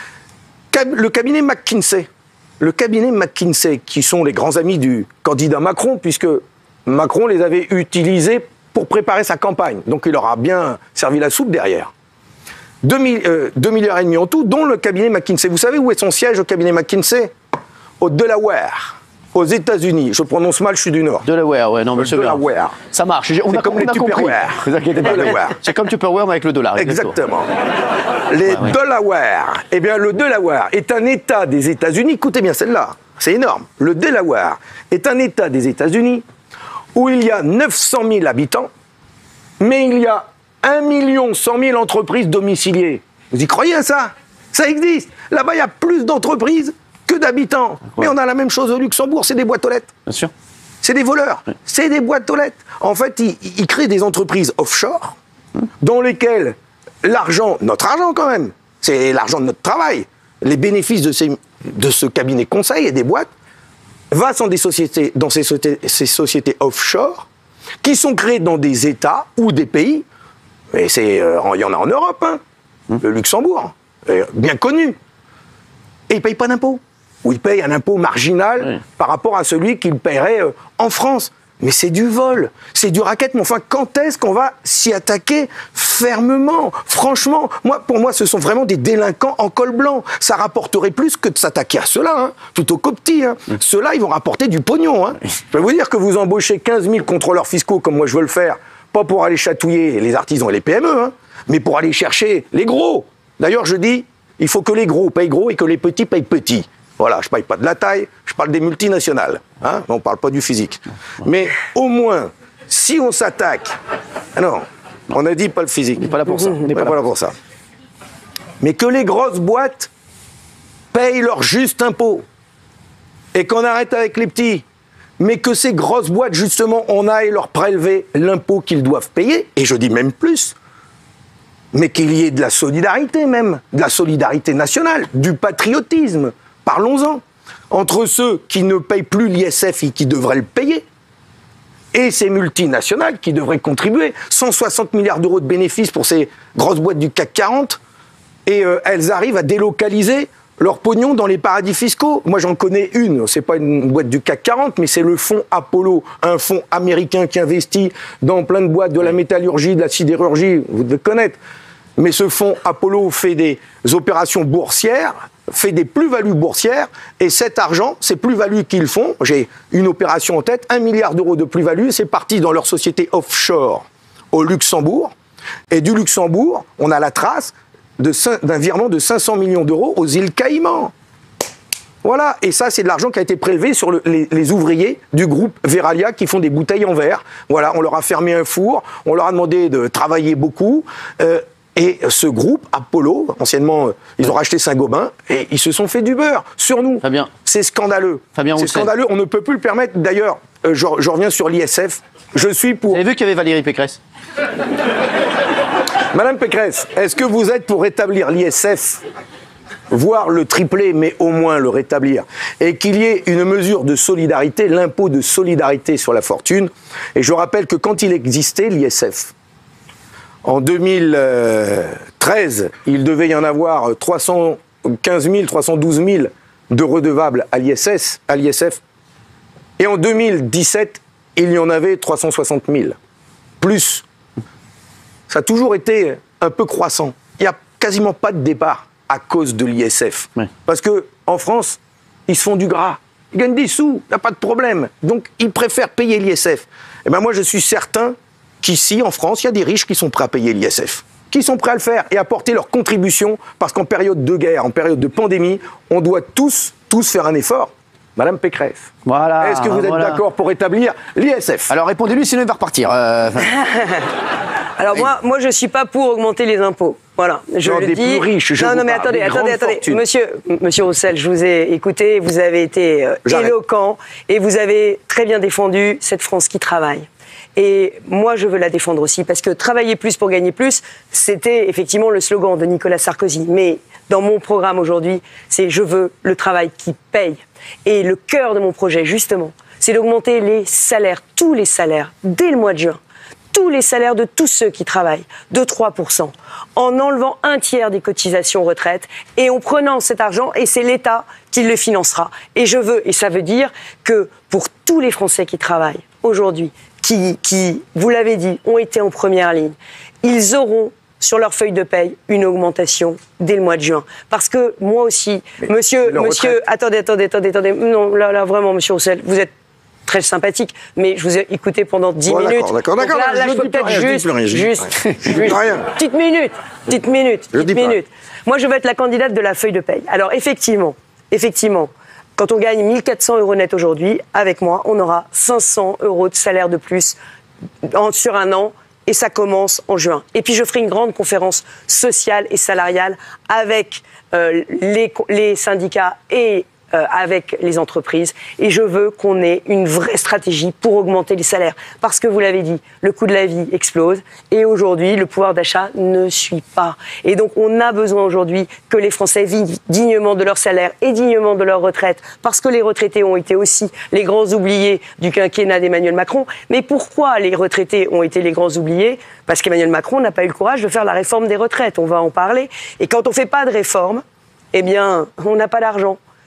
Speaker 4: Le cabinet McKinsey. Le cabinet McKinsey, qui sont les grands amis du candidat Macron, puisque Macron les avait utilisés pour préparer sa campagne. Donc il leur a bien servi la soupe derrière. 2,5 milliards en tout, dont le cabinet McKinsey. Vous savez où est son siège au cabinet McKinsey? Au Delaware, aux États-Unis. Je prononce mal, je suis du Nord.
Speaker 1: Delaware, ouais, non, monsieur.
Speaker 4: Delaware.
Speaker 1: Ça marche.
Speaker 4: C'est comme les Tupperware.
Speaker 1: Vous inquiétez pas. C'est comme Tupperware, mais avec le dollar.
Speaker 4: Exactement. Les Delaware. Eh bien, le Delaware est un État des États-Unis. Écoutez bien celle-là. C'est énorme. Le Delaware est un État des États-Unis où il y a 900 000 habitants, mais il y a 1 100 000 entreprises domiciliées. Vous y croyez à ça? Ça existe. Là-bas, il y a plus d'entreprises que d'habitants. Mais on a la même chose au Luxembourg, c'est des boîtes aux lettres.
Speaker 1: Bien sûr.
Speaker 4: C'est des voleurs. Oui. C'est des boîtes aux lettres. En fait, ils créent des entreprises offshore dans lesquelles l'argent, notre argent quand même, c'est l'argent de notre travail, les bénéfices de ce cabinet conseil et des boîtes, va dans ces sociétés offshore qui sont créées dans des États ou des pays, et il y en a en Europe, hein, le Luxembourg, bien connu, et ils ne payent pas d'impôts, ou ils payent un impôt marginal par rapport à celui qu'ils paieraient en France. Mais c'est du vol, c'est du racket. Mais enfin, quand est-ce qu'on va s'y attaquer fermement? Franchement, pour moi, ce sont vraiment des délinquants en col blanc. Ça rapporterait plus que de s'attaquer à ceux-là, hein, plutôt qu'aux petits. Hein. Ceux-là, ils vont rapporter du pognon. Hein. Je peux vous dire que vous embauchez 15 000 contrôleurs fiscaux, comme moi je veux le faire, pas pour aller chatouiller les artisans et les PME, hein, mais pour aller chercher les gros. D'ailleurs, je dis, il faut que les gros payent gros et que les petits payent petits. Voilà, je ne parle pas de la taille, je parle des multinationales. Hein, on ne parle pas du physique. Mais au moins, si on s'attaque... Non, on a dit pas le physique.
Speaker 1: On n'est pas là pour ça.
Speaker 4: On n'est pas là pour ça. Mais que les grosses boîtes payent leur juste impôt. Et qu'on arrête avec les petits. Mais que ces grosses boîtes, justement, on aille leur prélever l'impôt qu'ils doivent payer. Et je dis même plus. Mais qu'il y ait de la solidarité même. De la solidarité nationale. Du patriotisme. Parlons-en, entre ceux qui ne payent plus l'ISF et qui devraient le payer, et ces multinationales qui devraient contribuer. 160 milliards d'euros de bénéfices pour ces grosses boîtes du CAC 40, et elles arrivent à délocaliser leur pognon dans les paradis fiscaux. Moi, j'en connais une, c'est pas une boîte du CAC 40, mais c'est le fonds Apollo, un fonds américain qui investit dans plein de boîtes de la métallurgie, de la sidérurgie, vous devez connaître. Mais ce fonds Apollo fait des opérations boursières, fait des plus-values boursières, et cet argent, ces plus-values qu'ils font, j'ai une opération en tête, 1 milliard d'euros de plus-value, c'est parti dans leur société offshore au Luxembourg, et du Luxembourg, on a la trace d'un virement de 500 millions d'euros aux îles Caïmans. Voilà, et ça, c'est de l'argent qui a été prélevé sur les ouvriers du groupe Veralia qui font des bouteilles en verre. Voilà, on leur a fermé un four, on leur a demandé de travailler beaucoup, et ce groupe, Apollo, anciennement, ils ont racheté Saint-Gobain, et ils se sont fait du beurre sur nous.
Speaker 1: Fabien.
Speaker 4: C'est scandaleux.
Speaker 1: Fabien
Speaker 4: c'est scandaleux, on ne peut plus le permettre. D'ailleurs, je reviens sur l'ISF. Je suis pour...
Speaker 1: Vous avez vu qu'il y avait Valérie Pécresse?
Speaker 4: Madame Pécresse, est-ce que vous êtes pour rétablir l'ISF, voire le tripler, mais au moins le rétablir, et qu'il y ait une mesure de solidarité, l'impôt de solidarité sur la fortune? Et je rappelle que quand il existait, l'ISF, en 2013, il devait y en avoir 315 000, 312 000 de redevables à l'ISF. Et en 2017, il y en avait 360 000. Plus. Ça a toujours été un peu croissant. Il n'y a quasiment pas de départ à cause de l'ISF.
Speaker 1: Ouais.
Speaker 4: Parce qu'en France, ils se font du gras. Ils gagnent des sous, il n'y a pas de problème. Donc, ils préfèrent payer l'ISF. Et bien moi, je suis certain qu'ici, en France, il y a des riches qui sont prêts à payer l'ISF, qui sont prêts à le faire et à apporter leur contribution, parce qu'en période de guerre, en période de pandémie, on doit tous faire un effort. Madame Pécresse,
Speaker 1: voilà,
Speaker 4: est-ce que vous êtes d'accord pour établir l'ISF?
Speaker 1: Alors répondez-lui, sinon il va repartir.
Speaker 2: Alors moi, je suis pas pour augmenter les impôts. Voilà, je
Speaker 4: non,
Speaker 2: le
Speaker 4: des
Speaker 2: dis.
Speaker 4: plus riches, je
Speaker 2: non,
Speaker 4: vous
Speaker 2: mais
Speaker 4: parle,
Speaker 2: attendez. Monsieur Roussel, je vous ai écouté, vous avez été éloquent et vous avez très bien défendu cette France qui travaille. Et moi, je veux la défendre aussi, parce que travailler plus pour gagner plus, c'était effectivement le slogan de Nicolas Sarkozy. Mais dans mon programme aujourd'hui, c'est « Je veux le travail qui paye ». Et le cœur de mon projet, justement, c'est d'augmenter les salaires, tous les salaires, dès le mois de juin. Tous les salaires de tous ceux qui travaillent, de 3%, en enlevant un tiers des cotisations retraite et en prenant cet argent, et c'est l'État qui le financera. Et je veux, et ça veut dire que pour tous les Français qui travaillent aujourd'hui, qui, vous l'avez dit, ont été en première ligne, ils auront sur leur feuille de paye une augmentation dès le mois de juin. Parce que moi aussi, monsieur, attendez, non, là vraiment, monsieur Roussel, vous êtes très sympathique, mais je vous ai écouté pendant 10 minutes.
Speaker 4: D'accord.
Speaker 2: Là, je peux peut-être juste, petite minute. Moi, je veux être la candidate de la feuille de paye. Alors, effectivement, quand on gagne 1 400 € net aujourd'hui, avec moi, on aura 500 € de salaire de plus sur un an, et ça commence en juin. Et puis, je ferai une grande conférence sociale et salariale avec les syndicats et avec les entreprises, et je veux qu'on ait une vraie stratégie pour augmenter les salaires, parce que vous l'avez dit, le coût de la vie explose, et aujourd'hui le pouvoir d'achat ne suit pas, et donc on a besoin aujourd'hui que les Français vivent dignement de leur salaire et dignement de leur retraite, parce que les retraités ont été aussi les grands oubliés du quinquennat d'Emmanuel Macron. Mais pourquoi les retraités ont été les grands oubliés? Parce qu'Emmanuel Macron n'a pas eu le courage de faire la réforme des retraites, on va en parler, et quand on ne fait pas de réforme, eh bien on n'a pas d'argent.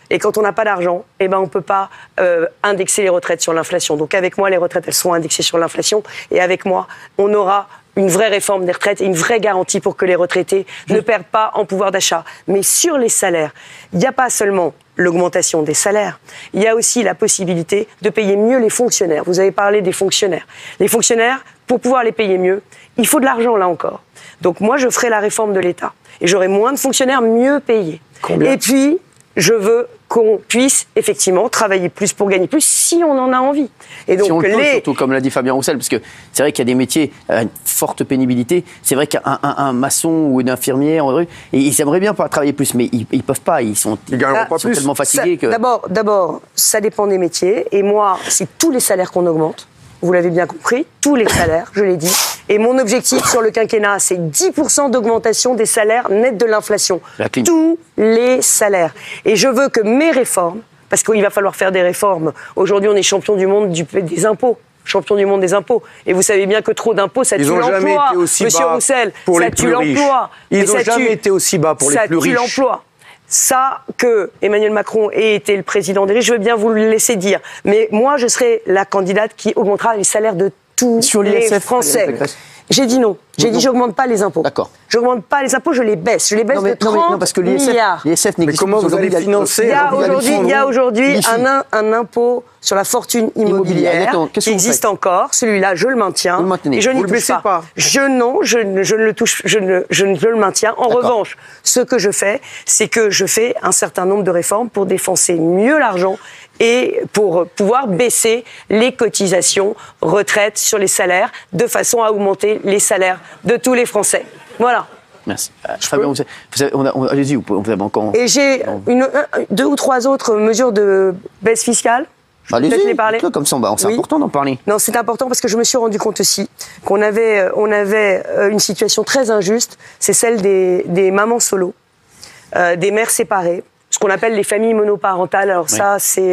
Speaker 2: Et quand on n'a pas d'argent, on ne peut pas indexer les retraites sur l'inflation. Donc avec moi, les retraites, elles sont indexées sur l'inflation. Et avec moi, on aura une vraie réforme des retraites et une vraie garantie pour que les retraités ne perdent pas en pouvoir d'achat. Mais sur les salaires, il n'y a pas seulement l'augmentation des salaires, il y a aussi la possibilité de payer mieux les fonctionnaires. Vous avez parlé des fonctionnaires. Les fonctionnaires, pour pouvoir les payer mieux, il faut de l'argent là encore. Donc moi, je ferai la réforme de l'État et j'aurai moins de fonctionnaires mieux payés.
Speaker 4: Combien ?
Speaker 2: Et puis, je veux qu'on puisse effectivement travailler plus pour gagner plus si on en a envie. Et donc
Speaker 1: si on le peut, surtout comme l'a dit Fabien Roussel, parce que c'est vrai qu'il y a des métiers à une forte pénibilité. C'est vrai qu'un maçon ou une infirmière, ils aimeraient bien travailler plus, mais ils ne peuvent pas. Ils sont tellement fatigués que...
Speaker 2: D'abord, ça dépend des métiers. Et moi, c'est tous les salaires qu'on augmente. Vous l'avez bien compris, tous les salaires, je l'ai dit. Et mon objectif sur le quinquennat, c'est 10% d'augmentation des salaires nets de l'inflation. Tous les salaires. Et je veux que mes réformes, parce qu'il va falloir faire des réformes. Aujourd'hui, on est champion du monde des impôts. Champion du monde des impôts. Et vous savez bien que trop d'impôts, ça tue l'emploi. Monsieur Roussel, ça tue l'emploi.
Speaker 4: Ils n'ont jamais été aussi bas pour les plus riches.
Speaker 2: Ça tue l'emploi. Ça, que Emmanuel Macron ait été le président des riches, je veux bien vous le laisser dire. Mais moi, je serai la candidate qui augmentera les salaires de tous les Français. J'ai dit non. J'ai dit j'augmente pas les impôts.
Speaker 1: D'accord.
Speaker 2: J'augmente pas les impôts, je les baisse. Je les baisse de 30
Speaker 1: parce que
Speaker 2: milliards.
Speaker 1: L'ISF
Speaker 4: mais comment vous allez financer?
Speaker 2: Il y a aujourd'hui un impôt sur la fortune immobilière qui existe encore. Celui-là, je le maintiens. Et je n'y touche pas. Je ne le touche, je le maintiens. En revanche, ce que je fais, c'est que je fais un certain nombre de réformes pour dépenser mieux l'argent et pour pouvoir baisser les cotisations retraite sur les salaires de façon à augmenter les salaires de tous les Français. Voilà.
Speaker 1: Merci. Fabien, allez-y, vous avez encore...
Speaker 2: Et j'ai 2 ou 3 autres mesures de baisse fiscale.
Speaker 1: Allez-y, comme ça, c'est important d'en parler.
Speaker 2: Non, c'est important parce que je me suis rendu compte aussi qu'on avait une situation très injuste, c'est celle des mamans solo, des mères séparées, ce qu'on appelle les familles monoparentales. Alors ça, c'est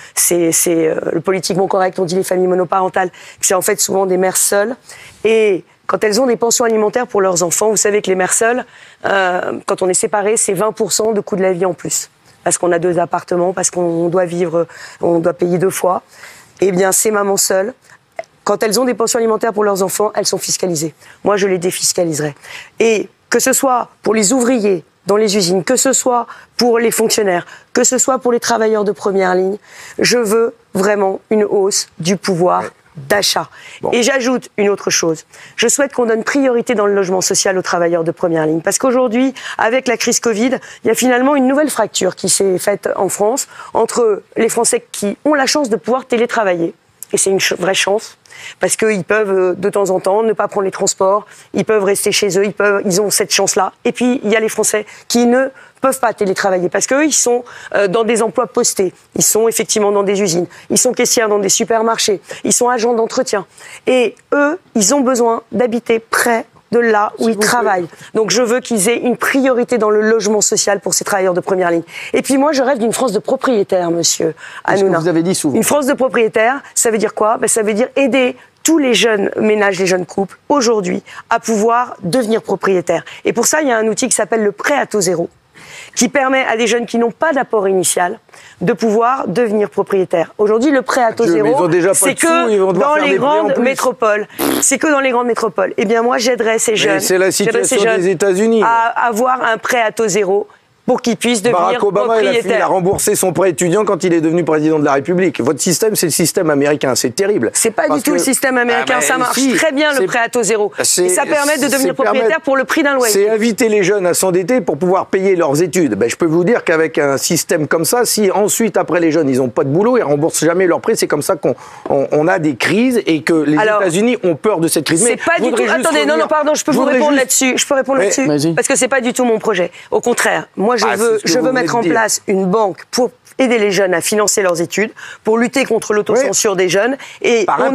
Speaker 2: le politiquement correct, on dit les familles monoparentales, c'est en fait souvent des mères seules. Et quand elles ont des pensions alimentaires pour leurs enfants, vous savez que les mères seules, quand on est séparés, c'est 20% de coût de la vie en plus. Parce qu'on a 2 appartements, parce qu'on doit vivre, on doit payer 2 fois. Eh bien, ces mamans seules, quand elles ont des pensions alimentaires pour leurs enfants, elles sont fiscalisées. Moi, je les défiscaliserai. Et que ce soit pour les ouvriers dans les usines, que ce soit pour les fonctionnaires, que ce soit pour les travailleurs de première ligne, je veux vraiment une hausse du pouvoir d'achat. Bon. Et j'ajoute une autre chose. Je souhaite qu'on donne priorité dans le logement social aux travailleurs de première ligne. Parce qu'aujourd'hui, avec la crise Covid, il y a finalement une nouvelle fracture qui s'est faite en France entre les Français qui ont la chance de pouvoir télétravailler. Et c'est une vraie chance. Parce qu'ils peuvent, de temps en temps, ne pas prendre les transports. Ils peuvent rester chez eux. Ils ont cette chance-là. Et puis, il y a les Français qui ne peuvent pas télétravailler parce qu'eux, ils sont dans des emplois postés. Ils sont effectivement dans des usines. Ils sont caissières dans des supermarchés. Ils sont agents d'entretien. Et eux, ils ont besoin d'habiter près de là où ils travaillent. Donc je veux qu'ils aient une priorité dans le logement social pour ces travailleurs de première ligne. Et puis moi, je rêve d'une France de propriétaires, monsieur Hanouna.
Speaker 1: Vous avez dit souvent.
Speaker 2: Une France de propriétaires, ça veut dire quoi ? Ça veut dire aider tous les jeunes ménages, les jeunes couples, aujourd'hui, à pouvoir devenir propriétaires. Et pour ça, il y a un outil qui s'appelle le prêt à taux zéro, qui permet à des jeunes qui n'ont pas d'apport initial de pouvoir devenir propriétaires. Aujourd'hui, le prêt à taux zéro, c'est que dans les grandes métropoles. C'est que dans les grandes métropoles. Eh bien, moi, j'aiderais ces jeunes.
Speaker 4: C'est la situation des États-Unis.
Speaker 2: À avoir un prêt à taux zéro pour qu'ils puissent devenir propriétaires.
Speaker 4: Barack Obama, il a remboursé son prêt étudiant quand il est devenu président de la République. Votre système, c'est le système américain. C'est terrible.
Speaker 2: C'est pas du tout le système américain. Ça marche très bien, le prêt à taux zéro. Et ça permet de devenir propriétaire pour le prix d'un loyer.
Speaker 4: C'est inviter les jeunes à s'endetter pour pouvoir payer leurs études. Je peux vous dire qu'avec un système comme ça, si ensuite, après, les jeunes, ils n'ont pas de boulot, ils remboursent jamais leurs prêts, c'est comme ça qu'on a des crises et que les États-Unis ont peur de cette crise.
Speaker 2: C'est pas du tout. Attendez, non, pardon, je peux vous répondre là-dessus. Je peux répondre là-dessus parce que c'est pas du tout mon projet. Au contraire, moi, je veux mettre en place une banque pour aider les jeunes à financer leurs études, pour lutter contre l'autocensure des jeunes, et on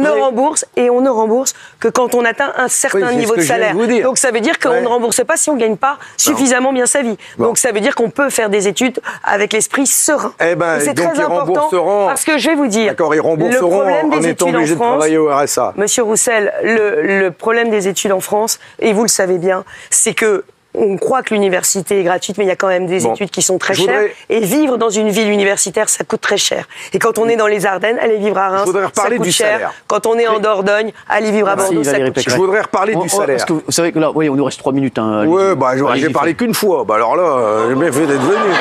Speaker 2: ne rembourse que quand on atteint un certain niveau de salaire. Donc ça veut dire qu'on ne rembourse pas si on ne gagne pas suffisamment bien sa vie. Donc ça veut dire qu'on peut faire des études avec l'esprit serein. C'est très important parce que je vais vous dire,
Speaker 4: ils rembourseront en étant obligés de travailler au RSA.
Speaker 2: Monsieur Roussel, le problème des études en France, et vous le savez bien, c'est que on croit que l'université est gratuite, mais il y a quand même des études qui sont très chères. Et vivre dans une ville universitaire, ça coûte très cher. Et quand on est dans les Ardennes, aller vivre à Reims, ça coûte cher.
Speaker 4: Salaire.
Speaker 2: Quand on est en Dordogne, aller vivre à Bordeaux, ça coûte cher.
Speaker 4: Je voudrais reparler du salaire.
Speaker 1: Parce que vous savez que là, oui, on nous reste 3 minutes. Hein,
Speaker 4: ouais, bah, j'ai parlé qu'une fois. Bah, alors là, j'ai bien fait d'être venu.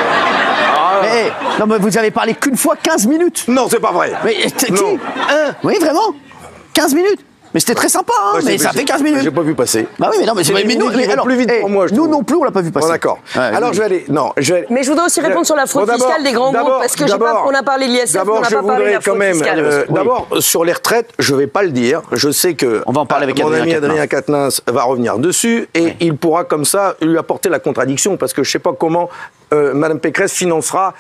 Speaker 1: Non, mais vous avez parlé qu'une fois 15 minutes.
Speaker 4: Non, c'est pas vrai.
Speaker 1: Mais qui Oui, vraiment 15 minutes. Mais c'était très sympa, hein, mais ça fait 15 minutes.
Speaker 4: J'ai pas vu passer.
Speaker 1: Bah oui, mais non, mais nous, alors,
Speaker 4: plus vite pour moi,
Speaker 1: nous non plus, on l'a pas vu passer.
Speaker 4: Bon, d'accord. Ouais, alors, je vais aller. Non,
Speaker 2: Mais je voudrais aussi répondre sur la fraude fiscale des grands groupes, parce que on a parlé de l'ISF, on n'a pas parlé de la fraude fiscale.
Speaker 4: D'abord, sur les retraites, je vais pas le dire. Je sais que
Speaker 1: on va en parler avec
Speaker 4: mon ami Adrien Quatennens va revenir dessus et il pourra comme ça lui apporter la contradiction, parce que je sais pas comment Madame Pécresse financera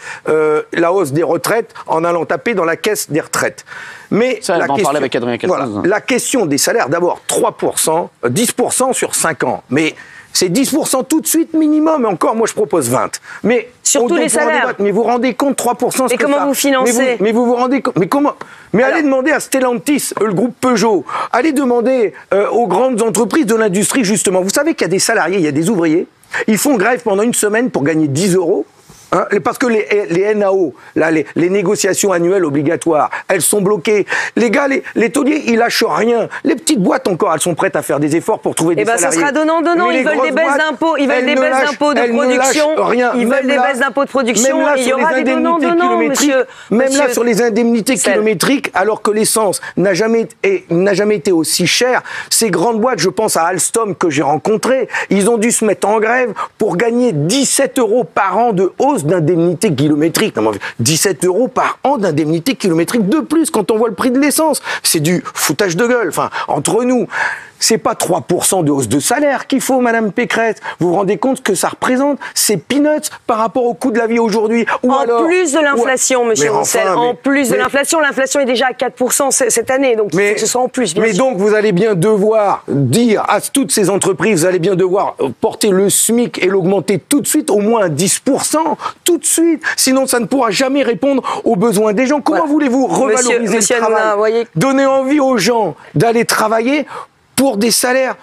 Speaker 4: la hausse des retraites en allant taper dans la caisse des retraites. Mais
Speaker 1: ça, on va en parler avec Adrien Quatennens.
Speaker 4: Voilà, la question des salaires, d'abord 3%, 10% sur 5 ans. Mais c'est 10% tout de suite minimum, et encore, moi je propose 20. Mais
Speaker 2: sur tous les salaires.
Speaker 4: Mais vous vous rendez compte, 3%,
Speaker 2: mais comment vous financez?
Speaker 4: Mais vous vous rendez compte? Mais comment? Mais allez demander à Stellantis, le groupe Peugeot, allez demander aux grandes entreprises de l'industrie, justement. Vous savez qu'il y a des salariés, il y a des ouvriers, ils font grève pendant une semaine pour gagner 10 €. Hein, parce que les NAO, là, les négociations annuelles obligatoires, elles sont bloquées. Les gars, les tauliers, ils lâchent rien. Les petites boîtes encore, elles sont prêtes à faire des efforts pour trouver des salariés.
Speaker 2: Ça sera donnant. Ils veulent des baisses d'impôts. Ils veulent des baisses d'impôts de production. Ils veulent des baisses d'impôts de production. Il y aura des donnants, monsieur.
Speaker 4: Même là, sur les indemnités kilométriques, alors que l'essence n'a jamais été aussi chère, ces grandes boîtes, je pense à Alstom que j'ai rencontré, ils ont dû se mettre en grève pour gagner 17 € par an de hausse d'indemnité kilométrique. 17 € par an d'indemnité kilométrique de plus quand on voit le prix de l'essence. C'est du foutage de gueule. Enfin, entre nous, c'est pas 3% de hausse de salaire qu'il faut, Madame Pécresse. Vous vous rendez compte que ça représente? C'est peanuts par rapport au coût de la vie aujourd'hui.
Speaker 2: En plus de l'inflation, monsieur Roussel. En plus de l'inflation. L'inflation est déjà à 4% cette année. Donc, il faut que ce soit en plus, bien sûr.
Speaker 4: Mais donc, vous allez bien devoir dire à toutes ces entreprises, vous allez bien devoir porter le SMIC et l'augmenter tout de suite, au moins à 10%. Tout de suite. Sinon, ça ne pourra jamais répondre aux besoins des gens. Comment voulez-vous revaloriser le travail? Donner envie aux gens d'aller travailler pour des salaires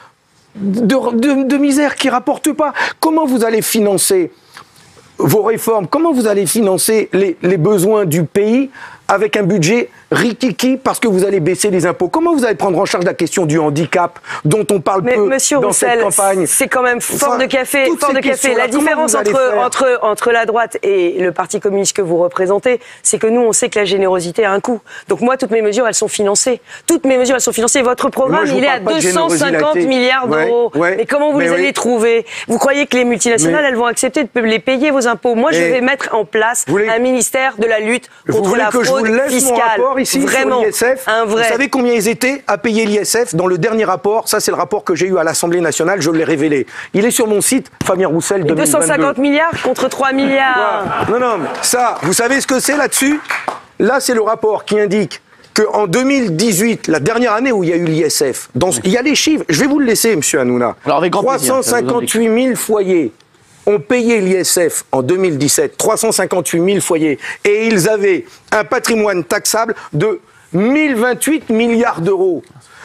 Speaker 4: de misère qui ne rapportent pas. Comment vous allez financer vos réformes? Comment vous allez financer les besoins du pays avec un budget rikiki parce que vous allez baisser les impôts? Comment vous allez prendre en charge la question du handicap dont on parle peu dans cette campagne?
Speaker 2: C'est quand même fort de café. La différence entre la droite et le Parti communiste que vous représentez, c'est que nous, on sait que la générosité a un coût. Donc moi, toutes mes mesures, elles sont financées. Votre programme, il est à 250 milliards d'euros. Mais comment vous les allez trouver? Vous croyez que les multinationales, elles vont accepter de les payer, vos impôts? Moi, je vais mettre en place un ministère de la lutte contre la fraude fiscale.
Speaker 4: Mon rapport ici
Speaker 2: vraiment,
Speaker 4: sur l'ISF. Vous savez combien ils étaient à payer l'ISF dans le dernier rapport? Ça, c'est le rapport que j'ai eu à l'Assemblée nationale, je l'ai révélé. Il est sur mon site, Fabien Roussel 2022.
Speaker 2: 250 milliards contre 3 milliards.
Speaker 4: Non, mais ça, vous savez ce que c'est là-dessus? Là, c'est le rapport qui indique qu'en 2018, la dernière année où il y a eu l'ISF, il y a les chiffres, je vais vous le laisser, monsieur Hanouna. 358 000 foyers ont payé l'ISF en 2017, 358 000 foyers, et ils avaient un patrimoine taxable de 1028 milliards d'euros.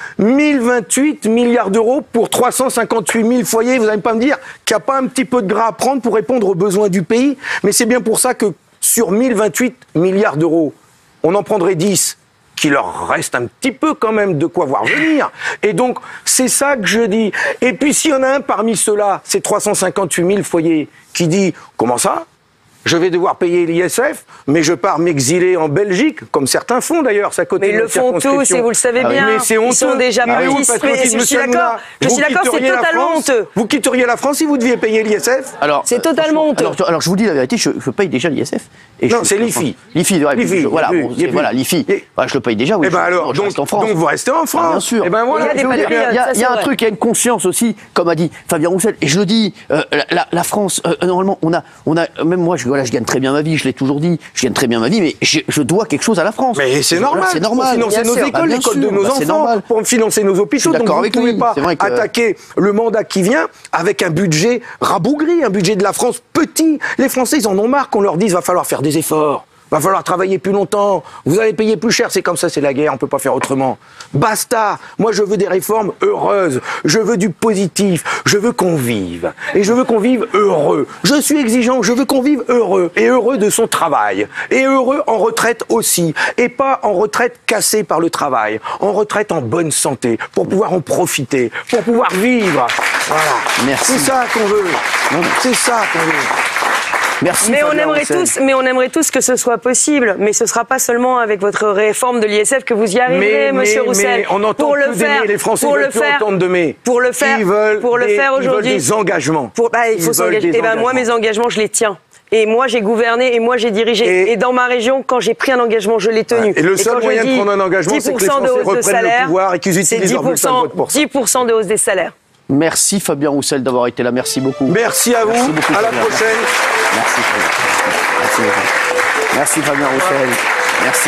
Speaker 4: 1028 milliards d'euros pour 358 000 foyers. Vous n'allez pas me dire qu'il n'y a pas un petit peu de gras à prendre pour répondre aux besoins du pays, mais c'est bien pour ça que sur 1028 milliards d'euros, on en prendrait 10. Qu'il leur reste un petit peu quand même de quoi voir venir. Et donc, c'est ça que je dis. Et puis, s'il y en a un parmi ceux-là, ces 358 000 foyers, qui dit « Comment ça ? Je vais devoir payer l'ISF, mais je pars m'exiler en Belgique, comme certains font d'ailleurs, ça côté.
Speaker 2: Mais ils le font tous, et vous le savez bien.
Speaker 4: Mais c'est honteux.
Speaker 2: Ils sont déjà partis. Je suis d'accord, c'est totalement honteux.
Speaker 4: Vous quitteriez la France si vous deviez payer l'ISF?
Speaker 2: C'est totalement honteux.
Speaker 1: Alors, je vous dis la vérité, je paye déjà l'ISF.
Speaker 4: Non, c'est l'IFI.
Speaker 1: l'IFI, voilà, l'IFI. Je le paye déjà, oui.
Speaker 4: Et ben alors, donc vous restez en France.
Speaker 1: Bien sûr.
Speaker 4: Et ben voilà.
Speaker 1: Il y a un truc, il y a une conscience aussi, comme a dit Fabien Roussel, et je le dis, la France, normalement, on a, même moi, je gagne très bien ma vie, je l'ai toujours dit, je gagne très bien ma vie, mais je dois quelque chose à la France.
Speaker 4: Mais c'est normal.
Speaker 1: C'est normal.
Speaker 4: Pour financer nos écoles, l'école de nos enfants, pour financer nos hôpitaux. Donc vous ne pouvez pas attaquer le mandat qui vient avec un budget rabougri, un budget de la France petit. Les Français, ils en ont marre qu'on leur dise va falloir faire des efforts. Va falloir travailler plus longtemps. Vous allez payer plus cher. C'est comme ça, c'est la guerre. On peut pas faire autrement. Basta. Moi, je veux des réformes heureuses. Je veux du positif. Je veux qu'on vive. Et je veux qu'on vive heureux. Je suis exigeant. Je veux qu'on vive heureux. Et heureux de son travail. Et heureux en retraite aussi. Et pas en retraite cassée par le travail. En retraite en bonne santé. Pour pouvoir en profiter. Pour pouvoir vivre. Voilà.
Speaker 1: Merci.
Speaker 4: C'est ça qu'on veut. C'est ça qu'on veut.
Speaker 1: Merci.
Speaker 2: Mais
Speaker 1: Fabien
Speaker 2: on aimerait tous que ce soit possible, mais ce sera pas seulement avec votre réforme de l'ISF que vous y arriverez, Monsieur Roussel.
Speaker 4: Mais on entend plus d'aimer, les Français veulent plus entendre de mais.
Speaker 2: Pour le faire aujourd'hui,
Speaker 4: ils veulent des engagements.
Speaker 2: Il faut s'engager. Et ben moi, mes engagements, je les tiens. Et moi, j'ai gouverné et moi, j'ai dirigé. Et dans ma région, quand j'ai pris un engagement, je l'ai tenu.
Speaker 4: Et le seul moyen de prendre un engagement, c'est que les Français reprennent le pouvoir et qu'ils utilisent leur bulletin de vote pour ça.
Speaker 2: 10% de hausse des salaires.
Speaker 1: Merci Fabien Roussel d'avoir été là. Merci beaucoup.
Speaker 4: Merci à vous.
Speaker 1: Merci beaucoup,
Speaker 4: à la
Speaker 1: Fabien.
Speaker 4: prochaine.
Speaker 1: Merci Fabien. Merci beaucoup. Merci Fabien Roussel. Merci.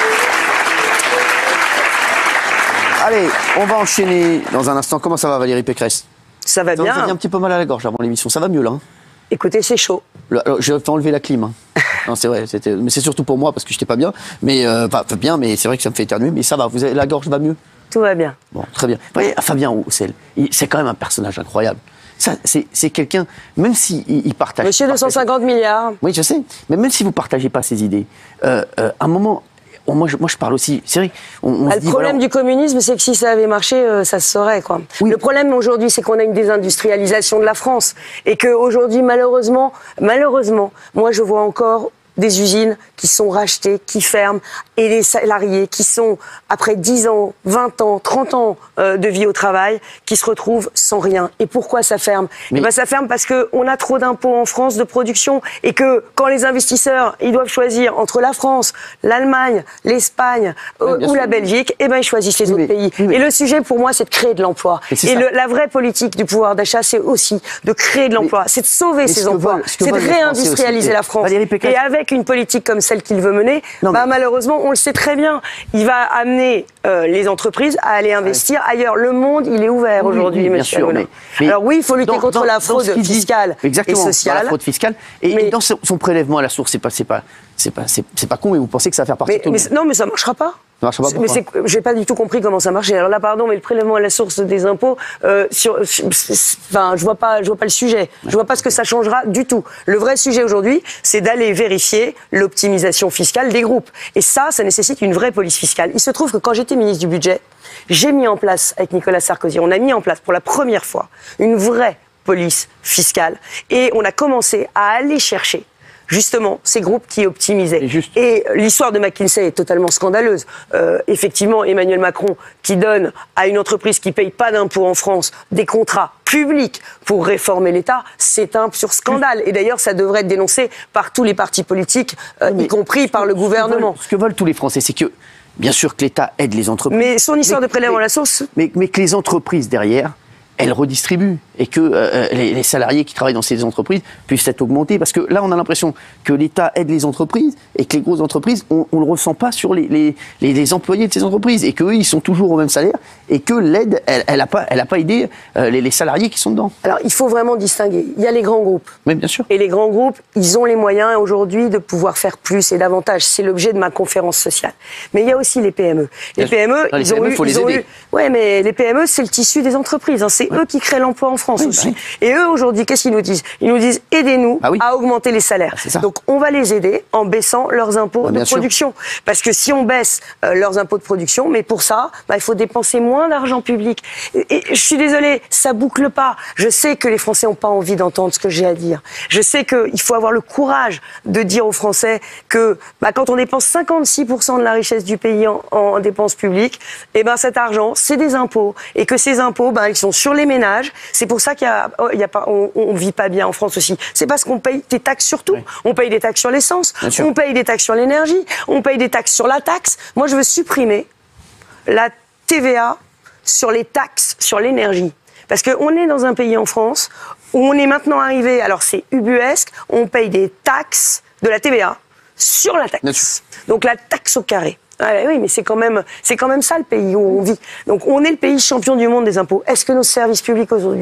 Speaker 1: Allez, on va enchaîner dans un instant. Comment ça va Valérie Pécresse?
Speaker 2: Ça va bien.
Speaker 1: Ça fait un petit peu mal à la gorge avant l'émission. Ça va mieux là hein?
Speaker 2: Écoutez, c'est chaud.
Speaker 1: Alors, je vais enlever la clim. Hein. Non, c'est vrai. Mais c'est surtout pour moi parce que j'étais pas bien. Mais pas bien, mais c'est vrai que ça me fait éternuer. Mais ça va. La gorge va mieux?
Speaker 2: Tout va bien.
Speaker 1: Bon, très bien. Vous voyez, Fabien Roussel, c'est quand même un personnage incroyable. Ça, c'est quelqu'un, même s'il partage...
Speaker 2: Monsieur 250 milliards.
Speaker 1: Oui, je sais. Mais même si vous ne partagez pas ses idées, à un moment... Moi, je parle aussi... C'est vrai,
Speaker 2: le problème du communisme, c'est que si ça avait marché, ça se saurait, quoi. Oui. Le problème aujourd'hui, c'est qu'on a une désindustrialisation de la France. Et qu'aujourd'hui, malheureusement, moi, je vois encore des usines qui sont rachetées, qui ferment, et les salariés qui sont, après 10 ans, 20 ans, 30 ans de vie au travail, qui se retrouvent sans rien. Et pourquoi ça ferme? Et ben, ça ferme parce qu'on a trop d'impôts en France de production, et que quand les investisseurs ils doivent choisir entre la France, l'Allemagne, l'Espagne ou la Belgique, et ben, ils choisissent les autres pays. Et le sujet pour moi, c'est de créer de l'emploi. Et la vraie politique du pouvoir d'achat, c'est aussi de créer de l'emploi, c'est de sauver ces emplois, c'est de réindustrialiser la France. Et avec une politique comme celle qu'il veut mener, malheureusement, on le sait très bien, il va amener les entreprises à aller investir ailleurs. Le monde, il est ouvert aujourd'hui, monsieur Aouna. Alors oui, il faut lutter contre la fraude fiscale et sociale.
Speaker 1: La fraude fiscale. Et dans son prélèvement à la source, c'est pas con, mais vous pensez que ça va faire partie de tout le monde.
Speaker 2: Non, mais ça ne marchera pas. Mais j'ai pas du tout compris comment ça marchait. Alors là, pardon, mais le prélèvement à la source des impôts, je vois pas le sujet. Je vois pas ce que ça changera du tout. Le vrai sujet aujourd'hui, c'est d'aller vérifier l'optimisation fiscale des groupes. Et ça nécessite une vraie police fiscale. Il se trouve que quand j'étais ministre du budget, j'ai mis en place, avec Nicolas Sarkozy, on a mis en place pour la première fois une vraie police fiscale. Et on a commencé à aller chercher justement ces groupes qui optimisaient. Et l'histoire de McKinsey est totalement scandaleuse. Effectivement, Emmanuel Macron qui donne à une entreprise qui ne paye pas d'impôts en France des contrats publics pour réformer l'État, c'est un pur scandale. Et d'ailleurs, ça devrait être dénoncé par tous les partis politiques, y compris par le gouvernement.
Speaker 1: Ce que veulent tous les Français, c'est que, bien sûr, que l'État aide les entreprises.
Speaker 2: Mais son histoire de prélèvement à la source...
Speaker 1: Mais que les entreprises, derrière, elles redistribuent et que les salariés qui travaillent dans ces entreprises puissent être augmentés. Parce que là, on a l'impression que l'État aide les entreprises et que les grosses entreprises, on ne le ressent pas sur les employés de ces entreprises et qu'eux, ils sont toujours au même salaire et que l'aide, elle n'a pas aidé les salariés qui sont dedans.
Speaker 2: Alors, il faut vraiment distinguer. Il y a les grands groupes.
Speaker 1: Mais bien sûr.
Speaker 2: Et les grands groupes, ils ont les moyens aujourd'hui de pouvoir faire plus et davantage. C'est l'objet de ma conférence sociale. Mais il y a aussi les PME. Les PME,
Speaker 1: il faut les aider.
Speaker 2: Ouais, mais les PME, c'est le tissu des entreprises. Hein. C'est eux qui créent l'emploi en France aussi. Et eux, aujourd'hui, qu'est-ce qu'ils nous disent? Ils nous disent, aidez-nous à augmenter les salaires. Donc, on va les aider en baissant leurs impôts de production. Parce que si on baisse leurs impôts de production, mais pour ça, il faut dépenser moins d'argent public. Et je suis désolée, ça boucle pas. Je sais que les Français n'ont pas envie d'entendre ce que j'ai à dire. Je sais qu'il faut avoir le courage de dire aux Français que quand on dépense 56% de la richesse du pays en dépenses publiques, et cet argent, c'est des impôts. Et que ces impôts, ils sont sur les ménages. C'est pour ça on vit pas bien en France aussi. C'est parce qu'on paye des taxes sur tout. Oui. On paye des taxes sur l'essence, on paye des taxes sur l'énergie, on paye des taxes sur la taxe. Moi, je veux supprimer la TVA sur les taxes sur l'énergie. Parce qu'on est dans un pays en France où on est maintenant arrivé, alors c'est ubuesque, on paye des taxes de la TVA sur la taxe. Donc la taxe au carré. Oui, mais c'est quand même ça le pays où on vit. Donc on est le pays champion du monde des impôts. Est-ce que nos services publics aujourd'hui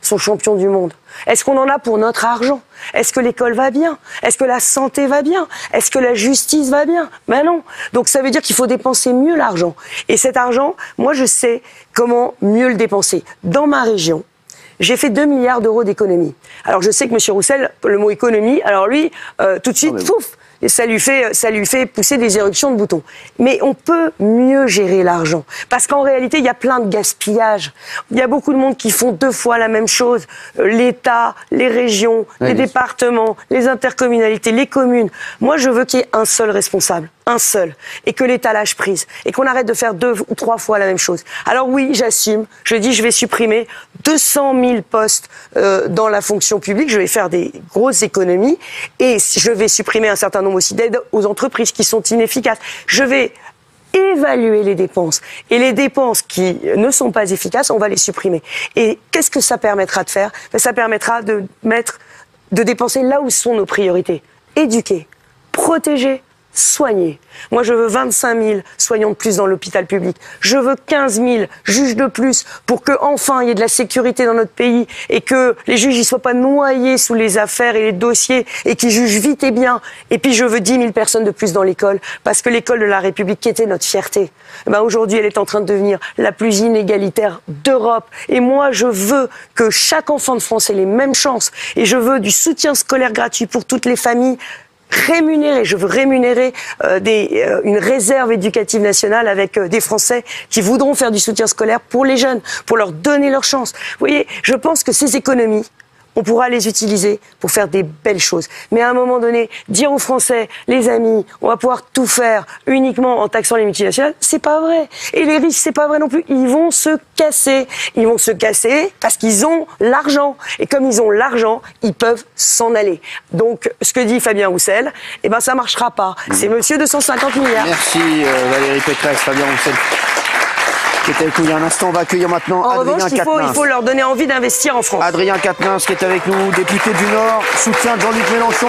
Speaker 2: sont champions du monde? Est-ce qu'on en a pour notre argent? Est-ce que l'école va bien? Est-ce que la santé va bien? Est-ce que la justice va bien? Ben non. Donc ça veut dire qu'il faut dépenser mieux l'argent. Et cet argent, moi je sais comment mieux le dépenser. Dans ma région, j'ai fait 2 milliards d'euros d'économie. Alors je sais que M. Roussel, le mot économie, alors lui, tout de suite, pouf, et ça lui fait pousser des éruptions de boutons. Mais on peut mieux gérer l'argent. Parce qu'en réalité, il y a plein de gaspillage. Il y a beaucoup de monde qui font 2 fois la même chose. L'État, les régions, les départements, les intercommunalités, les communes. Moi, je veux qu'il y ait un seul responsable. Un seul. Et que l'État lâche prise. Et qu'on arrête de faire 2 ou 3 fois la même chose. Alors oui, j'assume. Je dis, je vais supprimer 200 000 postes dans la fonction publique. Je vais faire des grosses économies. Et je vais supprimer un certain nombre aussi d'aides aux entreprises qui sont inefficaces. Je vais évaluer les dépenses. Et les dépenses qui ne sont pas efficaces, on va les supprimer. Et qu'est-ce que ça permettra de faire? Ça permettra de dépenser là où sont nos priorités. Éduquer, protéger, soigner. Moi, je veux 25 000 soignants de plus dans l'hôpital public. Je veux 15 000 juges de plus pour que enfin il y ait de la sécurité dans notre pays et que les juges ne soient pas noyés sous les affaires et les dossiers et qu'ils jugent vite et bien. Et puis, je veux 10 000 personnes de plus dans l'école parce que l'école de la République, qui était notre fierté, aujourd'hui, elle est en train de devenir la plus inégalitaire d'Europe. Et moi, je veux que chaque enfant de France ait les mêmes chances. Et je veux du soutien scolaire gratuit pour toutes les familles. Je veux rémunérer une réserve éducative nationale avec des Français qui voudront faire du soutien scolaire pour les jeunes, pour leur donner leur chance. Vous voyez, je pense que ces économies, on pourra les utiliser pour faire des belles choses. Mais à un moment donné, dire aux Français, les amis, on va pouvoir tout faire uniquement en taxant les multinationales, c'est pas vrai. Et les riches, c'est pas vrai non plus. Ils vont se casser. Ils vont se casser parce qu'ils ont l'argent. Et comme ils ont l'argent, ils peuvent s'en aller. Donc, ce que dit Fabien Roussel, ça marchera pas. C'est monsieur 250 milliards.
Speaker 1: Merci Valérie Pécresse, Fabien Roussel. Qui était avec nous il y a un instant. On va accueillir maintenant Adrien Quatennens.
Speaker 2: Il faut leur donner envie d'investir en France.
Speaker 1: Adrien Quatennens qui est avec nous, député du Nord, soutien de Jean-Luc Mélenchon.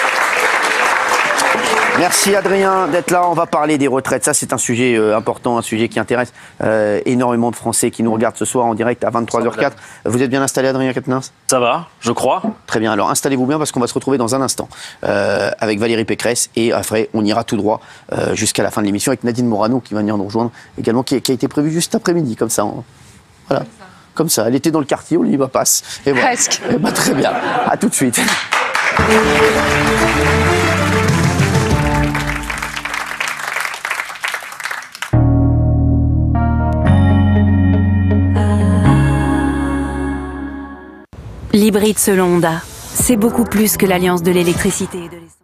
Speaker 1: Merci Adrien d'être là. On va parler des retraites. Ça, c'est un sujet important, un sujet qui intéresse énormément de Français qui nous regardent ce soir en direct à 23h04. Vous êtes bien installé, Adrien Quatennens?
Speaker 5: Ça va, je crois.
Speaker 1: Très bien. Alors installez-vous bien parce qu'on va se retrouver dans un instant avec Valérie Pécresse et après on ira tout droit jusqu'à la fin de l'émission avec Nadine Morano qui va venir nous rejoindre également, qui a été prévue juste cet après-midi comme ça. Voilà. Comme ça. Elle était dans le quartier, on lui dit bah passe. Et voilà.
Speaker 3: Presque.
Speaker 1: Très bien. À tout de suite.
Speaker 6: L'hybride selon Honda, c'est beaucoup plus que l'alliance de l'électricité et de l'essence.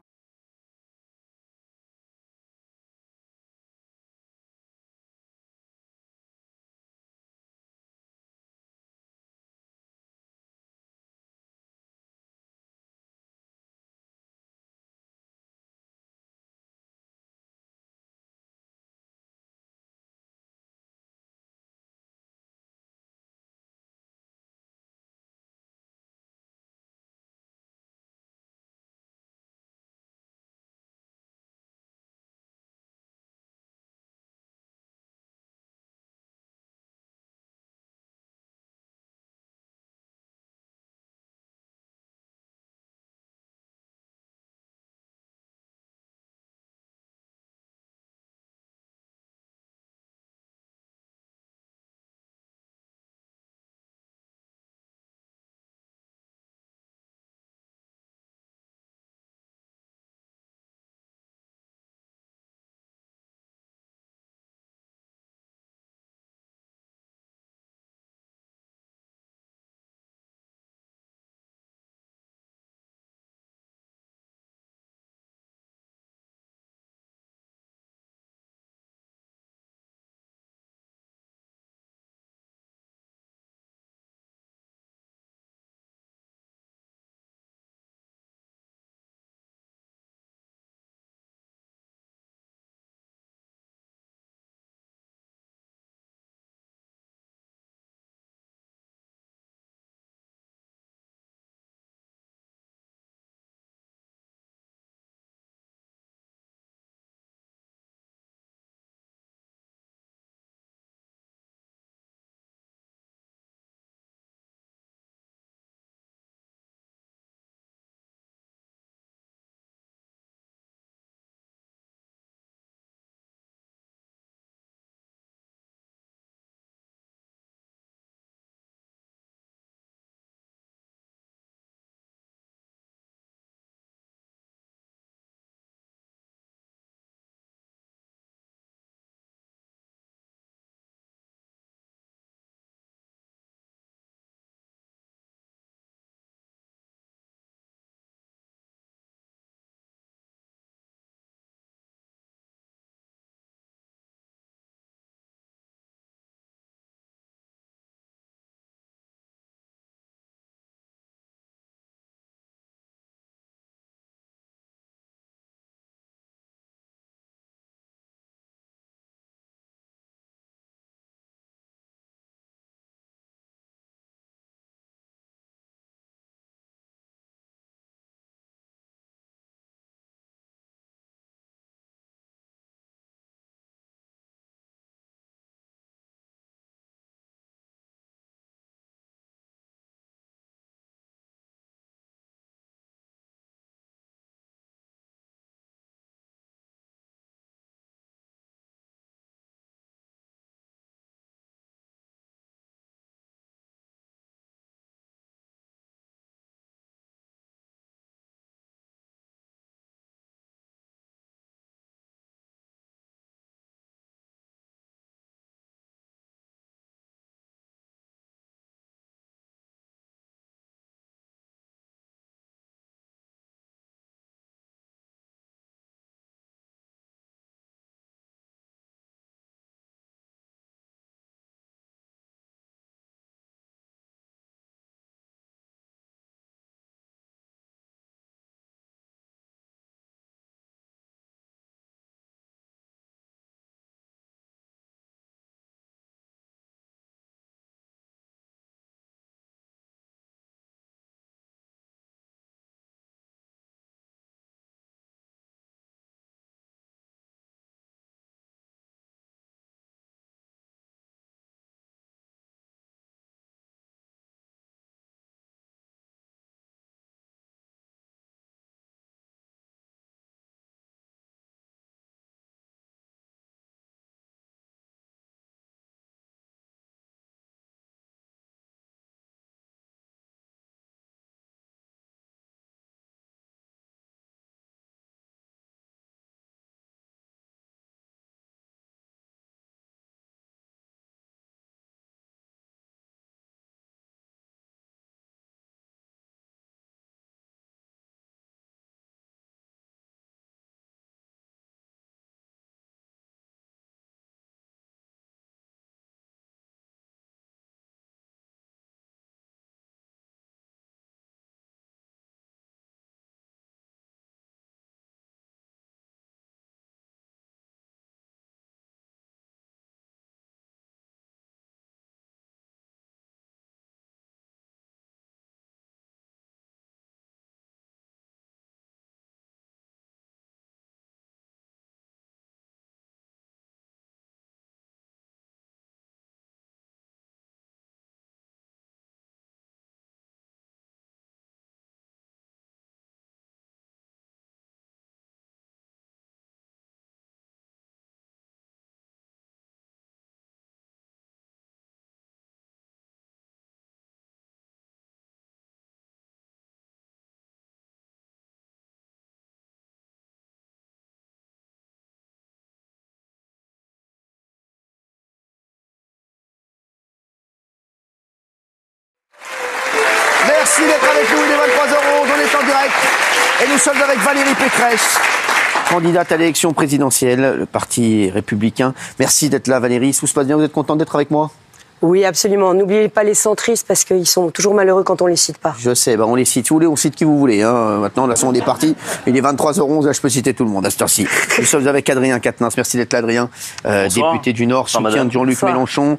Speaker 1: Merci d'être avec nous, il est 23h11, on est en direct. Et nous sommes avec Valérie Pécresse, candidate à l'élection présidentielle, le parti républicain. Merci d'être là, Valérie. Tout se passe bien, vous êtes contente d'être avec moi?
Speaker 2: Oui, absolument. N'oubliez pas les centristes parce qu'ils sont toujours malheureux quand on les cite pas.
Speaker 1: Je sais, on les cite. Si vous voulez, on cite qui vous voulez. Hein. Maintenant, là, on est parti. Il est 23h11, là, je peux citer tout le monde à cette heure-ci. Nous sommes avec Adrien Quatennens. Merci d'être là, Adrien. Député du Nord, soutien de Jean-Luc Mélenchon.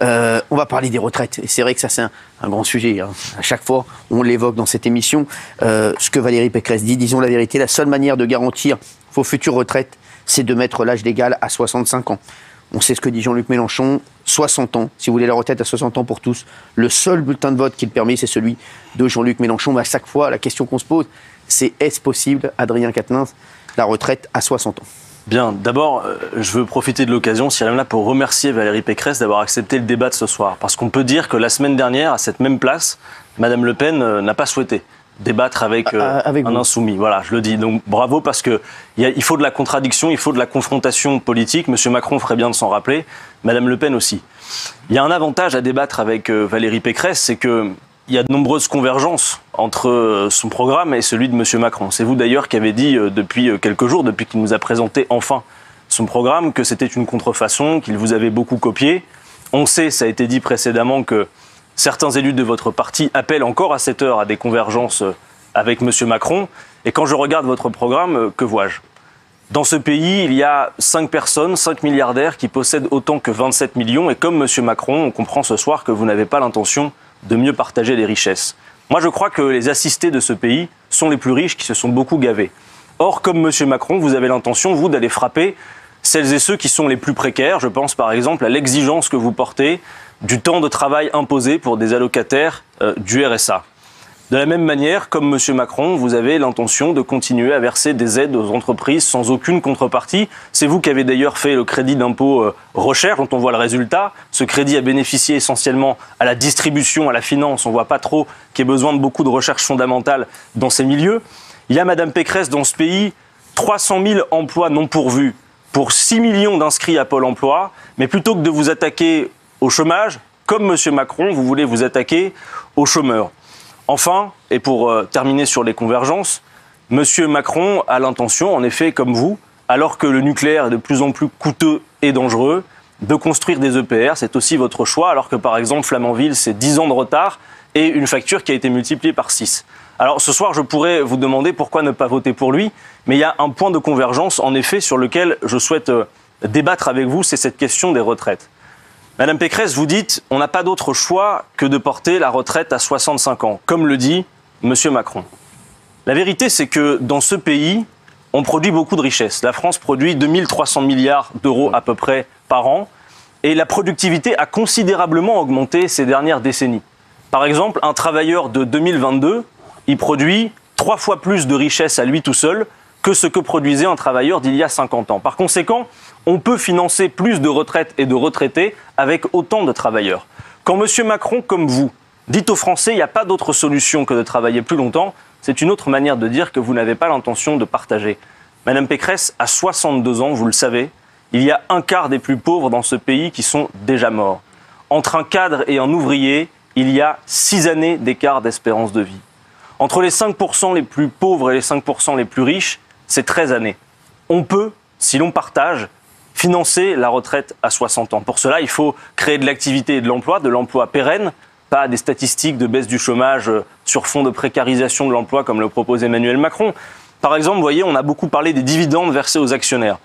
Speaker 1: On va parler des retraites. Et c'est vrai que ça, c'est un grand sujet. Hein. À chaque fois, on l'évoque dans cette émission. Ce que Valérie Pécresse dit, disons la vérité, la seule manière de garantir vos futures retraites, c'est de mettre l'âge légal à 65 ans. On sait ce que dit Jean-Luc Mélenchon, 60 ans, si vous voulez la retraite à 60 ans pour tous. Le seul bulletin de vote qui le permet, c'est celui de Jean-Luc Mélenchon. Mais à chaque fois, la question qu'on se pose, c'est est-ce possible, Adrien Quatennens, la retraite à 60 ans?
Speaker 5: Bien, d'abord, je veux profiter de l'occasion, si elle est là, pour remercier Valérie Pécresse d'avoir accepté le débat de ce soir. Parce qu'on peut dire que la semaine dernière, à cette même place, Madame Le Pen n'a pas souhaité débattre avec un insoumis. Voilà, je le dis. Donc bravo, parce que il faut de la contradiction, il faut de la confrontation politique. Monsieur Macron ferait bien de s'en rappeler, Madame Le Pen aussi. Il y a un avantage à débattre avec Valérie Pécresse, c'est qu'il y a de nombreuses convergences entre son programme et celui de Monsieur Macron. C'est vous d'ailleurs qui avez dit depuis quelques jours, depuis qu'il nous a présenté enfin son programme, que c'était une contrefaçon, qu'il vous avait beaucoup copié. On sait, ça a été dit précédemment, que certains élus de votre parti appellent encore à cette heure à des convergences avec M. Macron. Et quand je regarde votre programme, que vois-je? Dans ce pays, il y a 5 personnes, 5 milliardaires qui possèdent autant que 27 millions. Et comme M. Macron, on comprend ce soir que vous n'avez pas l'intention de mieux partager les richesses. Moi, je crois que les assistés de ce pays sont les plus riches qui se sont beaucoup gavés. Or, comme M. Macron, vous avez l'intention, vous, d'aller frapper celles et ceux qui sont les plus précaires. Je pense par exemple à l'exigence que vous portez du temps de travail imposé pour des allocataires du RSA. De la même manière, comme M. Macron, vous avez l'intention de continuer à verser des aides aux entreprises sans aucune contrepartie. C'est vous qui avez d'ailleurs fait le crédit d'impôt recherche, dont on voit le résultat. Ce crédit a bénéficié essentiellement à la distribution, à la finance. On ne voit pas trop qu'il y ait besoin de beaucoup de recherche fondamentale dans ces milieux. Il y a, Mme Pécresse, dans ce pays, 300 000 emplois non pourvus pour 6 millions d'inscrits à Pôle emploi. Mais plutôt que de vous attaquer au chômage, comme M. Macron, vous voulez vous attaquer aux chômeurs. Enfin, et pour terminer sur les convergences, M. Macron a l'intention, en effet, comme vous, alors que le nucléaire est de plus en plus coûteux et dangereux, de construire des EPR. C'est aussi votre choix, alors que par exemple Flamanville, c'est 10 ans de retard et une facture qui a été multipliée par 6. Alors ce soir, je pourrais vous demander pourquoi ne pas voter pour lui, mais il y a un point de convergence, en effet, sur lequel je souhaite débattre avec vous, c'est cette question des retraites. Madame Pécresse, vous dites, on n'a pas d'autre choix que de porter la retraite à 65 ans, comme le dit M. Macron. La vérité, c'est que dans ce pays, on produit beaucoup de richesses. La France produit 2300 milliards d'euros à peu près par an, et la productivité a considérablement augmenté ces dernières décennies. Par exemple, un travailleur de 2022, il produit 3 fois plus de richesses à lui tout seul que ce que produisait un travailleur d'il y a 50 ans. Par conséquent, on peut financer plus de retraites et de retraités avec autant de travailleurs. Quand M. Macron, comme vous, dit aux Français il n'y a pas d'autre solution que de travailler plus longtemps, c'est une autre manière de dire que vous n'avez pas l'intention de partager. Madame Pécresse, à 62 ans, vous le savez, il y a un quart des plus pauvres dans ce pays qui sont déjà morts. Entre un cadre et un ouvrier, il y a 6 années d'écart d'espérance de vie. Entre les 5% les plus pauvres et les 5% les plus riches, c'est 13 années. On peut, si l'on partage, financer la retraite à 60 ans. Pour cela, il faut créer de l'activité et de l'emploi pérenne, pas des statistiques de baisse du chômage sur fond de précarisation de l'emploi comme le propose Emmanuel Macron. Par exemple, vous voyez, on a beaucoup parlé des dividendes versés aux actionnaires.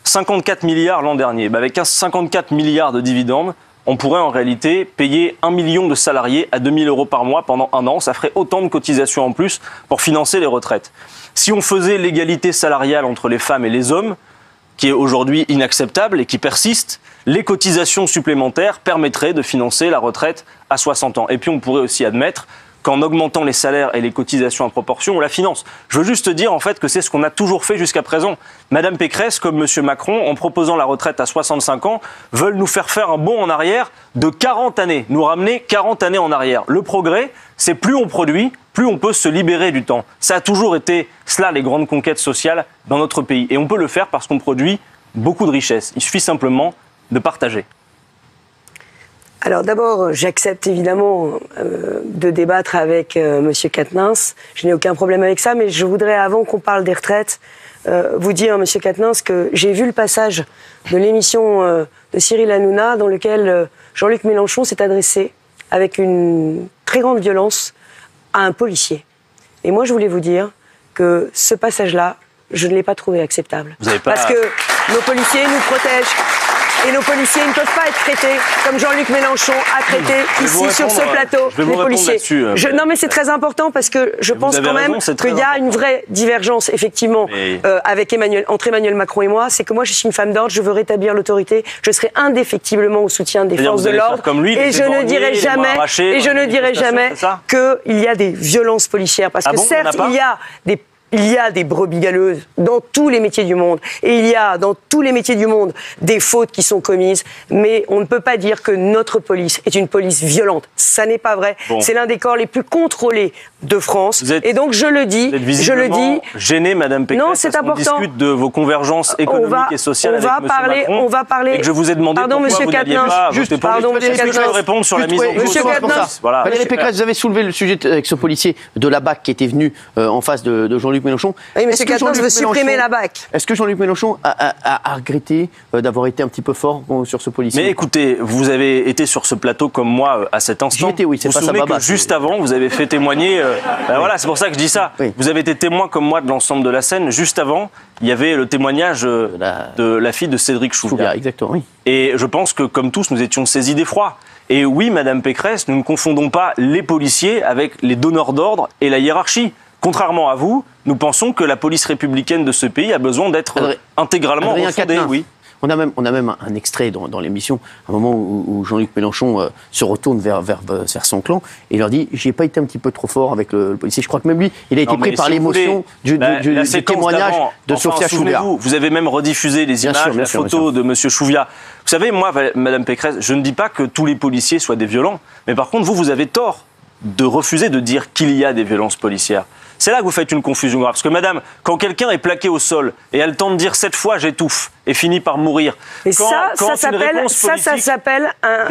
Speaker 5: 54 milliards l'an dernier. Avec 54 milliards de dividendes, on pourrait en réalité payer 1 million de salariés à 2 000 euros par mois pendant un an. Ça ferait autant de cotisations en plus pour financer les retraites. Si on faisait l'égalité salariale entre les femmes et les hommes, qui est aujourd'hui inacceptable et qui persiste, les cotisations supplémentaires permettraient de financer la retraite à 60 ans. Et puis on pourrait aussi admettre qu'en augmentant les salaires et les cotisations en proportion, on la finance. Je veux juste dire en fait que c'est ce qu'on a toujours fait jusqu'à présent. Madame Pécresse, comme M. Macron, en proposant la retraite à 65 ans, veulent nous faire faire un bond en arrière de 40 années, nous ramener 40 années en arrière. Le progrès, c'est plus on produit, plus on peut se libérer du temps. Ça a toujours été cela, les grandes conquêtes sociales dans notre pays. Et on peut le faire parce qu'on produit beaucoup de richesses. Il suffit simplement de partager.
Speaker 2: Alors d'abord, j'accepte évidemment de débattre avec Monsieur Quatennens. Je n'ai aucun problème avec ça, mais je voudrais, avant qu'on parle des retraites, vous dire, Monsieur Quatennens, que j'ai vu le passage de l'émission de Cyril Hanouna dans lequel Jean-Luc Mélenchon s'est adressé avec une très grande violence à un policier. Et moi, je voulais vous dire que ce passage-là, je ne l'ai pas trouvé acceptable. Parce que nos policiers nous protègent. Et nos policiers ne peuvent pas être traités comme Jean-Luc Mélenchon a traité ici sur ce plateau les policiers. Non mais c'est très important parce que je pense quand même qu'il y a une vraie divergence effectivement entre Emmanuel Macron et moi. C'est que moi je suis une femme d'ordre, je veux rétablir l'autorité, je serai indéfectement au soutien des forces de l'ordre et je ne dirai jamais qu'il y a des violences policières parce que certes il y a des brebis galeuses dans tous les métiers du monde et il y a dans tous les métiers du monde des fautes qui sont commises, mais on ne peut pas dire que notre police est une police violente. Ça n'est pas vrai. C'est l'un des corps les plus contrôlés de France. Et donc je le dis,
Speaker 5: gênée, Madame Pécresse,
Speaker 2: non, c'est important.
Speaker 5: On discute de vos convergences économiques et sociales avec M. Macron.
Speaker 2: On va parler.
Speaker 5: Et que je vous ai demandé pourquoi vous n'alliez pas voter pour lui. Est-ce que je peux répondre sur la mise en cause?
Speaker 1: Valérie Pécresse, vous avez soulevé le sujet avec ce policier de la BAC qui était venu en face de Jean-Luc Mélenchon.
Speaker 2: Oui, M. Quatennens veut supprimer la BAC.
Speaker 1: Est-ce que Jean-Luc Mélenchon a regretté d'avoir été un petit peu fort sur ce policier?
Speaker 5: Mais écoutez, vous avez été sur ce plateau comme moi à cet instant.
Speaker 1: J'y étais, oui, c'est pas ça.
Speaker 5: Vous vous souvenez que juste avant, vous avez fait témoigner... voilà, c'est pour ça que je dis ça. Oui. Vous avez été témoin comme moi de l'ensemble de la scène. Juste avant, il y avait le témoignage de la fille de Cédric Chouviat.
Speaker 1: Exactement, oui.
Speaker 5: Et je pense que, comme tous, nous étions saisis d'effroi. Et oui, Madame Pécresse, nous ne confondons pas les policiers avec les donneurs d'ordre et la hiérarchie. Contrairement à vous, nous pensons que la police républicaine de ce pays a besoin d'être intégralement refondée. Oui.
Speaker 1: On a même un extrait dans l'émission, un moment où Jean-Luc Mélenchon se retourne vers son clan et leur dit « J'ai pas été un petit peu trop fort avec le policier ». Je crois que même lui, il a été pris par l'émotion du témoignage de Sophia Chouviat.
Speaker 5: Vous avez même rediffusé les images, la photo de M. Chouviat. Vous savez, moi, Madame Pécresse, je ne dis pas que tous les policiers soient des violents, mais par contre, vous avez tort de refuser de dire qu'il y a des violences policières. C'est là que vous faites une confusion grave. Parce que madame, quand quelqu'un est plaqué au sol et a le temps de dire 7 fois j'étouffe et finit par mourir,
Speaker 2: mais ça s'appelle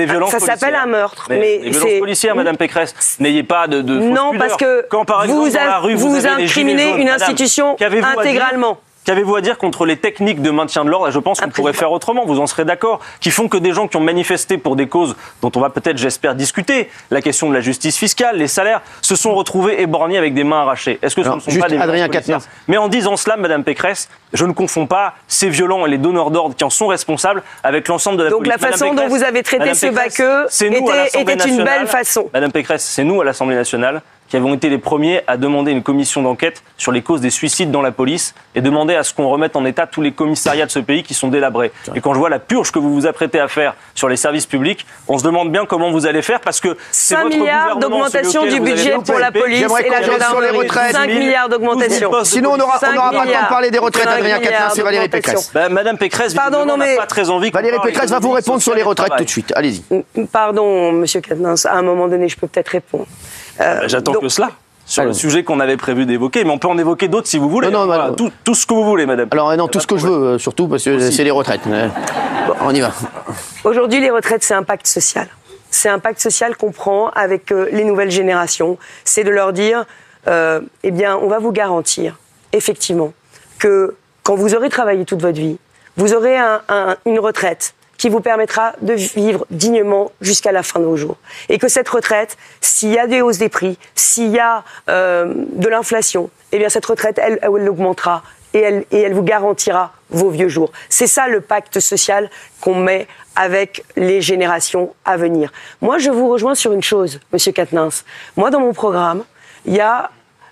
Speaker 2: un meurtre.
Speaker 5: Mais les violences policières, Madame Pécresse, n'ayez pas de
Speaker 2: non, parce que
Speaker 5: quand, par exemple, dans la rue,
Speaker 2: vous incriminez une institution intégralement.
Speaker 5: Qu'avez-vous à dire contre les techniques de maintien de l'ordre? Et je pense qu'on pourrait faire autrement, vous en serez d'accord, qui font que des gens qui ont manifesté pour des causes dont on va peut-être, j'espère, discuter, la question de la justice fiscale, les salaires, se sont retrouvés éborgnés avec des mains arrachées. Est-ce que ce ne sont pas des violences policières? Mais en disant cela, Madame Pécresse, je ne confonds pas ces violents et les donneurs d'ordre qui en sont responsables avec l'ensemble de la police.
Speaker 2: Donc la façon dont vous avez traité ce Baqueux était une belle façon.
Speaker 5: Madame Pécresse, c'est nous à l'Assemblée nationale qui avons été les premiers à demander une commission d'enquête sur les causes des suicides dans la police et demander à ce qu'on remette en état tous les commissariats de ce pays qui sont délabrés. Et quand je vois la purge que vous vous apprêtez à faire sur les services publics, on se demande bien comment vous allez faire parce que c'est votre
Speaker 2: 5 milliards d'augmentation du budget pour la police et la gendarmerie. 5 milliards d'augmentation.
Speaker 1: Sinon, on n'aura pas le temps de parler des retraites, Adrien Quatennens et Valérie Pécresse.
Speaker 5: Madame Pécresse, visiblement, n'a pas très envie.
Speaker 1: Valérie Pécresse va vous répondre sur les retraites tout de suite. Allez-y.
Speaker 2: Pardon, Monsieur Quatennens, à un moment donné, je peux peut-être répondre.
Speaker 5: J'attends que cela. Sur le sujet qu'on avait prévu d'évoquer, mais on peut en évoquer d'autres si vous voulez.
Speaker 1: Non,
Speaker 5: voilà, tout ce que vous voulez, madame.
Speaker 1: Alors non, tout ce que je veux, surtout parce que c'est les retraites. Bon, on y va.
Speaker 2: Aujourd'hui, les retraites, c'est un pacte social. C'est un pacte social qu'on prend avec les nouvelles générations. C'est de leur dire, eh bien, on va vous garantir, effectivement, que quand vous aurez travaillé toute votre vie, vous aurez une retraite qui vous permettra de vivre dignement jusqu'à la fin de vos jours. Et que cette retraite, s'il y a des hausses des prix, s'il y a de l'inflation, eh bien cette retraite, elle augmentera et elle vous garantira vos vieux jours. C'est ça le pacte social qu'on met avec les générations à venir. Moi, je vous rejoins sur une chose, Monsieur Quatennens. Moi, dans mon programme, il y a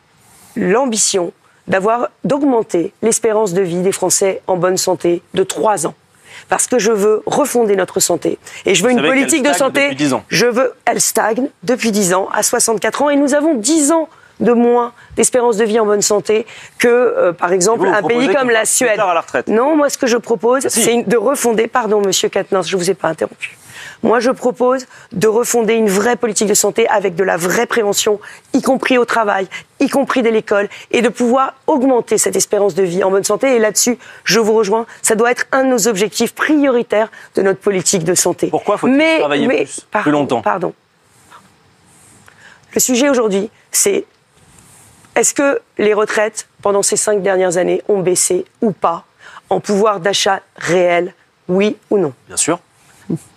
Speaker 2: l'ambition d'augmenter l'espérance de vie des Français en bonne santé de 3 ans. Parce que je veux refonder notre santé. Et je veux une politique de santé. Elle stagne depuis 10 ans, à 64 ans. Et nous avons 10 ans de moins d'espérance de vie en bonne santé que, par exemple, un pays comme la Suède.
Speaker 5: À la retraite.
Speaker 2: Non, moi, ce que je propose, c'est de refonder... Pardon, Monsieur Quatennens, je ne vous ai pas interrompu. Moi, je propose de refonder une vraie politique de santé avec de la vraie prévention, y compris au travail, y compris dès l'école, et de pouvoir augmenter cette espérance de vie en bonne santé. Et là-dessus, je vous rejoins, ça doit être un de nos objectifs prioritaires de notre politique de santé.
Speaker 5: Pourquoi faut-il travailler plus longtemps ?
Speaker 2: Pardon. Le sujet aujourd'hui, c'est est-ce que les retraites, pendant ces 5 dernières années, ont baissé ou pas en pouvoir d'achat réel, oui ou non ?
Speaker 5: Bien sûr.
Speaker 2: Pourquoi ?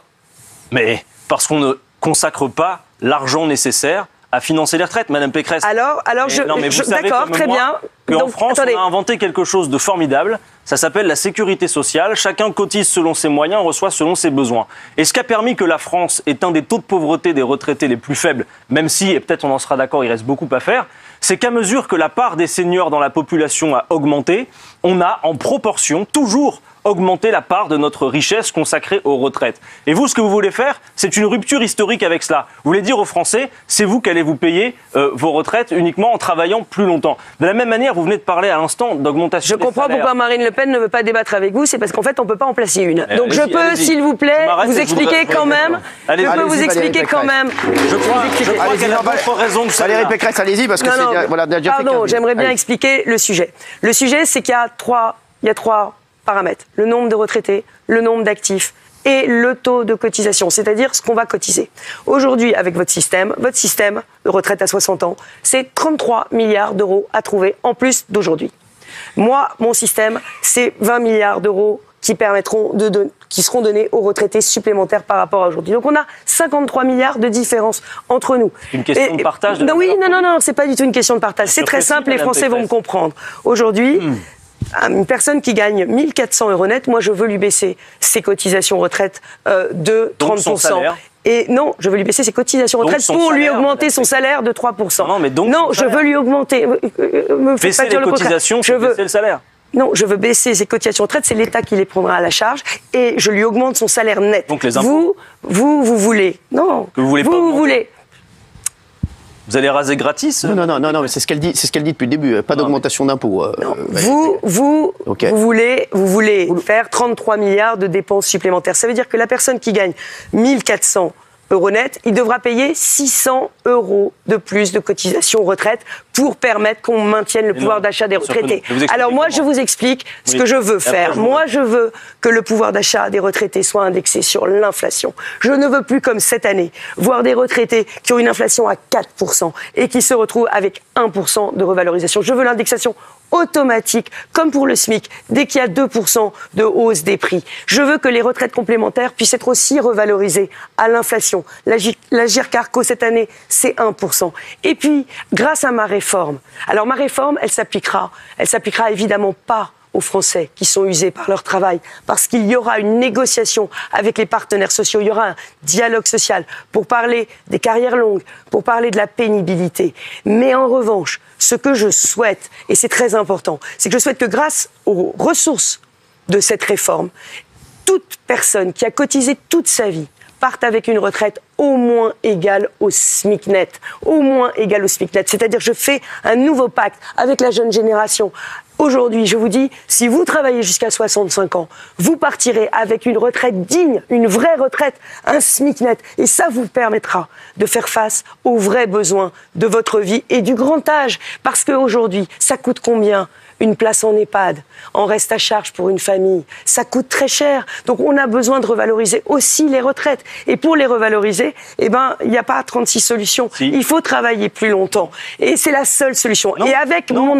Speaker 5: Mais parce qu'on ne consacre pas l'argent nécessaire à financer les retraites, Madame Pécresse.
Speaker 2: Alors d'accord, très bien.
Speaker 5: En France, on a inventé quelque chose de formidable. Ça s'appelle la sécurité sociale. Chacun cotise selon ses moyens, reçoit selon ses besoins. Et ce qui a permis que la France ait un des taux de pauvreté des retraités les plus faibles, même si, et peut-être on en sera d'accord, il reste beaucoup à faire, c'est qu'à mesure que la part des seniors dans la population a augmenté, on a en proportion toujours augmenté la part de notre richesse consacrée aux retraites. Et vous, ce que vous voulez faire, c'est une rupture historique avec cela. Vous voulez dire aux Français, c'est vous qui allez vous payer vos retraites uniquement en travaillant plus longtemps. De la même manière, vous venez de parler à l'instant d'augmentation des salaires.
Speaker 2: Je comprends pourquoi Marine Le Pen ne veut pas débattre avec vous, c'est parce qu'en fait, on ne peut pas en placer une. Donc je peux, s'il vous plaît, vous expliquer quand même. Je peux vous expliquer quand même.
Speaker 5: Je crois qu'elle a d'autres raisons que ça.
Speaker 1: Valérie Pécresse, allez-y, parce que c'est... Voilà,
Speaker 2: pardon, j'aimerais bien expliquer le sujet. Le sujet, c'est qu'il y a trois paramètres. Le nombre de retraités, le nombre d'actifs et le taux de cotisation, c'est-à-dire ce qu'on va cotiser. Aujourd'hui, avec votre système de retraite à 60 ans, c'est 33 milliards d'euros à trouver en plus d'aujourd'hui. Moi, mon système, c'est 20 milliards d'euros qui seront donnés aux retraités supplémentaires par rapport à aujourd'hui. Donc on a 53 milliards de différence entre nous.
Speaker 5: Une question de partage de
Speaker 2: non, c'est pas du tout une question de partage. C'est très simple, les Français vont me comprendre. Aujourd'hui, une personne qui gagne 1 400 € net, moi je veux lui baisser ses cotisations retraite de 30%. Et non, je veux lui baisser ses cotisations retraite pour lui augmenter son salaire de 3%. Non, je veux lui augmenter.
Speaker 5: Baisser les cotisations, je veux baisser le salaire.
Speaker 2: Non, je veux baisser ses cotisations retraite, c'est l'État qui les prendra à la charge et je lui augmente son salaire net.
Speaker 5: Donc les impôts.
Speaker 2: Vous voulez. Non.
Speaker 5: Que vous voulez pas.
Speaker 2: Vous voulez.
Speaker 5: Vous allez raser gratis ?
Speaker 1: Non, mais c'est ce qu'elle dit depuis le début. Pas d'augmentation d'impôts.
Speaker 2: Vous voulez faire 33 milliards de dépenses supplémentaires. Ça veut dire que la personne qui gagne 1 400 € net, il devra payer 600 € de plus de cotisation retraite pour permettre qu'on maintienne le pouvoir d'achat des retraités. Alors moi, je vous explique ce que je veux faire. Moi, je veux que le pouvoir d'achat des retraités soit indexé sur l'inflation. Je ne veux plus, comme cette année, voir des retraités qui ont une inflation à 4% et qui se retrouvent avec 1% de revalorisation. Je veux l'indexation automatique, comme pour le SMIC, dès qu'il y a 2% de hausse des prix. Je veux que les retraites complémentaires puissent être aussi revalorisées à l'inflation. La GIRC-ARCO, cette année, c'est 1%. Et puis, grâce à ma réforme, alors ma réforme, elle s'appliquera évidemment pas aux Français qui sont usés par leur travail, parce qu'il y aura une négociation avec les partenaires sociaux, il y aura un dialogue social pour parler des carrières longues, pour parler de la pénibilité. Mais en revanche, ce que je souhaite, et c'est très important, c'est que je souhaite que grâce aux ressources de cette réforme, toute personne qui a cotisé toute sa vie parte avec une retraite au moins égale au SMIC net. Au moins égale au SMIC net. C'est-à-dire je fais un nouveau pacte avec la jeune génération. Aujourd'hui, je vous dis, si vous travaillez jusqu'à 65 ans, vous partirez avec une retraite digne, une vraie retraite, un SMIC net. Et ça vous permettra de faire face aux vrais besoins de votre vie et du grand âge. Parce qu'aujourd'hui, ça coûte combien ? Une place en EHPAD, en reste à charge pour une famille, ça coûte très cher. Donc on a besoin de revaloriser aussi les retraites. Et pour les revaloriser, il n'y a pas 36 solutions. Si. Il faut travailler plus longtemps. Et c'est la seule solution.
Speaker 5: Non,
Speaker 2: et avec
Speaker 5: mon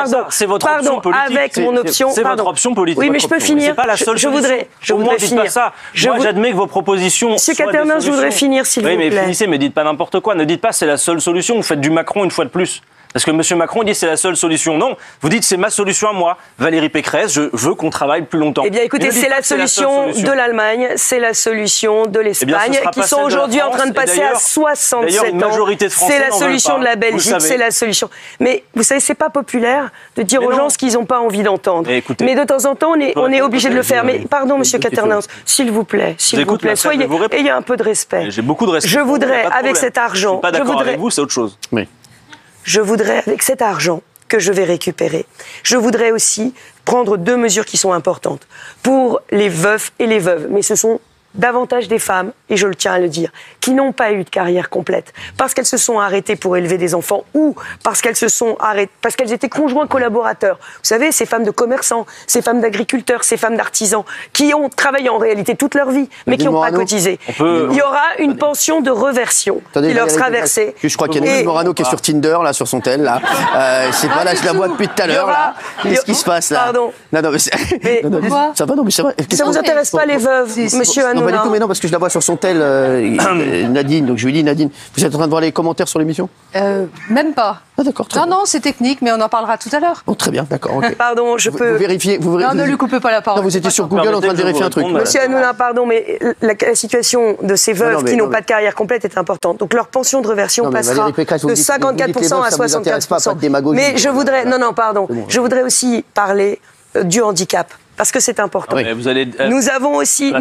Speaker 5: option, c'est votre option politique.
Speaker 2: Oui, mais je peux finir.
Speaker 5: C'est pas la seule solution.
Speaker 2: Je voudrais finir.
Speaker 5: Pas ça. Moi, j'admets que vos propositions.
Speaker 2: Monsieur Caternin, je voudrais finir, s'il vous plaît.
Speaker 5: Oui, mais finissez, mais dites pas n'importe quoi. Ne dites pas c'est la seule solution. Vous faites du Macron une fois de plus. Parce que M. Macron dit c'est la seule solution. Non, vous dites c'est ma solution à moi. Valérie Pécresse, je veux qu'on travaille plus longtemps.
Speaker 2: Eh bien écoutez, c'est la solution de l'Allemagne, c'est la solution de l'Espagne, qui sont aujourd'hui en train de passer à 67 ans. C'est la solution de la Belgique, c'est la solution. Mais vous savez, c'est pas populaire de dire aux gens ce qu'ils n'ont pas envie d'entendre. Mais de temps en temps, on est obligé de le faire. Mais pardon, M. Caternin, s'il vous plaît, soyez, ayez un peu de respect.
Speaker 5: J'ai beaucoup de respect.
Speaker 2: Je voudrais, avec cet argent...
Speaker 5: Je suis pas d'accord avec vous, c'est autre chose.
Speaker 1: Oui.
Speaker 2: Je voudrais, avec cet argent que je vais récupérer, je voudrais aussi prendre 2 mesures qui sont importantes pour les veufs et les veuves. Mais ce sont davantage des femmes, et je le tiens à le dire, qui n'ont pas eu de carrière complète, parce qu'elles se sont arrêtées pour élever des enfants, ou parce qu'elles étaient conjoints collaborateurs. Vous savez, ces femmes de commerçants, ces femmes d'agriculteurs, ces femmes d'artisans, qui ont travaillé en réalité toute leur vie, mais qui n'ont pas cotisé. Il y aura une pension de reversion qui leur sera versée.
Speaker 1: Je crois qu'il y a Nadine Morano qui est sur Tinder, là, sur son tel, là. Je sais pas, là, je la vois depuis tout à l'heure, là. Qu'est-ce qui se passe, là?
Speaker 2: Pardon.
Speaker 1: Non, mais ça va, non, mais c'est vrai.
Speaker 2: Ça vous intéresse pas, les veuves, monsieur Hanouna?
Speaker 1: Non, pas du tout, mais non, parce que je la vois sur son tel, Nadine. Donc je lui dis, Nadine, vous êtes en train de voir les commentaires sur l'émission?
Speaker 7: Même pas.
Speaker 1: Ah, d'accord.
Speaker 7: Non, c'est technique, mais on en parlera tout à l'heure.
Speaker 1: Bon, très bien, d'accord. Okay.
Speaker 2: Pardon, je peux.
Speaker 1: Vous vérifiez.
Speaker 7: Non, ne lui coupez pas la parole.
Speaker 1: Non, vous étiez sur Google en train de vérifier un truc.
Speaker 2: Monsieur Hanouna, pardon, mais la situation de ces veuves qui n'ont pas de carrière complète est importante. Donc leur pension de réversion passera de 54% à 64%. Mais je voudrais. Non, pardon. Je voudrais aussi parler du handicap. Parce que c'est important.
Speaker 5: Oui.
Speaker 2: Nous avons aussi.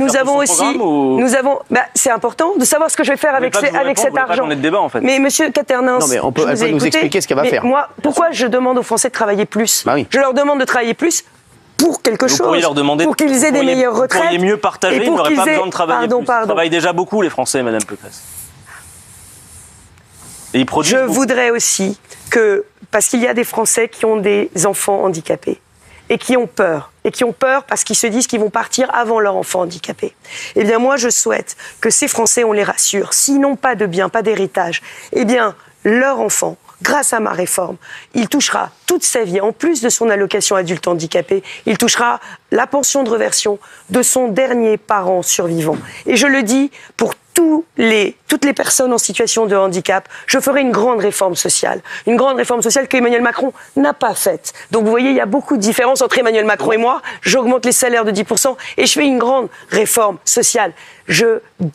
Speaker 2: C'est important de savoir ce que je vais faire avec cet argent.
Speaker 5: Débat, en fait.
Speaker 2: Mais Monsieur Caternin,
Speaker 1: elle peut nous expliquer ce qu'elle va faire.
Speaker 2: Moi, pourquoi je demande aux Français de travailler plus? Je leur demande de travailler plus pour quelque chose.
Speaker 5: Leur demander,
Speaker 2: pour qu'ils aient des meilleures retraites.
Speaker 5: Vous pourriez mieux partager, ils n'auraient pas besoin de travailler plus. Ils travaillent déjà beaucoup, les Français, Madame Pécresse. Et ils produisent beaucoup.
Speaker 2: Voudrais aussi que, parce qu'il y a des Français qui ont des enfants handicapés, et qui ont peur parce qu'ils se disent qu'ils vont partir avant leur enfant handicapé. Eh bien, moi, je souhaite que ces Français, on les rassure. S'ils n'ont pas de bien, pas d'héritage, eh bien, leur enfant, grâce à ma réforme, il touchera toute sa vie, en plus de son allocation adulte handicapé, il touchera la pension de réversion de son dernier parent survivant. Et je le dis pour toutes les personnes en situation de handicap, je ferai une grande réforme sociale qu'Emmanuel Macron n'a pas faite. Donc vous voyez, il y a beaucoup de différences entre Emmanuel Macron et moi. J'augmente les salaires de 10% et je fais une grande réforme sociale. Je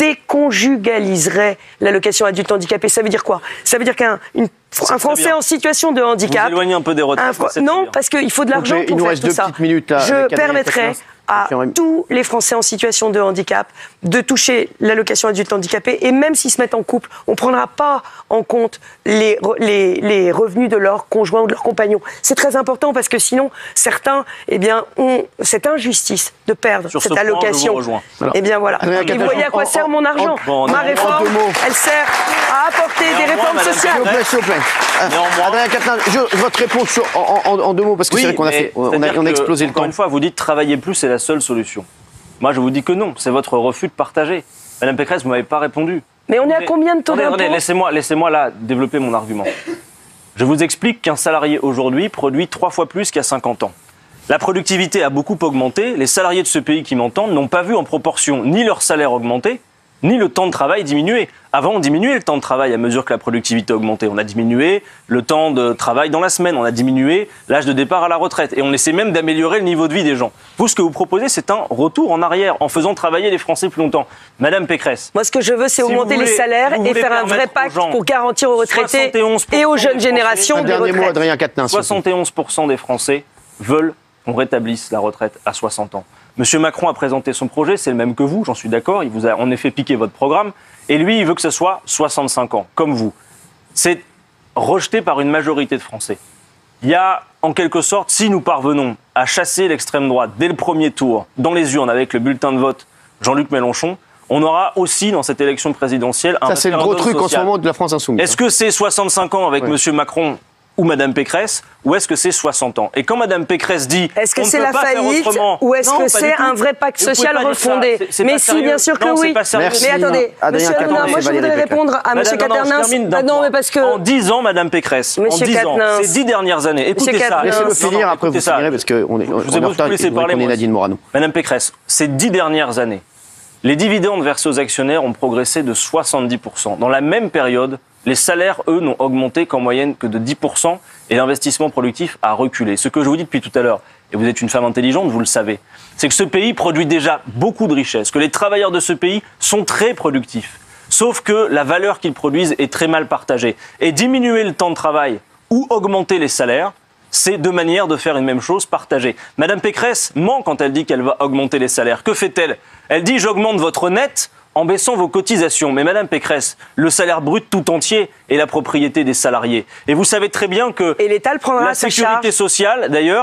Speaker 2: déconjugaliserai l'allocation adulte handicapé. Ça veut dire quoi? Ça veut dire qu'un Français en situation de handicap...
Speaker 5: Vous éloignez un peu des retraites.
Speaker 2: Non, parce qu'il faut de l'argent pour faire tout ça. Je permettrai à tous les Français en situation de handicap de toucher l'allocation adulte handicapé, et même s'ils se mettent en couple, on ne prendra pas en compte les revenus de leur conjoint ou de leur compagnon. C'est très important parce que sinon, certains ont cette injustice de perdre cette allocation. Eh bien voilà. Et vous voyez à quoi sert mon argent? Ma réforme, elle sert à apporter des réformes sociales.
Speaker 1: S'il vous plaît. Adrien Quatennens, votre réponse en deux mots, parce que c'est vrai qu'on a explosé le temps.
Speaker 5: Encore une fois, vous dites travailler plus, c'est la seule solution. Moi, je vous dis que non, c'est votre refus de partager. Madame Pécresse, vous ne m'avez pas répondu.
Speaker 2: Mais on est à combien de taux d'impôt?
Speaker 5: Laissez-moi là développer mon argument. Je vous explique qu'un salarié aujourd'hui produit 3 fois plus qu'il y a 50 ans. La productivité a beaucoup augmenté. Les salariés de ce pays qui m'entendent n'ont pas vu en proportion ni leur salaire augmenter, ni le temps de travail diminuer. Avant, on diminuait le temps de travail à mesure que la productivité augmentait. On a diminué le temps de travail dans la semaine, on a diminué l'âge de départ à la retraite. Et on essaie même d'améliorer le niveau de vie des gens. Vous, ce que vous proposez, c'est un retour en arrière, en faisant travailler les Français plus longtemps. Madame Pécresse.
Speaker 2: Moi, ce que je veux, c'est augmenter les salaires et faire un vrai pacte pour garantir aux retraités et aux jeunes générations des retraites.
Speaker 1: Un dernier mot, Adrien Quatennens.
Speaker 5: 71% des Français veulent qu'on rétablisse la retraite à 60 ans. Monsieur Macron a présenté son projet, c'est le même que vous, j'en suis d'accord, il vous a en effet piqué votre programme, et lui, il veut que ce soit 65 ans, comme vous. C'est rejeté par une majorité de Français. Il y a, en quelque sorte, si nous parvenons à chasser l'extrême droite dès le premier tour, dans les urnes, avec le bulletin de vote Jean-Luc Mélenchon, on aura aussi, dans cette élection présidentielle, un référendum social. Ça, c'est le gros truc en ce moment de la France insoumise. Est-ce que c'est 65 ans avec Monsieur Macron ou Madame Pécresse, ou est-ce que c'est 60 ans? Et quand Madame Pécresse dit
Speaker 2: est-ce que c'est la faillite ou est-ce que c'est un vrai pacte social refondé? Mais si, bien sûr que oui. Mais attendez, Monsieur Hanouna, moi je voudrais répondre à Monsieur Caternin. Non, mais parce que
Speaker 5: en 10 ans, Madame Pécresse, en 10 ans, ces 10 dernières années, écoutez ça.
Speaker 1: Laissez-le finir, après vous finirez, parce qu'on est en retard et qu'on est Nadine Morano.
Speaker 5: Madame Pécresse, ces 10 dernières années, les dividendes versés aux actionnaires ont progressé de 70%. Dans la même période, les salaires, eux, n'ont augmenté qu'en moyenne que de 10% et l'investissement productif a reculé. Ce que je vous dis depuis tout à l'heure, et vous êtes une femme intelligente, vous le savez, c'est que ce pays produit déjà beaucoup de richesses, que les travailleurs de ce pays sont très productifs. Sauf que la valeur qu'ils produisent est très mal partagée. Et diminuer le temps de travail ou augmenter les salaires, c'est deux manières de faire une même chose partagée. Madame Pécresse ment quand elle dit qu'elle va augmenter les salaires. Que fait-elle? Elle dit « j'augmente votre net » en baissant vos cotisations. Mais Madame Pécresse, le salaire brut tout entier est la propriété des salariés. Et vous savez très bien que
Speaker 2: l'État le prendra
Speaker 5: la sécurité sociale, d'ailleurs,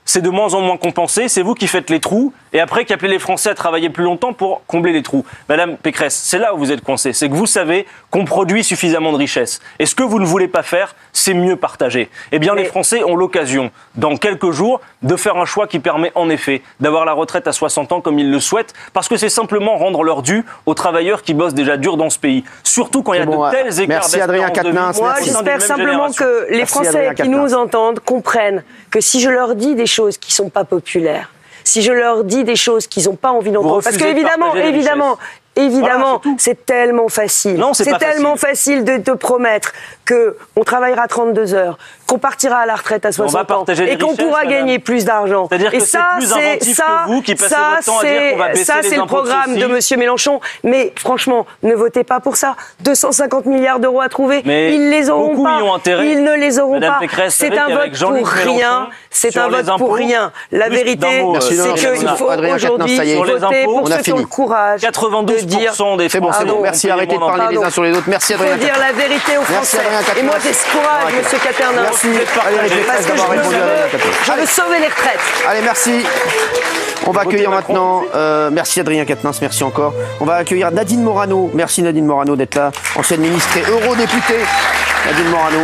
Speaker 5: c'est de moins en moins compensé, c'est vous qui faites les trous, et après qui appelez les Français à travailler plus longtemps pour combler les trous. Madame Pécresse, c'est là où vous êtes coincée, c'est que vous savez qu'on produit suffisamment de richesses. Et ce que vous ne voulez pas faire, c'est mieux partager. Eh bien, les Français ont l'occasion, dans quelques jours, de faire un choix qui permet en effet d'avoir la retraite à 60 ans comme ils le souhaitent, parce que c'est simplement rendre leur dû aux travailleurs qui bossent déjà dur dans ce pays. Surtout quand il y a de tels écarts
Speaker 1: merci Adrien Quatennens.
Speaker 2: Moi, j'espère simplement que les Français qui nous entendent comprennent que si je leur dis des choses qui sont pas populaires, si je leur dis des choses qu'ils n'ont pas envie d'entendre, parce que évidemment, voilà, c'est tellement facile.
Speaker 5: Non, c'est
Speaker 2: tellement facile de te promettre qu'on travaillera 32 heures, qu'on partira à la retraite à 60 ans et qu'on pourra gagner plus d'argent.
Speaker 5: C'est-à-dire que c'est plus inventif que vous qui passez votre temps à dire qu'on va baisser les impôts. Ça, c'est le programme de M. Mélenchon. Mais franchement, ne votez pas pour ça. 250 milliards d'euros à trouver. Mais ils les auront pas. Ils ne les auront pas. C'est un vote pour rien. C'est un vote pour rien. La vérité, c'est qu'il faut aujourd'hui voter pour ceux qui ont le courage de dire...
Speaker 1: C'est bon, merci, arrêtez de parler les uns sur les autres. Merci Adrien.
Speaker 2: Il faut dire la vérité aux Français. Et moi, j'ai ce courage, M. Quatennens.
Speaker 1: Merci Valérie Pécresse d'avoir répondu à Adrien Quatennens.
Speaker 2: Je veux sauver les retraites.
Speaker 1: Allez, merci. On va accueillir maintenant, merci Adrien Quatennens, merci encore. On va accueillir Nadine Morano. Merci Nadine Morano d'être là, ancienne ministre et eurodéputée. Nadine Morano.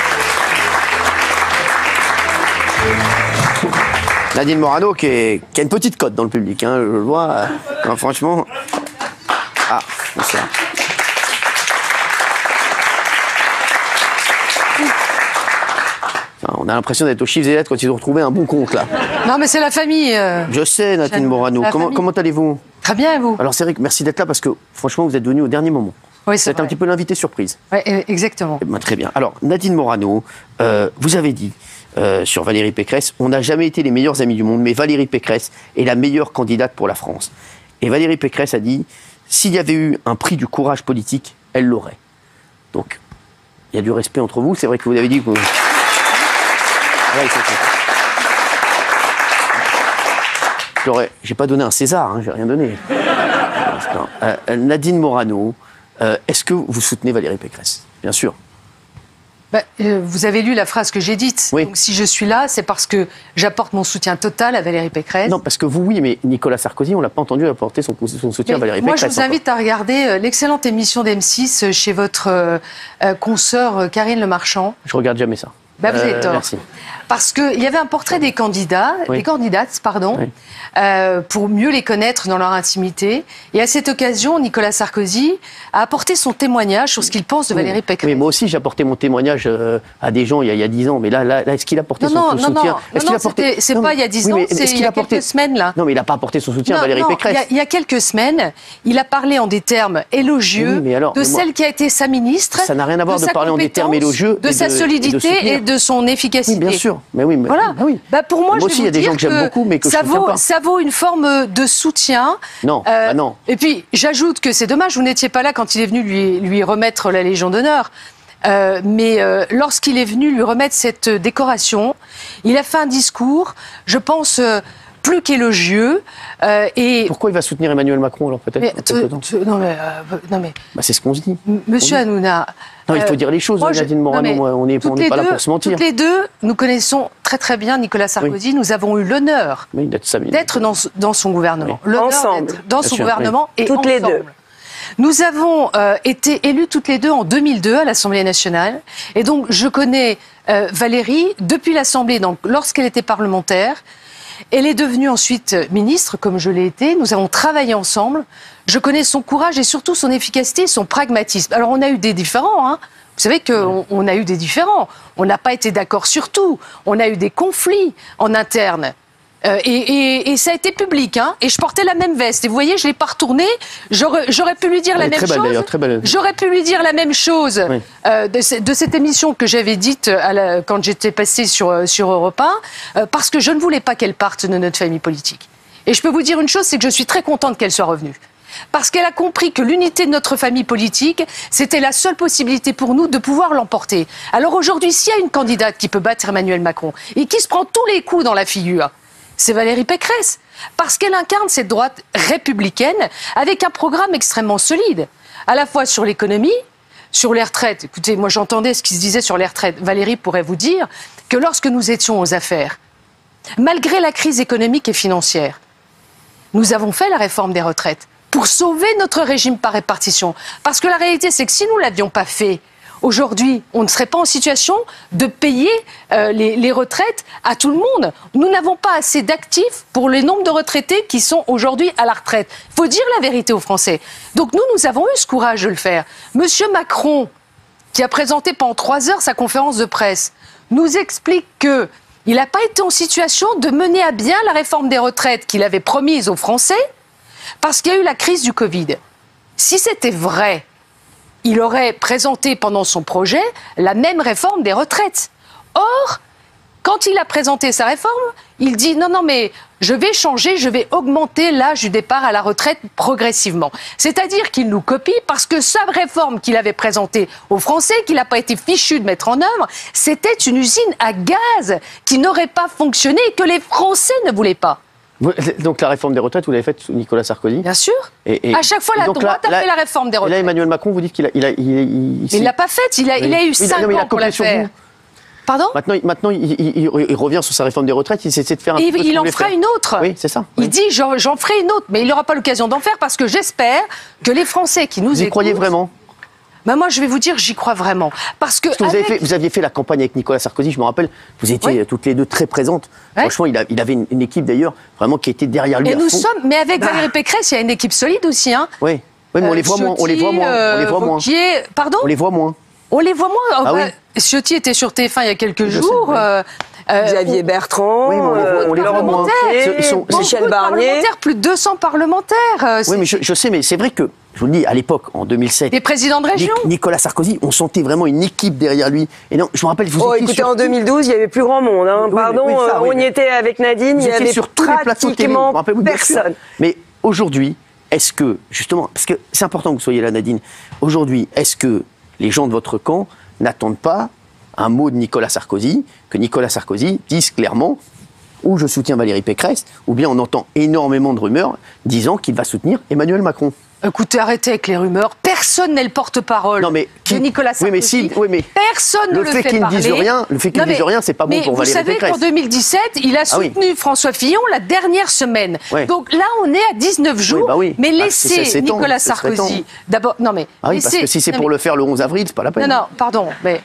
Speaker 1: Nadine Morano qui a une petite cote dans le public, hein, je le vois. Franchement. Ah, bonsoir. On a l'impression d'être aux chiffres et lettres quand ils ont retrouvé un bon compte, là.
Speaker 7: Non, mais c'est la famille.
Speaker 1: Je sais, Nadine Morano. Comment allez-vous?
Speaker 7: Très bien, et vous?
Speaker 1: Alors, c'est vrai que merci d'être là parce que, franchement, vous êtes venu au dernier moment.
Speaker 7: Oui, c'est
Speaker 1: un petit peu l'invité surprise.
Speaker 7: Oui, exactement.
Speaker 1: Très bien. Alors, Nadine Morano, vous avez dit sur Valérie Pécresse, on n'a jamais été les meilleurs amis du monde, mais Valérie Pécresse est la meilleure candidate pour la France. Et Valérie Pécresse a dit, s'il y avait eu un prix du courage politique, elle l'aurait. Donc, il y a du respect entre vous. C'est vrai que vous avez dit que... J'ai pas donné un César, hein, j'ai rien donné. Nadine Morano, est-ce que vous soutenez Valérie Pécresse? Bien sûr.
Speaker 7: Vous avez lu la phrase que j'ai dite.
Speaker 1: Oui.
Speaker 7: Donc si je suis là, c'est parce que j'apporte mon soutien total à Valérie Pécresse.
Speaker 1: Non, parce que vous, oui, mais Nicolas Sarkozy, on l'a pas entendu apporter son soutien à Valérie Pécresse.
Speaker 7: Moi, je vous invite à regarder l'excellente émission d'M6 chez votre consoeur Karine Le Marchand.
Speaker 1: Je regarde jamais ça.
Speaker 7: Vous avez tort.
Speaker 1: Merci.
Speaker 7: Parce qu'il y avait un portrait des candidats, des candidates, pardon, pour mieux les connaître dans leur intimité. Et à cette occasion, Nicolas Sarkozy a apporté son témoignage sur ce qu'il pense de Valérie Pécresse.
Speaker 1: Oui, moi aussi, j'ai apporté mon témoignage à des gens il y a 10 ans. Mais là est-ce qu'il a apporté son soutien?
Speaker 7: C'est pas il y a 10 ans, c'est il y a quelques semaines, là.
Speaker 1: Non, mais il n'a pas apporté son soutien à Valérie Pécresse.
Speaker 7: Il y a quelques semaines, il a parlé en des termes élogieux de celle qui a été sa ministre.
Speaker 1: Ça n'a rien à voir de parler en des termes élogieux.
Speaker 7: De sa solidité et de son efficacité.
Speaker 1: Oui, bien sûr. Mais oui,
Speaker 7: voilà.
Speaker 1: Oui.
Speaker 7: Pour moi,
Speaker 1: aussi, il y a des gens que j'aime beaucoup, mais que je ne soutiens pas.
Speaker 7: Ça vaut une forme de soutien.
Speaker 1: Non, non.
Speaker 7: Et puis, j'ajoute que c'est dommage, vous n'étiez pas là quand il est venu lui remettre la Légion d'honneur. Mais lorsqu'il est venu lui remettre cette décoration, il a fait un discours, je pense, plus qu'élogieux.
Speaker 1: Pourquoi il va soutenir Emmanuel Macron, alors, peut-être?
Speaker 7: Non, mais...
Speaker 1: c'est ce qu'on se dit.
Speaker 7: Monsieur Hanouna...
Speaker 1: Non, il faut dire les choses, Nadine Morano. On n'est pas là pour se mentir.
Speaker 7: Toutes les deux, nous connaissons très très bien Nicolas Sarkozy. Oui. Nous avons eu l'honneur d'être dans son gouvernement.
Speaker 2: Oui. Ensemble.
Speaker 7: Dans son gouvernement et
Speaker 2: toutes les deux.
Speaker 7: Nous avons été élus toutes les deux en 2002 à l'Assemblée nationale. Et donc, je connais Valérie depuis l'Assemblée, donc lorsqu'elle était parlementaire. Elle est devenue ensuite ministre, comme je l'ai été. Nous avons travaillé ensemble. Je connais son courage et surtout son efficacité, son pragmatisme. Alors, on a eu des différends, hein. Vous savez qu'on a eu des différends. On n'a pas été d'accord sur tout. On a eu des conflits en interne. Et ça a été public, hein. Et je portais la même veste. Et vous voyez, je ne l'ai pas retournée. J'aurais pu lui dire la même chose. J'aurais pu lui dire la même chose de cette émission que j'avais dite quand j'étais passée sur Europe 1, parce que je ne voulais pas qu'elle parte de notre famille politique. Et je peux vous dire une chose, c'est que je suis très contente qu'elle soit revenue. Parce qu'elle a compris que l'unité de notre famille politique, c'était la seule possibilité pour nous de pouvoir l'emporter. Alors aujourd'hui, s'il y a une candidate qui peut battre Emmanuel Macron et qui se prend tous les coups dans la figure, c'est Valérie Pécresse. Parce qu'elle incarne cette droite républicaine avec un programme extrêmement solide. À la fois sur l'économie, sur les retraites. Écoutez, moi j'entendais ce qui se disait sur les retraites. Valérie pourrait vous dire que lorsque nous étions aux affaires, malgré la crise économique et financière, nous avons fait la réforme des retraites pour sauver notre régime par répartition. Parce que la réalité, c'est que si nous ne l'avions pas fait, aujourd'hui, on ne serait pas en situation de payer les retraites à tout le monde. Nous n'avons pas assez d'actifs pour le nombre de retraités qui sont aujourd'hui à la retraite. Il faut dire la vérité aux Français. Donc nous avons eu ce courage de le faire. Monsieur Macron, qui a présenté pendant 3 heures sa conférence de presse, nous explique qu'il n'a pas été en situation de mener à bien la réforme des retraites qu'il avait promise aux Français parce qu'il y a eu la crise du Covid. Si c'était vrai, il aurait présenté pendant son projet la même réforme des retraites. Or, quand il a présenté sa réforme, il dit non, mais je vais changer, je vais augmenter l'âge du départ à la retraite progressivement. C'est-à-dire qu'il nous copie parce que sa réforme qu'il avait présentée aux Français, qu'il n'a pas été fichu de mettre en œuvre, c'était une usine à gaz qui n'aurait pas fonctionné et que les Français ne voulaient pas.
Speaker 1: Donc la réforme des retraites, vous l'avez faite sous Nicolas Sarkozy?
Speaker 7: Bien sûr. À chaque fois, la droite a fait la réforme des retraites.
Speaker 1: Et là, Emmanuel Macron, vous dites qu'il a...
Speaker 7: Mais il ne l'a pas faite, il a eu 5 ans pour la faire. Pardon ?
Speaker 1: Maintenant, il revient sur sa réforme des retraites, il essaie de faire un peu
Speaker 7: il en fera une autre.
Speaker 1: Oui, c'est ça.
Speaker 7: Il dit j'en ferai une autre, mais il n'aura pas l'occasion d'en faire parce que j'espère que les Français qui nous écoutent...
Speaker 1: Vous y croyez vraiment ?
Speaker 7: Moi, je vais vous dire, j'y crois vraiment. Parce que
Speaker 1: vous aviez fait la campagne avec Nicolas Sarkozy, je me rappelle, vous étiez toutes les deux très présentes. Ouais. Franchement, il avait une équipe d'ailleurs, vraiment qui était derrière lui.
Speaker 7: Et nous sommes, mais avec Valérie Pécresse, il y a une équipe solide aussi. Hein.
Speaker 1: Oui, mais on les voit moins. On les voit moins.
Speaker 7: Pardon ?
Speaker 1: On les voit moins.
Speaker 7: On les voit moins.
Speaker 1: Ah oui.
Speaker 7: Ciotti était sur TF1 il y a quelques jours.
Speaker 2: Xavier Bertrand,
Speaker 1: on les voit moins.
Speaker 2: Michel Barnier.
Speaker 7: Plus de 200 parlementaires.
Speaker 1: Oui, mais je sais, mais c'est vrai que, je vous le dis, à l'époque, en 2007...
Speaker 7: Des présidents de région.
Speaker 1: Nicolas Sarkozy, on sentait vraiment une équipe derrière lui. Et non, je me rappelle,
Speaker 2: écoutez, en 2012, il n'y avait plus grand monde. Hein. Pardon, on y était avec Nadine, il y avait
Speaker 1: sur
Speaker 2: pratiquement personne.
Speaker 1: Mais aujourd'hui, est-ce que, justement, parce que c'est important que vous soyez là, Nadine, aujourd'hui, est-ce que les gens de votre camp n'attendent pas un mot de Nicolas Sarkozy, que Nicolas Sarkozy dise clairement ou je soutiens Valérie Pécresse, ou bien on entend énormément de rumeurs disant qu'il va soutenir Emmanuel Macron.
Speaker 7: Écoutez, arrêtez avec les rumeurs. Personne n'est le porte-parole de Nicolas Sarkozy. Personne ne le fait parler.
Speaker 1: Le fait qu'il ne dise rien, c'est pas bon pour Valérie Pécresse.
Speaker 7: Vous savez qu'en 2017, il a soutenu François Fillon la dernière semaine. Ouais. Donc là, on est à 19 jours. Mais laissez Nicolas Sarkozy... D'abord,
Speaker 1: parce que si c'est pour le faire le 11 avril, c'est pas la peine.
Speaker 7: Non, pardon, mais...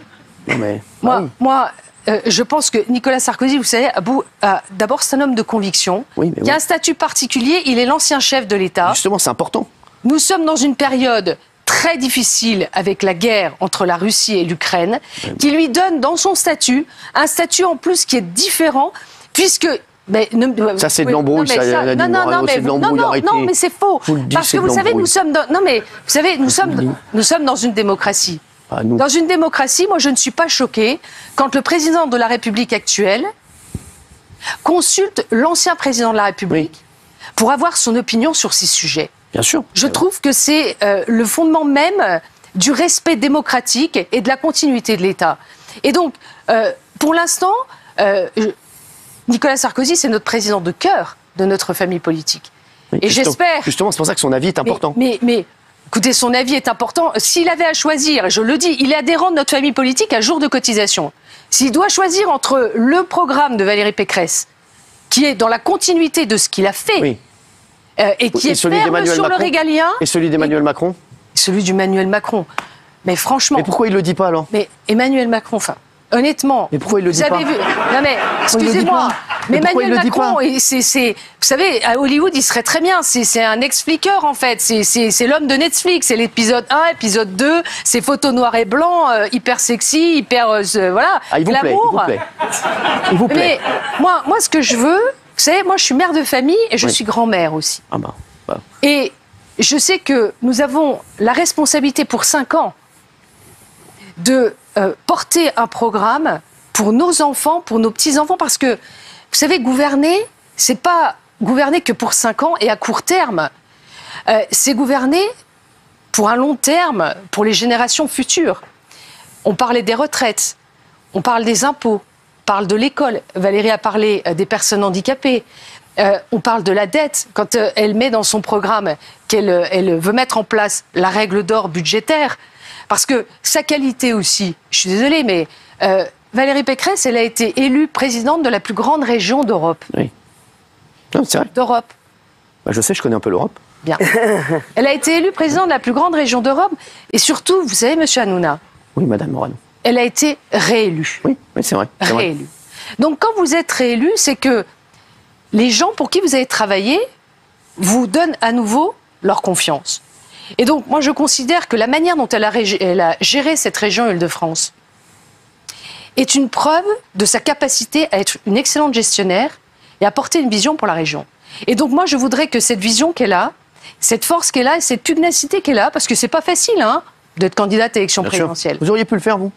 Speaker 7: Moi, je pense que Nicolas Sarkozy, vous savez, d'abord, c'est un homme de conviction. Il a un statut particulier, il est l'ancien chef de l'État.
Speaker 1: Justement, c'est important.
Speaker 7: Nous sommes dans une période très difficile avec la guerre entre la Russie et l'Ukraine, qui lui donne dans son statut, un statut en plus qui est différent, puisque...
Speaker 1: ça c'est de l'embrouille,
Speaker 7: non, mais c'est faux. Parce que vous savez, nous sommes dans une démocratie. Dans une démocratie, moi je ne suis pas choquée quand le président de la République actuelle consulte l'ancien président de la République pour avoir son opinion sur ces sujets.
Speaker 1: Bien sûr.
Speaker 7: Je trouve que c'est le fondement même du respect démocratique et de la continuité de l'État. Et donc, pour l'instant, Nicolas Sarkozy, c'est notre président de cœur de notre famille politique. Et j'espère...
Speaker 1: Justement, c'est pour ça que son avis est important.
Speaker 7: Mais écoutez, son avis est important. S'il avait à choisir, je le dis, il est adhérent de notre famille politique à jour de cotisation. S'il doit choisir entre le programme de Valérie Pécresse, qui est dans la continuité de ce qu'il a fait, et qui est ferme sur le régalien...
Speaker 1: Et celui d'Emmanuel Macron ?
Speaker 7: Celui d'Emmanuel Macron. Mais franchement...
Speaker 1: Mais pourquoi il ne le dit pas, alors ?
Speaker 7: Mais Emmanuel Macron, honnêtement...
Speaker 1: Mais pourquoi il ne le dit pas ?
Speaker 7: Non mais, excusez-moi, mais Emmanuel Macron, vous savez, à Hollywood, il serait très bien. C'est un ex-fliqueur, en fait. C'est l'homme de Netflix. C'est l'épisode 1, épisode 2. C'est photos noir et blanc, hyper sexy, hyper... voilà, glamour.
Speaker 1: Il vous plaît.
Speaker 7: Mais moi, ce que je veux... Vous savez, moi, je suis mère de famille et je suis grand-mère aussi. Et je sais que nous avons la responsabilité pour 5 ans de porter un programme pour nos enfants, pour nos petits-enfants, parce que, vous savez, gouverner, c'est pas gouverner que pour 5 ans et à court terme. C'est gouverner pour un long terme, pour les générations futures. On parlait des retraites, on parle des impôts, on parle de l'école. Valérie a parlé des personnes handicapées. On parle de la dette. Quand elle met dans son programme qu'elle veut mettre en place la règle d'or budgétaire, parce que sa qualité aussi, je suis désolée, mais Valérie Pécresse, elle a été élue présidente de la plus grande région d'Europe.
Speaker 1: Oui. Non, c'est vrai.
Speaker 7: D'Europe.
Speaker 1: Bah, je sais, je connais un peu l'Europe.
Speaker 7: Bien. Elle a été élue présidente de la plus grande région d'Europe. Et surtout, vous savez, monsieur Hanouna,
Speaker 1: Oui, Madame Morano.
Speaker 7: elle a été réélue.
Speaker 1: Oui, c'est vrai. C'est vrai.
Speaker 7: Réélue. Donc, quand vous êtes réélu, c'est que les gens pour qui vous avez travaillé vous donnent à nouveau leur confiance. Et donc, moi, je considère que la manière dont elle a géré cette région Île-de-France est une preuve de sa capacité à être une excellente gestionnaire et à porter une vision pour la région. Et donc, moi, je voudrais que cette vision qu'elle a, cette force qu'elle a et cette pugnacité qu'elle a, parce que c'est pas facile, hein, d'être candidate à l'élection présidentielle.
Speaker 1: Vous auriez pu le faire, vous?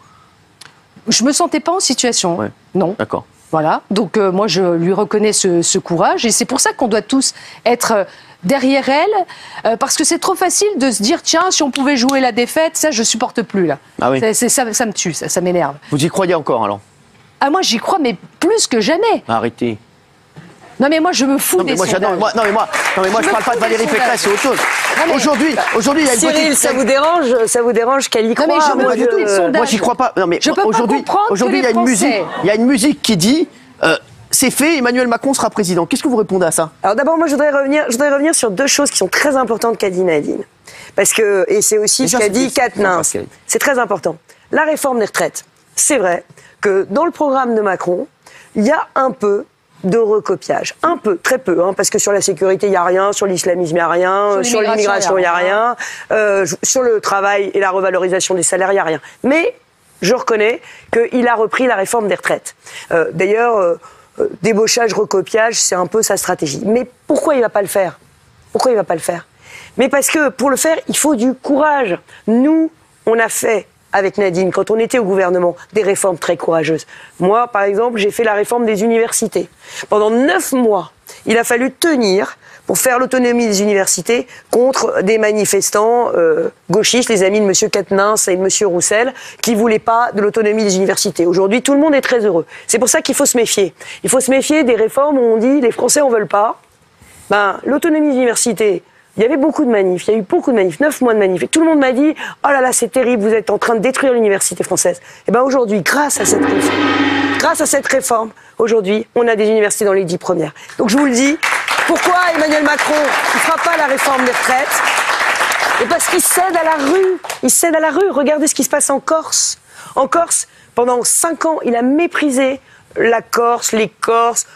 Speaker 7: Je me sentais pas en situation.
Speaker 1: Ouais.
Speaker 7: Non.
Speaker 1: D'accord.
Speaker 7: Voilà. Donc, moi, je lui reconnais ce courage. Et c'est pour ça qu'on doit tous être derrière elle, parce que c'est trop facile de se dire, tiens, si on pouvait jouer la défaite, ça, je supporte plus, là.
Speaker 1: Ah oui.
Speaker 7: Ça me tue, ça m'énerve.
Speaker 1: Vous y croyez encore, alors?
Speaker 7: Ah, moi, j'y crois, mais plus que jamais.
Speaker 1: Arrêtez.
Speaker 7: Non, mais moi, je me fous des sondages.
Speaker 1: Non, mais moi, je parle pas de Valérie Pécresse, c'est autre chose. Aujourd'hui, il y a une
Speaker 2: Cyril,
Speaker 1: petite...
Speaker 2: ça vous dérange qu'elle y croit?
Speaker 7: Non, mais je me fous des sondages.
Speaker 1: Moi, j'y crois pas. Non, mais
Speaker 7: je peux
Speaker 1: aujourd'hui,
Speaker 7: pas comprendre
Speaker 1: il y a une musique. Il y a une musique qui dit c'est fait, Emmanuel Macron sera président. Qu'est-ce que vous répondez à ça?
Speaker 2: Alors d'abord, moi, je voudrais revenir sur deux choses qui sont très importantes qu'a dit Nadine. Parce que, et c'est aussi ce qu'a dit Katnin. C'est très important. La réforme des retraites. C'est vrai que dans le programme de Macron, il y a un peu de recopiage. Un peu, très peu, hein, parce que sur la sécurité, il n'y a rien, sur l'islamisme, il n'y a rien, sur l'immigration, il n'y a rien, sur le travail et la revalorisation des salaires, il n'y a rien. Mais je reconnais qu'il a repris la réforme des retraites. D'ailleurs, débauchage, recopiage, c'est un peu sa stratégie. Mais pourquoi il ne va pas le faire? Pourquoi il ne va pas le faire? Mais parce que pour le faire, il faut du courage. Nous, on a fait avec Nadine, quand on était au gouvernement, des réformes très courageuses. Moi, par exemple, j'ai fait la réforme des universités. Pendant 9 mois, il a fallu tenir pour faire l'autonomie des universités contre des manifestants gauchistes, les amis de M. Katnin et de M. Roussel, qui ne voulaient pas de l'autonomie des universités. Aujourd'hui, tout le monde est très heureux. C'est pour ça qu'il faut se méfier. Il faut se méfier des réformes où on dit les Français n'en veulent pas. Ben, l'autonomie des universités, il y avait beaucoup de manifs, il y a eu beaucoup de manifs, 9 mois de manifs. Et tout le monde m'a dit « Oh là là, c'est terrible, vous êtes en train de détruire l'université française. » Et bien aujourd'hui, grâce à cette réforme, aujourd'hui, on a des universités dans les 10 premières. Donc je vous le dis, pourquoi Emmanuel Macron ne fera pas la réforme des retraites? Et parce qu'il cède à la rue. Il cède à la rue. Regardez ce qui se passe en Corse. En Corse, pendant 5 ans, il a méprisé la Corse, les Corses,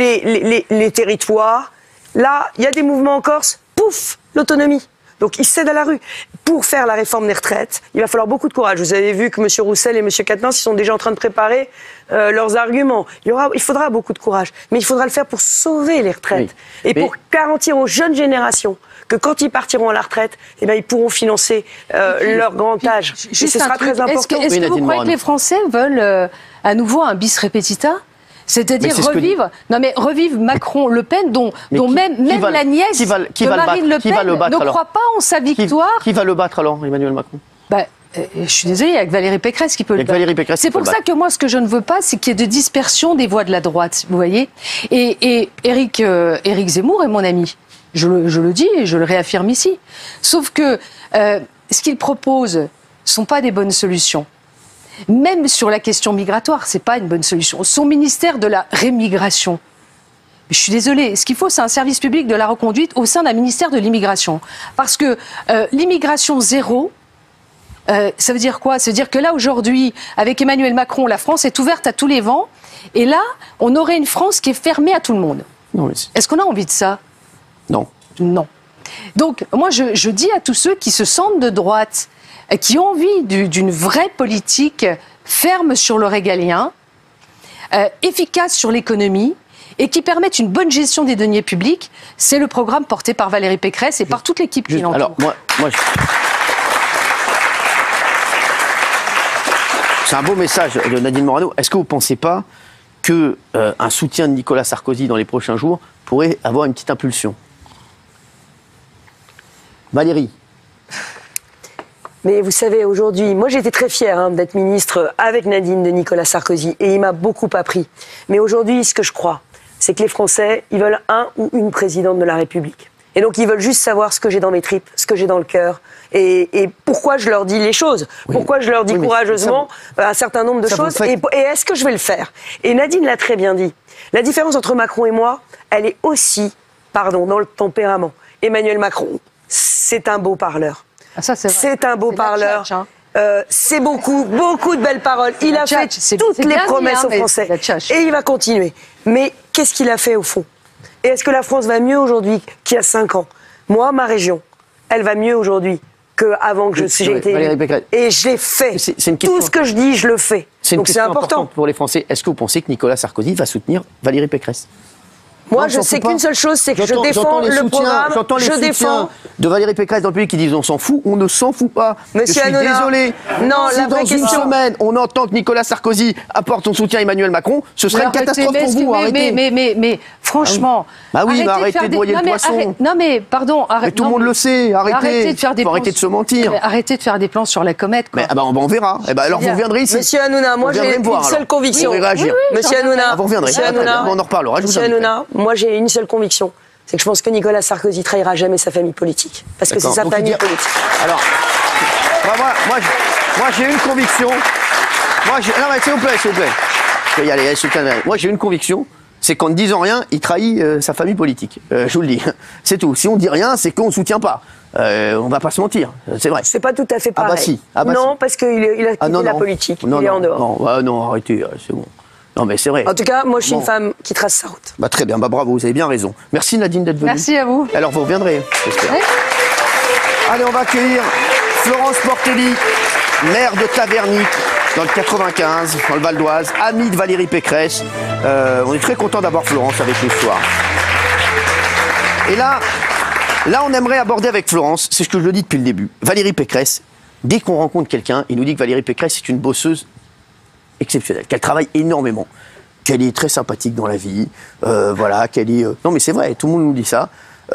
Speaker 2: les territoires. Là, il y a des mouvements en Corse. Pouf, l'autonomie. Donc il cède à la rue. Pour faire la réforme des retraites, il va falloir beaucoup de courage. Vous avez vu que M. Roussel et M. Katnin sont déjà en train de préparer leurs arguments. Il faudra beaucoup de courage. Mais il faudra le faire pour sauver les retraites. Oui, et pour garantir aux jeunes générations que quand ils partiront à la retraite, eh ben, ils pourront financer leur grand âge. Et ce sera très important.
Speaker 7: Est-ce que vous croyez que les Français veulent à nouveau un bis repetita? C'est-à-dire revivre Macron-Le Pen, dont même la nièce de Marine Le Pen ne croit pas en sa victoire.
Speaker 1: Qui va le battre alors, Emmanuel Macron?
Speaker 7: Je suis désolée, il n'y a que Valérie Pécresse qui peut le battre. C'est pour ça que moi, ce que je ne veux pas, c'est qu'il y ait de dispersion des voix de la droite, vous voyez. Et Éric Zemmour est mon ami. Je le dis et je le réaffirme ici. Sauf que ce qu'il propose ne sont pas des bonnes solutions. Même sur la question migratoire, ce n'est pas une bonne solution. Son ministère de la rémigration, je suis désolée, ce qu'il faut, c'est un service public de la reconduite au sein d'un ministère de l'immigration. Parce que l'immigration zéro, ça veut dire quoi? Ça veut dire que là, aujourd'hui, avec Emmanuel Macron, la France est ouverte à tous les vents. Et là, on aurait une France qui est fermée à tout le monde. Est-ce qu'on a envie de ça?
Speaker 1: Non.
Speaker 7: Non. Donc, moi, je dis à tous ceux qui se sentent de droite, qui ont envie d'une vraie politique ferme sur le régalien, efficace sur l'économie et qui permettent une bonne gestion des deniers publics, c'est le programme porté par Valérie Pécresse et par toute l'équipe qui l'entoure.
Speaker 1: Alors, c'est un beau message de Nadine Morano. Est-ce que vous ne pensez pas qu'un soutien de Nicolas Sarkozy dans les prochains jours pourrait avoir une petite impulsion? Valérie?
Speaker 2: Mais vous savez, aujourd'hui, moi j'étais très fière d'être ministre avec Nadine de Nicolas Sarkozy et il m'a beaucoup appris. Mais aujourd'hui, ce que je crois, c'est que les Français, ils veulent un ou une présidente de la République. Et donc, ils veulent juste savoir ce que j'ai dans mes tripes, ce que j'ai dans le cœur. Et pourquoi je leur dis les choses. Oui. Pourquoi je leur dis courageusement un certain nombre de choses. Et est-ce que je vais le faire? Et Nadine l'a très bien dit. La différence entre Macron et moi, elle est aussi, dans le tempérament. Emmanuel Macron, c'est un beau parleur.
Speaker 7: Ah, ça,
Speaker 2: c'est un beau parleur. C'est beaucoup de belles paroles. Il a fait toutes les promesses aux Français. Et il va continuer. Mais qu'est-ce qu'il a fait au fond? Et est-ce que la France va mieux aujourd'hui qu'il y a 5 ans? Moi, ma région, elle va mieux aujourd'hui qu'avant que j'ai été élue. Et je l'ai fait. Tout ce que je dis, je le fais. Donc c'est important
Speaker 1: pour les Français. Est-ce que vous pensez que Nicolas Sarkozy va soutenir Valérie Pécresse?
Speaker 2: Moi, je sais qu'une seule chose, c'est que je défends le programme.
Speaker 1: J'entends les soutiens de Valérie Pécresse dans le public qui disent on s'en fout, on ne s'en fout pas.
Speaker 2: Monsieur Hanouna,
Speaker 1: désolé.
Speaker 2: Non,
Speaker 1: si dans une semaine, on entend que Nicolas Sarkozy apporte son soutien à Emmanuel Macron, ce serait une catastrophe pour vous.
Speaker 7: Mais franchement.
Speaker 1: Bah oui, arrêtez de broyer le poisson.
Speaker 7: Non, mais pardon.
Speaker 1: Mais tout le monde le sait. Arrêtez de se mentir.
Speaker 7: Arrêtez de faire des plans sur la comète.
Speaker 1: On verra. Alors vous viendrez ici.
Speaker 2: Monsieur Hanouna, moi j'ai une seule conviction. Monsieur Hanouna,
Speaker 1: vous reviendrez. On en reparlera.
Speaker 2: Monsieur Hanouna, moi j'ai une seule conviction, c'est que je pense que Nicolas Sarkozy trahira jamais sa famille politique. Parce que c'est sa famille politique.
Speaker 1: Alors, moi j'ai une conviction. Non mais s'il vous plaît. Je vais y aller, moi j'ai une conviction, c'est qu'en ne disant rien, il trahit sa famille politique. Je vous le dis. C'est tout. Si on dit rien, c'est qu'on ne soutient pas. On va pas se mentir, c'est vrai.
Speaker 2: C'est pas tout à fait pareil. Non, parce qu'il a quitté la politique, il est en dehors.
Speaker 1: Non, arrêtez, c'est bon. Non, mais c'est vrai.
Speaker 2: En tout cas, moi, je suis une femme qui trace sa route.
Speaker 1: Très bien, bravo, vous avez bien raison. Merci Nadine d'être venue.
Speaker 7: Merci à vous.
Speaker 1: Alors, vous reviendrez, j'espère. Oui. Allez, on va accueillir Florence Portelli, maire de Taverny, dans le 95, dans le Val d'Oise, amie de Valérie Pécresse. On est très content d'avoir Florence avec nous ce soir. Et là, on aimerait aborder avec Florence, c'est ce que je le dis depuis le début, Valérie Pécresse, dès qu'on rencontre quelqu'un, il nous dit que Valérie Pécresse est une bosseuse exceptionnelle, qu'elle travaille énormément, qu'elle est très sympathique dans la vie, qu'elle est... Non mais c'est vrai, tout le monde nous dit ça.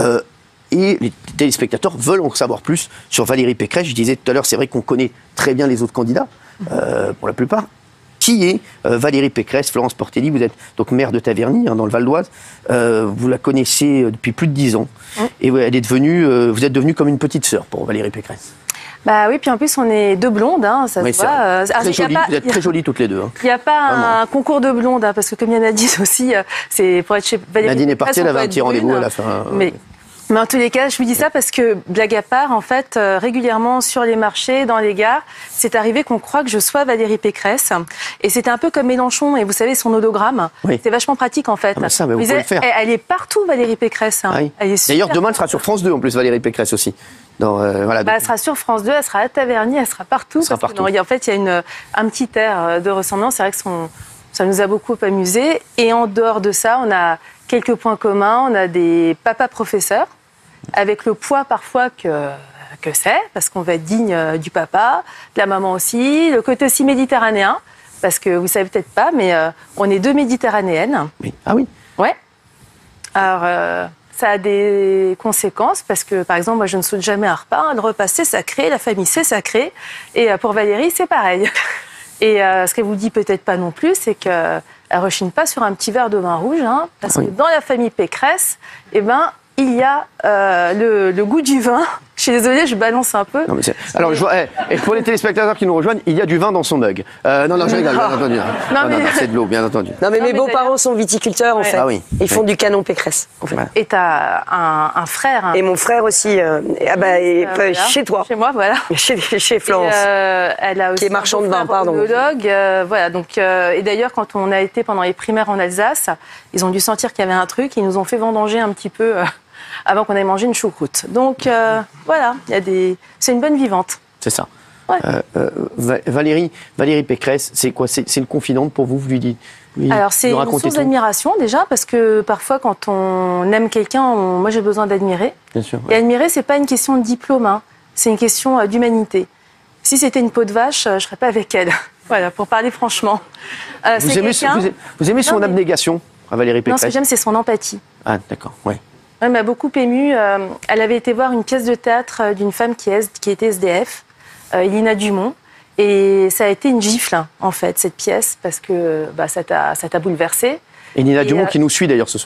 Speaker 1: Et les téléspectateurs veulent en savoir plus sur Valérie Pécresse. Je disais tout à l'heure, c'est vrai qu'on connaît très bien les autres candidats, pour la plupart. Qui est Valérie Pécresse? Florence Portelli, vous êtes donc maire de Taverny, dans le Val d'Oise. Vous la connaissez depuis plus de 10 ans. Et vous êtes devenue comme une petite sœur pour Valérie Pécresse.
Speaker 3: Bah oui, puis en plus on est deux blondes, ça se voit.
Speaker 1: Vous êtes très jolies toutes les deux.
Speaker 3: Il n'y a pas un concours de blondes, parce que comme il y en a dit aussi, c'est pour être chez Valérie
Speaker 1: Nadine est partie, elle avait un petit rendez-vous à la fin.
Speaker 3: Mais en tous les cas, je vous dis ça parce que, blague à part, en fait, régulièrement sur les marchés, dans les gares, c'est arrivé qu'on croit que je sois Valérie Pécresse. Et c'était un peu comme Mélenchon, et vous savez, son hologramme. Oui. C'est vachement pratique, en fait.
Speaker 1: Vous pouvez le faire.
Speaker 3: Elle est partout, Valérie Pécresse.
Speaker 1: Oui. D'ailleurs, demain, elle sera sur France 2, en plus, Valérie Pécresse aussi.
Speaker 3: Elle sera sur France 2, elle sera à Taverny, elle sera partout. En fait, il y a un petit air de ressemblance. C'est vrai que ça nous a beaucoup amusés. Et en dehors de ça, on a quelques points communs. On a des papas professeurs, avec le poids parfois que c'est, parce qu'on va être digne du papa, de la maman aussi, le côté aussi méditerranéen, parce que vous savez peut-être pas, mais on est deux méditerranéennes.
Speaker 1: Oui. Ah oui?
Speaker 3: Ouais. Alors, ça a des conséquences, parce que, par exemple, moi, je ne saute jamais un repas. Le repas, c'est sacré, la famille, c'est sacré. Et pour Valérie, c'est pareil. Et ce qu'elle vous dit peut-être pas non plus, c'est qu'elle ne rechigne pas sur un petit verre de vin rouge, parce que dans la famille Pécresse, il y a le goût du vin. Je suis désolée, je balance un peu.
Speaker 1: Non, mais alors, et pour les téléspectateurs qui nous rejoignent, il y a du vin dans son mug. Non, je rigole, bien entendu. Non, c'est de l'eau, bien entendu.
Speaker 2: Non, mais mes beaux-parents sont viticulteurs, en fait. Ah oui. Ils font du canon Pécresse. En fait.
Speaker 3: Et tu as un frère.
Speaker 2: Et mon frère aussi. Chez toi.
Speaker 3: Chez moi, voilà.
Speaker 2: Chez Florence.
Speaker 3: Elle a aussi
Speaker 2: qui est marchand de vin, pardon.
Speaker 3: Voilà, donc, et d'ailleurs, quand on a été pendant les primaires en Alsace, ils ont dû sentir qu'il y avait un truc. Ils nous ont fait vendanger un petit peu avant qu'on ait mangé une choucroute. Donc, voilà, c'est une bonne vivante.
Speaker 1: C'est ça.
Speaker 3: Ouais.
Speaker 1: Valérie Pécresse, c'est quoi? C'est une confidente pour vous? Vous lui dites?
Speaker 3: Alors, c'est une source d'admiration, déjà, parce que parfois, quand on aime quelqu'un, moi, j'ai besoin d'admirer.
Speaker 1: Bien sûr.
Speaker 3: Ouais. Et admirer, c'est pas une question de diplôme, c'est une question d'humanité. Si c'était une peau de vache, je serais pas avec elle. Voilà, pour parler franchement.
Speaker 1: Vous aimez son abnégation à Valérie Pécresse?
Speaker 3: Non, ce que j'aime, c'est son empathie.
Speaker 1: Ah, d'accord, ouais.
Speaker 3: Elle m'a beaucoup émue. Elle avait été voir une pièce de théâtre d'une femme qui était SDF, Elina Dumont. Et ça a été une gifle, en fait, cette pièce, parce que ça t'a bouleversée.
Speaker 1: Et Elina Dumont qui nous suit d'ailleurs ce soir.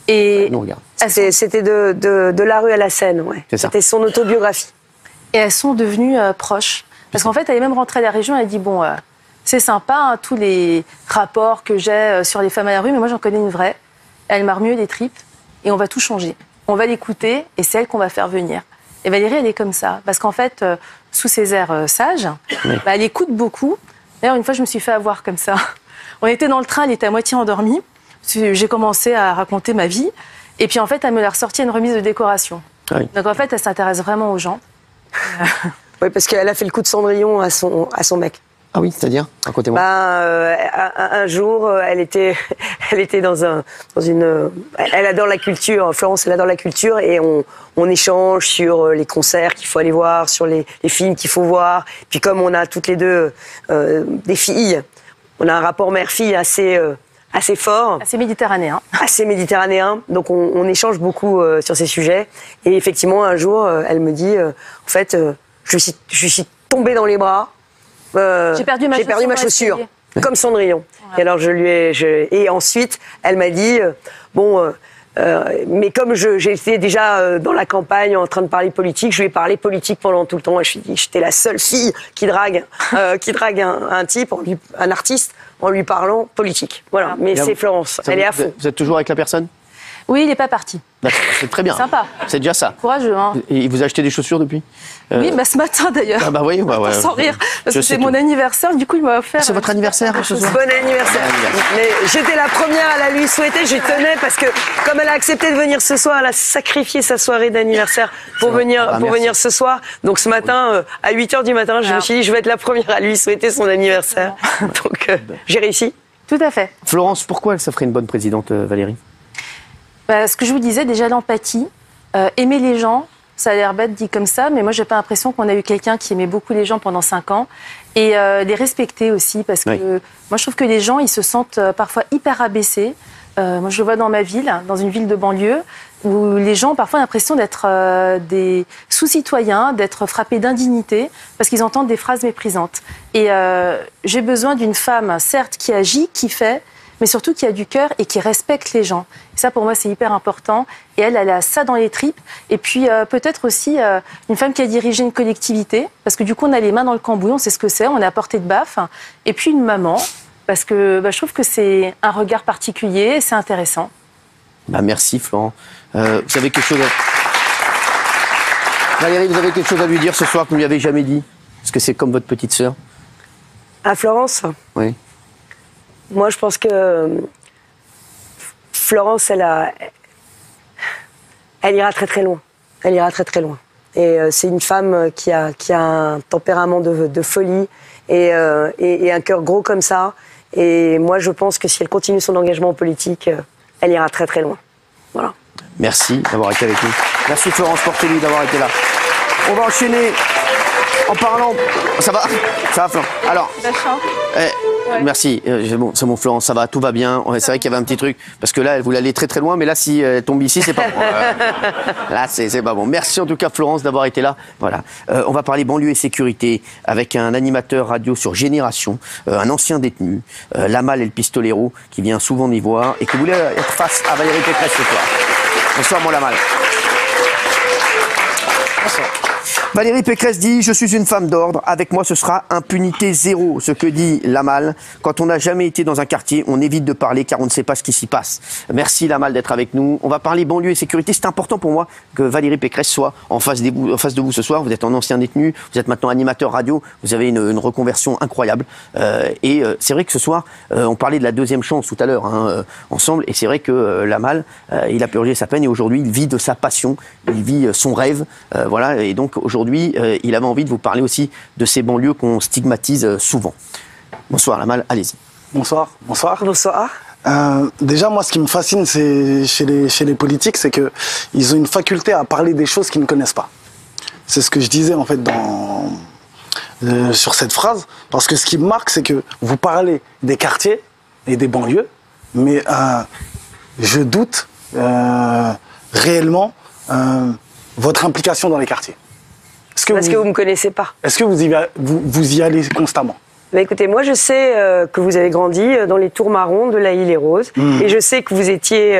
Speaker 2: Et
Speaker 1: nous regarde.
Speaker 2: c'était de la rue à la Seine, ouais. C'était son autobiographie.
Speaker 7: Et elles sont devenues proches. Parce qu'en fait, elle est même rentrée à la région, elle a dit, bon, c'est sympa, hein, tous les rapports que j'ai sur les femmes à la rue, mais moi j'en connais une vraie. Elle m'a remué les tripes et on va tout changer. On va l'écouter et c'est elle qu'on va faire venir. Et Valérie, elle est comme ça. Parce qu'en fait, sous ses airs sages, elle écoute beaucoup. D'ailleurs, une fois, je me suis fait avoir comme ça. On était dans le train, elle était à moitié endormie. J'ai commencé à raconter ma vie. Et puis, en fait, elle me l'a ressorti à une remise de décoration. Ah oui. Donc, en fait, elle s'intéresse vraiment aux gens.
Speaker 2: Oui, parce qu'elle a fait le coup de Cendrillon à son mec.
Speaker 1: Ah oui, c'est-à-dire, racontez-moi.
Speaker 2: Un jour, elle était dans une. Elle adore la culture. Florence, elle adore la culture et on échange sur les concerts qu'il faut aller voir, sur les films qu'il faut voir. Puis comme on a toutes les deux des filles, on a un rapport mère-fille assez fort.
Speaker 7: Assez méditerranéen.
Speaker 2: Assez méditerranéen. Donc on échange beaucoup sur ces sujets. Et effectivement, un jour, elle me dit, en fait, je suis tombée dans les bras.
Speaker 7: J'ai perdu ma chaussure,
Speaker 2: comme Cendrillon. Ouais. Et alors et ensuite, elle m'a dit, mais comme j'étais déjà dans la campagne en train de parler politique, je lui ai parlé politique pendant tout le temps. Et je lui ai dit, j'étais la seule fille qui drague un type, un artiste, en lui parlant politique. Voilà. Mais c'est Florence, elle est à fond.
Speaker 1: Vous êtes toujours avec la personne ?
Speaker 7: Oui, il n'est pas parti.
Speaker 1: D'accord, c'est très bien.
Speaker 7: Sympa.
Speaker 1: C'est déjà ça.
Speaker 7: Courageux, hein.
Speaker 1: Et il vous a acheté des chaussures depuis ?
Speaker 7: Oui, ce matin d'ailleurs.
Speaker 1: Ah bah oui, ouais.
Speaker 7: Sans rire. Parce que c'est mon anniversaire, du coup il m'a offert.
Speaker 1: C'est votre anniversaire ce soir ?
Speaker 2: Bon anniversaire. Mais j'étais la première à la lui souhaiter, j'y tenais parce que comme elle a accepté de venir ce soir, elle a sacrifié sa soirée d'anniversaire pour venir ce soir. Donc ce matin, à 8h du matin, je me suis dit je vais être la première à lui souhaiter son anniversaire. Donc j'ai réussi.
Speaker 7: Tout à fait.
Speaker 1: Florence, pourquoi ça ferait une bonne présidente, Valérie ?
Speaker 7: Ce que je vous disais, déjà l'empathie, aimer les gens, ça a l'air bête dit comme ça, mais moi j'ai pas l'impression qu'on a eu quelqu'un qui aimait beaucoup les gens pendant 5 ans, et les respecter aussi, parce que moi je trouve que les gens ils se sentent parfois hyper abaissés. Moi je le vois dans ma ville, dans une ville de banlieue, où les gens ont parfois l'impression d'être des sous-citoyens, d'être frappés d'indignité, parce qu'ils entendent des phrases méprisantes. Et j'ai besoin d'une femme, certes, qui agit, qui fait, mais surtout qui a du cœur et qui respecte les gens. Et ça, pour moi, c'est hyper important. Et elle a ça dans les tripes. Et puis, peut-être aussi une femme qui a dirigé une collectivité, parce que du coup, on a les mains dans le cambouis, on sait ce que c'est, on est à portée de baffe. Et puis, une maman, parce que je trouve que c'est un regard particulier et c'est intéressant.
Speaker 1: Merci, Florent. Vous avez quelque chose Valérie, vous avez quelque chose à lui dire ce soir que vous ne lui avez jamais dit ? Parce que c'est comme votre petite sœur.
Speaker 2: À Florence ?
Speaker 1: Oui.
Speaker 2: Moi, je pense que Florence, elle ira très très loin. Elle ira très très loin. Et c'est une femme qui a un tempérament de folie et un cœur gros comme ça. Et moi, je pense que si elle continue son engagement politique, elle ira très très loin. Voilà.
Speaker 1: Merci d'avoir été avec nous. Merci Florence Portelli d'avoir été là. On va enchaîner en parlant... Ça va Florence. Alors...
Speaker 3: Ouais.
Speaker 1: Merci, c'est bon Florence, ça va, tout va bien. C'est vrai qu'il y avait un petit truc, parce que là, elle voulait aller très très loin, mais là, si elle tombe ici, c'est pas bon. Là, c'est pas bon. Merci en tout cas Florence d'avoir été là. Voilà. On va parler banlieue et sécurité avec un animateur radio sur Génération, un ancien détenu, Lamal El Pistolero, qui vient souvent y voir et qui voulait être face à Valérie Pécresse ce soir. Bonsoir mon Lamal. Bonsoir. Valérie Pécresse dit « Je suis une femme d'ordre, avec moi ce sera impunité zéro ». Ce que dit Lamal, quand on n'a jamais été dans un quartier, on évite de parler car on ne sait pas ce qui s'y passe. Merci Lamal d'être avec nous. On va parler banlieue et sécurité. C'est important pour moi que Valérie Pécresse soit en face de vous ce soir. Vous êtes un ancien détenu, vous êtes maintenant animateur radio, vous avez une reconversion incroyable. Et c'est vrai que ce soir, on parlait de la deuxième chance tout à l'heure ensemble, et c'est vrai que Lamal, il a purgé sa peine et aujourd'hui il vit de sa passion, il vit son rêve. Voilà, et donc aujourd'hui, il avait envie de vous parler aussi de ces banlieues qu'on stigmatise souvent. Bonsoir Lamal, allez-y.
Speaker 8: Bonsoir.
Speaker 2: Bonsoir.
Speaker 8: Déjà, moi, ce qui me fascine, c'est chez les politiques, c'est qu'ils ont une faculté à parler des choses qu'ils ne connaissent pas. C'est ce que je disais en fait sur cette phrase, parce que ce qui me marque, c'est que vous parlez des quartiers et des banlieues, mais je doute réellement votre implication dans les quartiers.
Speaker 2: Parce que vous ne me connaissez pas.
Speaker 8: Est-ce que vous y allez constamment?
Speaker 2: Bah écoutez, moi je sais que vous avez grandi dans les tours marrons de La Île-et-Rose, et je sais que vous étiez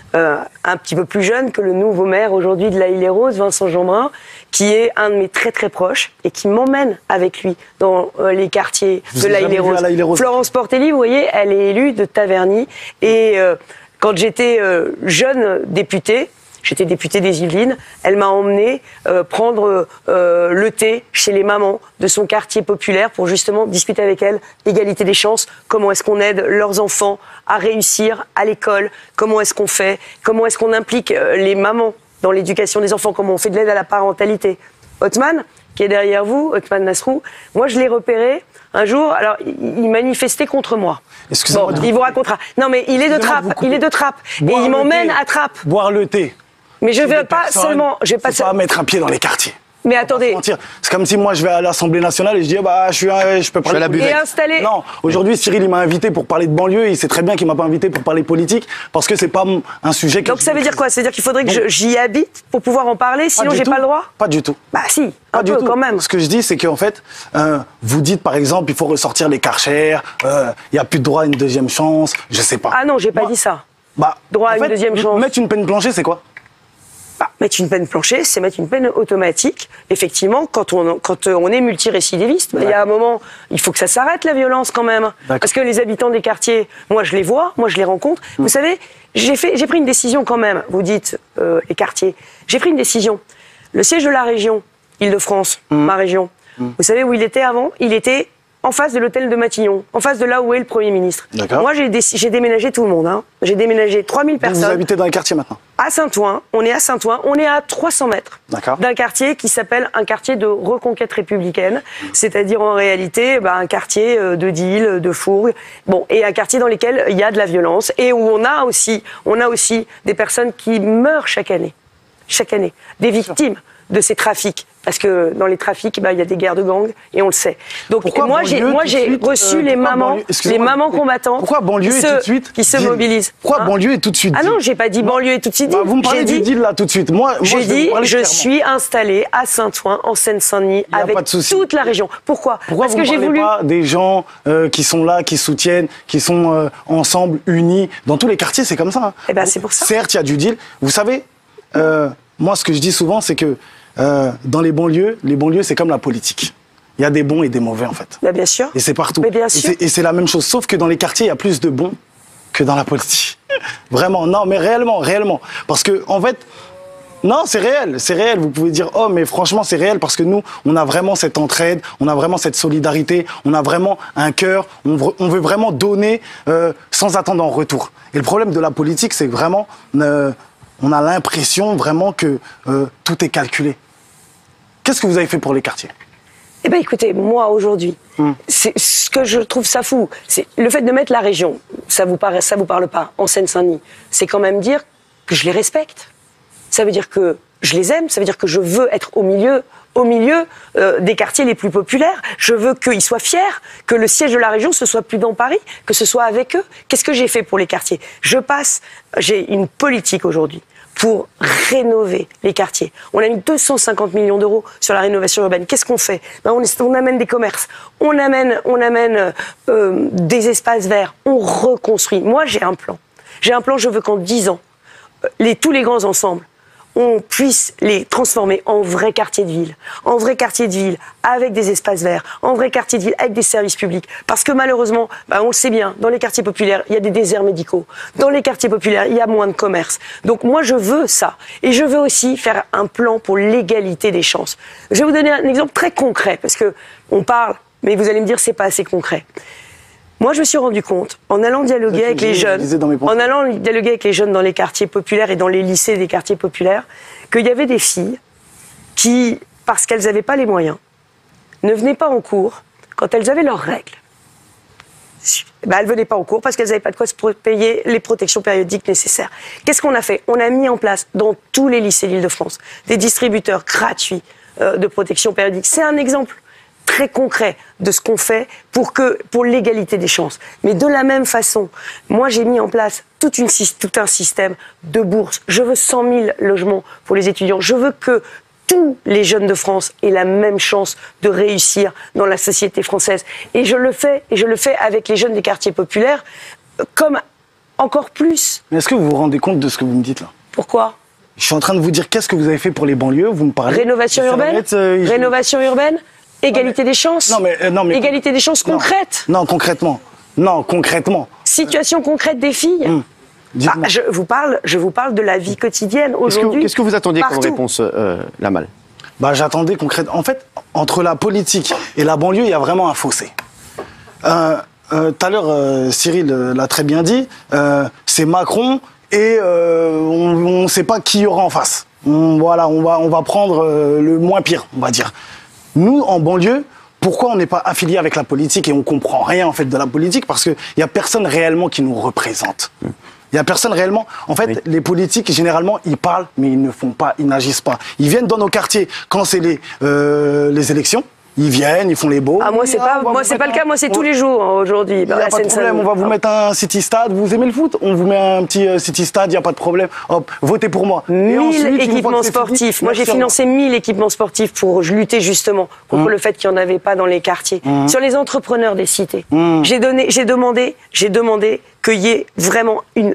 Speaker 2: un petit peu plus jeune que le nouveau maire aujourd'hui de La Île-et-Rose, Vincent Jeanbrun, qui est un de mes très très proches et qui m'emmène avec lui dans les quartiers de La Île-et-Rose. Florence Portelli, vous voyez, elle est élue de Taverny, et quand j'étais jeune députée, j'étais députée des Yvelines, elle m'a emmenée prendre le thé chez les mamans de son quartier populaire pour justement discuter avec elles, égalité des chances, comment est-ce qu'on aide leurs enfants à réussir à l'école, comment est-ce qu'on fait, comment est-ce qu'on implique les mamans dans l'éducation des enfants, comment on fait de l'aide à la parentalité. Othman, qui est derrière vous, Othman Nasrou, moi je l'ai repéré un jour, alors il manifestait contre moi.
Speaker 8: Excusez-moi.
Speaker 2: Bon, il vous racontera. Non mais il est de Trappes, et il m'emmène à Trappes.
Speaker 8: Boire le thé.
Speaker 2: Mais je ne veux pas seulement...
Speaker 8: C'est pas mettre un pied dans les quartiers.
Speaker 2: Mais attendez...
Speaker 8: C'est comme si moi je vais à l'Assemblée nationale et je dis je peux parler politique.
Speaker 2: Et installé...
Speaker 8: Non, aujourd'hui Cyril il m'a invité pour parler de banlieue, il sait très bien qu'il m'a pas invité pour parler politique parce que c'est pas un sujet que...
Speaker 2: Donc ça veut dire quoi? Ça veut dire qu'il faudrait que j'y habite pour pouvoir en parler, sinon j'ai pas le droit?
Speaker 8: Pas du tout.
Speaker 2: Bah si, un peu quand même.
Speaker 8: Ce que je dis c'est qu'en fait, vous dites par exemple il faut ressortir les Karcher, il n'y a plus de droit à une deuxième chance, je sais pas.
Speaker 2: Ah non, j'ai pas dit ça.
Speaker 8: Bah,
Speaker 2: droit à une deuxième chance.
Speaker 8: Mettre une peine planchée c'est quoi?
Speaker 2: Mettre une peine planchée, c'est mettre une peine automatique. Effectivement, quand on est multirécidiviste, il y a un moment, il faut que ça s'arrête la violence quand même. Parce que les habitants des quartiers, moi je les vois, moi je les rencontre. Vous savez, j'ai pris une décision quand même. Vous dites les quartiers. J'ai pris une décision. Le siège de la région, Île-de-France, ma région. Vous savez où il était avant? Il était en face de l'hôtel de Matignon, en face de là où est le Premier ministre. Moi, j'ai déménagé tout le monde. Hein. J'ai déménagé 3000 personnes.
Speaker 8: Donc vous habitez dans les quartiers maintenant?
Speaker 2: À Saint-Ouen, on est à Saint-Ouen, on est à 300 mètres d'un quartier qui s'appelle un quartier de reconquête républicaine, c'est-à-dire en réalité un quartier de deal, de fourgue, et un quartier dans lequel il y a de la violence et où on a aussi des personnes qui meurent chaque année, des victimes de ces trafics. Parce que dans les trafics, il y a des guerres de gangs et on le sait. Donc moi j'ai reçu les mamans combattantes qui se mobilisent.
Speaker 8: Pourquoi banlieue est tout de suite?
Speaker 2: Ah non, j'ai pas dit banlieue est tout de suite.
Speaker 8: Vous me parlez du deal là tout de suite.
Speaker 2: J'ai dit je suis installée à Saint-Ouen en Seine-Saint-Denis avec toute la région. Pourquoi
Speaker 8: Parce que j'ai voulu pas des gens qui sont là, qui soutiennent, qui sont ensemble, unis. Dans tous les quartiers, c'est comme ça. Hein.
Speaker 2: Eh ben c'est pour ça.
Speaker 8: Certes, il y a du deal. Vous savez, moi ce que je dis souvent, c'est que dans les banlieues, c'est comme la politique. Il y a des bons et des mauvais, en fait.
Speaker 2: Bien sûr.
Speaker 8: Et c'est partout.
Speaker 2: Mais bien sûr.
Speaker 8: Et c'est la même chose. Sauf que dans les quartiers, il y a plus de bons que dans la politique. Vraiment. Non, mais réellement. Parce que, en fait, non, c'est réel. Vous pouvez dire, oh, mais franchement, c'est réel parce que nous, on a vraiment cette entraide, on a vraiment cette solidarité, on a vraiment un cœur, on veut vraiment donner sans attendre en retour. Et le problème de la politique, c'est que vraiment, on a l'impression vraiment que tout est calculé. Qu'est-ce que vous avez fait pour les quartiers?
Speaker 2: Eh bien, écoutez, moi, aujourd'hui, c'est ce que je trouve ça fou, c'est le fait de mettre la région, ça vous parle pas, en Seine-Saint-Denis, c'est quand même dire que je les respecte. Ça veut dire que je les aime, ça veut dire que je veux être au milieu des quartiers les plus populaires. Je veux qu'ils soient fiers, que le siège de la région, ce soit plus dans Paris, que ce soit avec eux. Qu'est-ce que j'ai fait pour les quartiers? J'ai une politique aujourd'hui pour rénover les quartiers. On a mis 250 millions d'euros sur la rénovation urbaine. Qu'est-ce qu'on fait? On amène des commerces, on amène des espaces verts, on reconstruit. Moi, j'ai un plan. Je veux qu'en 10 ans, tous les grands ensembles, on puisse les transformer en vrais quartiers de ville, avec des espaces verts, en vrais quartiers de ville avec des services publics. Parce que malheureusement, on le sait bien, dans les quartiers populaires, il y a des déserts médicaux. Dans les quartiers populaires, il y a moins de commerce. Donc moi, je veux ça. Et je veux aussi faire un plan pour l'égalité des chances. Je vais vous donner un exemple très concret, parce que on parle, mais vous allez me dire, c'est pas assez concret. Moi, je me suis rendu compte, en allant dialoguer avec les jeunes, dans les quartiers populaires et dans les lycées des quartiers populaires, qu'il y avait des filles qui, parce qu'elles n'avaient pas les moyens, ne venaient pas en cours quand elles avaient leurs règles. Elles ne venaient pas en cours parce qu'elles n'avaient pas de quoi se payer les protections périodiques nécessaires. Qu'est-ce qu'on a fait? On a mis en place dans tous les lycées d'Île-de-France des distributeurs gratuits de protection périodique. C'est un exemple très concret de ce qu'on fait pour l'égalité des chances. Mais de la même façon, moi j'ai mis en place tout un système de bourses. Je veux 100 000 logements pour les étudiants. Je veux que tous les jeunes de France aient la même chance de réussir dans la société française. Et je le fais avec les jeunes des quartiers populaires, comme encore plus.
Speaker 8: Mais est-ce que vous vous rendez compte de ce que vous me dites là?
Speaker 2: Pourquoi?
Speaker 8: Je suis en train de vous dire qu'est-ce que vous avez fait pour les banlieues, vous me parlez.
Speaker 2: Rénovation urbaine, rénovation urbaine, égalité des chances.
Speaker 8: Non, mais
Speaker 2: égalité des chances concrètes.
Speaker 8: Non, concrètement. Non, concrètement.
Speaker 2: Situation concrète des filles. Je vous parle de la vie quotidienne aujourd'hui.
Speaker 1: Qu'est-ce que vous attendiez comme
Speaker 2: partout.
Speaker 1: réponse, Lamal?
Speaker 8: J'attendais concrètement. En fait, entre la politique et la banlieue, il y a vraiment un fossé. Tout à l'heure, Cyril l'a très bien dit, c'est Macron et on ne sait pas qui y aura en face. On va prendre le moins pire, on va dire. Nous, en banlieue, pourquoi on n'est pas affilié avec la politique et on comprend rien en fait de la politique? Parce qu'il n'y a personne réellement qui nous représente. Il n'y a personne réellement. En fait, oui. Les politiques, généralement, ils parlent, mais ils ne font pas, ils n'agissent pas. Ils viennent dans nos quartiers quand c'est les élections. Ils viennent, ils font les beaux.
Speaker 2: Ah, moi, c'est pas le cas. Moi, c'est tous les jours aujourd'hui.
Speaker 8: Il n'y a pas de problème. On va vous mettre un city stade. Vous aimez le foot? On vous met un petit city stade. Il n'y a pas de problème. Hop, votez pour moi.
Speaker 2: 1000 équipements sportifs. Moi, j'ai financé 1000 équipements sportifs pour lutter justement contre le fait qu'il n'y en avait pas dans les quartiers. Sur les entrepreneurs des cités. J'ai demandé qu'il y ait vraiment une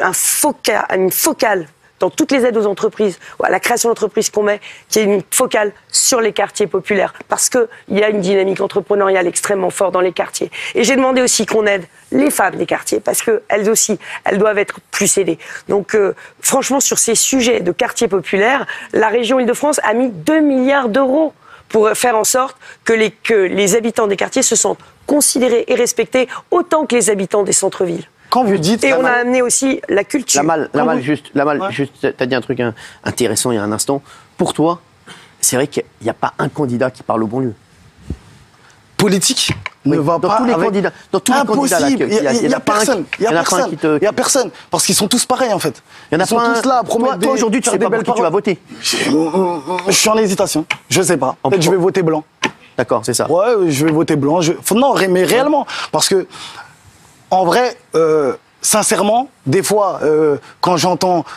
Speaker 2: focale dans toutes les aides aux entreprises, à la création d'entreprises qu'on met, qu'il y ait une focale sur les quartiers populaires, parce qu'il y a une dynamique entrepreneuriale extrêmement forte dans les quartiers. Et j'ai demandé aussi qu'on aide les femmes des quartiers, parce qu'elles aussi, elles doivent être plus aidées. Donc franchement, sur ces sujets de quartiers populaires, la région Île-de-France a mis 2 milliards d'euros pour faire en sorte que les habitants des quartiers se sentent considérés et respectés autant que les habitants des centres-villes.
Speaker 8: Quand vous dites...
Speaker 2: Et on a amené aussi la culture.
Speaker 1: Lamal, t'as dit un truc intéressant il y a un instant. Pour toi, c'est vrai qu'il n'y a pas un candidat qui parle au banlieue.
Speaker 8: Politique ne va pas
Speaker 1: tous les
Speaker 8: avec...
Speaker 1: candidats. Dans tous les candidats, là,
Speaker 8: il n'y a personne. Il n'y a personne. Parce qu'ils sont tous pareils, en fait. Ils sont tous là à promettre
Speaker 1: Toi, aujourd'hui, tu sais pas pour qui tu vas voter.
Speaker 8: Je suis en hésitation. Je sais pas. Peut-être je vais voter blanc.
Speaker 1: D'accord, c'est ça.
Speaker 8: Ouais, je vais voter blanc. Non, mais réellement. Parce que... En vrai, sincèrement, des fois, quand j'entends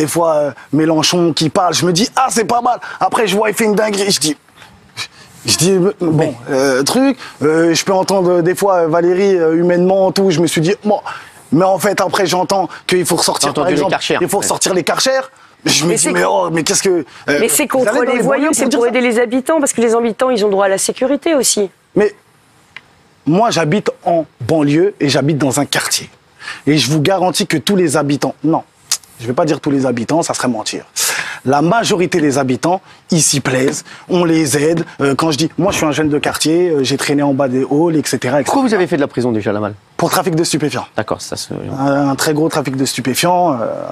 Speaker 8: Mélenchon qui parle, je me dis « Ah, c'est pas mal !» Après, je vois, il fait une dinguerie, je dis bon, je peux entendre des fois Valérie humainement, tout, je me suis dit « Bon !» Mais en fait, après, j'entends qu'il faut ressortir, par exemple, il faut ressortir les Karcher. Je me dis, mais qu'est-ce que...
Speaker 2: mais c'est contre les voyous, c'est pour aider les habitants, parce que les habitants, ils ont droit à la sécurité aussi.
Speaker 8: Mais... Moi, j'habite en banlieue et j'habite dans un quartier. Et je vous garantis que tous les habitants... Non, je ne vais pas dire tous les habitants, ça serait mentir. La majorité des habitants, ils s'y plaisent, on les aide. Quand je dis... Moi, je suis un jeune de quartier, j'ai traîné en bas des halls, etc.
Speaker 1: Pourquoi vous avez fait de la prison déjà, Lamal?
Speaker 8: Pour trafic de stupéfiants.
Speaker 1: D'accord, ça se...
Speaker 8: Un très gros trafic de stupéfiants.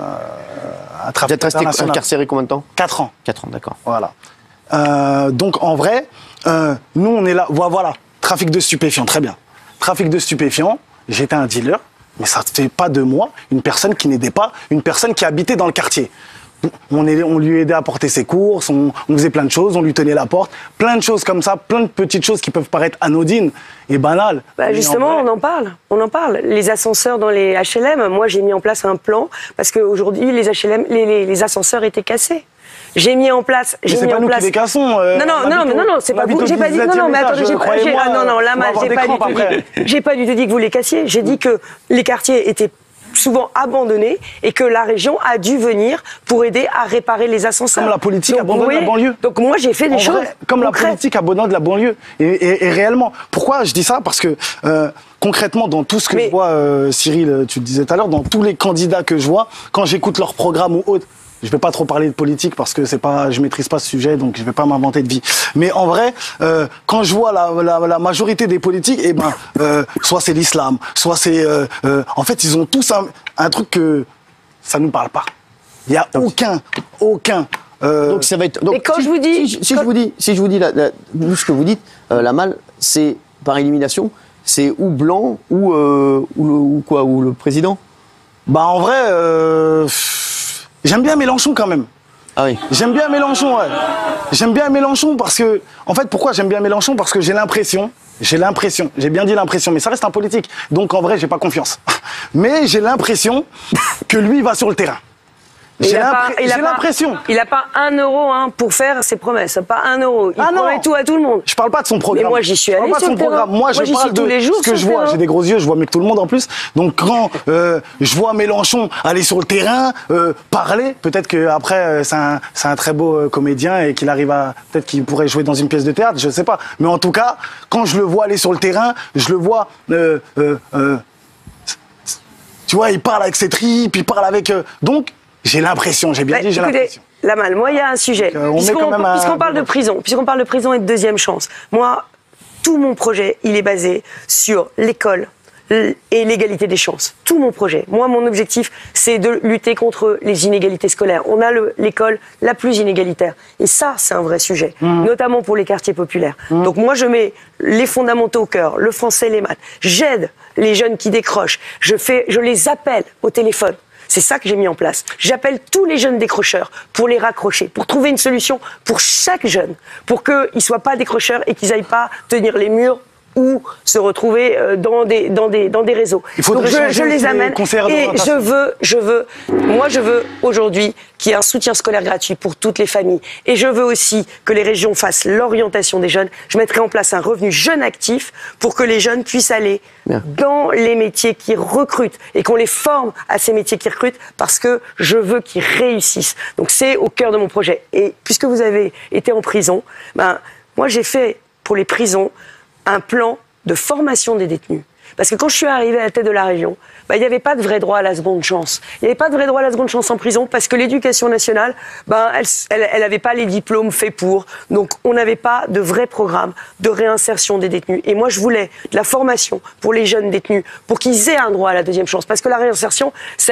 Speaker 8: Un trafic
Speaker 1: vous êtes resté incarcéré combien de temps?
Speaker 8: 4 ans.
Speaker 1: 4 ans, d'accord.
Speaker 8: Voilà. Donc, en vrai, nous, on est là... Voilà. Trafic de stupéfiants, très bien. Trafic de stupéfiants, j'étais un dealer, mais ça ne fait pas de moi une personne qui n'aidait pas, une personne qui habitait dans le quartier. On lui aidait à porter ses courses, on faisait plein de choses, on lui tenait la porte, plein de choses comme ça, plein de petites choses qui peuvent paraître anodines et banales.
Speaker 2: Justement, on en parle. Les ascenseurs dans les HLM, moi j'ai mis en place un plan, parce qu'aujourd'hui les HLM, les ascenseurs étaient cassés. J'ai mis en place.
Speaker 8: Mais c'est pas nous qui les cassons.
Speaker 2: Non, c'est pas vous. J'ai pas dit. Non, mais attendez, j'ai pas du tout dit que vous les cassiez. J'ai dit que les quartiers étaient souvent abandonnés et que la région a dû venir pour aider à réparer les ascenseurs.
Speaker 8: Comme la politique abandonne la banlieue.
Speaker 2: Donc moi j'ai fait des choses
Speaker 8: comme la politique abandonne la banlieue. Et réellement. Pourquoi je dis ça? Parce que concrètement, dans tout ce que je vois, Cyril, tu le disais tout à l'heure, dans tous les candidats que je vois, quand j'écoute leur programme ou autre, je ne vais pas trop parler de politique parce que je ne maîtrise pas ce sujet, donc je ne vais pas m'inventer de vie. Mais en vrai, quand je vois la majorité des politiques, soit c'est l'islam, soit c'est... en fait, ils ont tous un truc que ça ne nous parle pas. Il n'y a aucun...
Speaker 1: Donc ça va être... Donc,
Speaker 2: et quand je vous dis...
Speaker 1: Si je vous dis ce que vous dites, Lamal, c'est par élimination, c'est ou blanc ou le président?
Speaker 8: En vrai... J'aime bien Mélenchon quand même.
Speaker 1: Ah oui.
Speaker 8: J'aime bien Mélenchon, ouais. J'aime bien Mélenchon parce que... En fait, pourquoi j'aime bien Mélenchon? Parce que j'ai l'impression, j'ai bien dit l'impression, mais ça reste un politique. Donc en vrai, j'ai pas confiance. Mais j'ai l'impression que lui va sur le terrain. J'ai l'impression.
Speaker 2: Il n'a pas 1 euro pour faire ses promesses. Pas 1 euro. Il promet tout à tout le monde.
Speaker 8: Je parle pas de son programme.
Speaker 2: Mais moi, j'y suis allé sur le terrain.
Speaker 8: Moi, je parle de
Speaker 2: tous les jours
Speaker 8: ce que je vois. J'ai des gros yeux, je vois mieux que tout le monde en plus. Donc, quand je vois Mélenchon aller sur le terrain, parler, peut-être qu'après, c'est un très beau comédien et qu'il arrive à... Peut-être qu'il pourrait jouer dans une pièce de théâtre, je sais pas. Mais en tout cas, quand je le vois aller sur le terrain, je le vois... tu vois, il parle avec ses tripes, il parle avec... donc, j'ai l'impression, j'ai bien dit, j'ai l'impression.
Speaker 2: Lamal, moi, il y a un sujet. Puisqu'on parle de prison, et de deuxième chance, moi, tout mon projet, il est basé sur l'école et l'égalité des chances. Tout mon projet. Moi, mon objectif, c'est de lutter contre les inégalités scolaires. On a l'école la plus inégalitaire. Et ça, c'est un vrai sujet, notamment pour les quartiers populaires. Donc moi, je mets les fondamentaux au cœur, le français, les maths. J'aide les jeunes qui décrochent. Je les appelle au téléphone. C'est ça que j'ai mis en place. J'appelle tous les jeunes décrocheurs pour les raccrocher, pour trouver une solution pour chaque jeune, pour qu'ils ne soient pas décrocheurs et qu'ils n'aillent pas tenir les murs ou se retrouver dans des réseaux. Donc je les amène et je veux aujourd'hui qu'il y ait un soutien scolaire gratuit pour toutes les familles. Et je veux aussi que les régions fassent l'orientation des jeunes. Je mettrai en place un revenu jeune actif pour que les jeunes puissent aller dans les métiers qui recrutent et qu'on les forme à ces métiers qui recrutent parce que je veux qu'ils réussissent. Donc c'est au cœur de mon projet. Et puisque vous avez été en prison, moi j'ai fait pour les prisons un plan de formation des détenus. Parce que quand je suis arrivée à la tête de la région, il n'y avait pas de vrai droit à la seconde chance. Il n'y avait pas de vrai droit à la seconde chance en prison parce que l'éducation nationale, elle n'avait pas les diplômes faits pour. Donc on n'avait pas de vrai programme de réinsertion des détenus. Et moi, je voulais de la formation pour les jeunes détenus, pour qu'ils aient un droit à la deuxième chance. Parce que la réinsertion,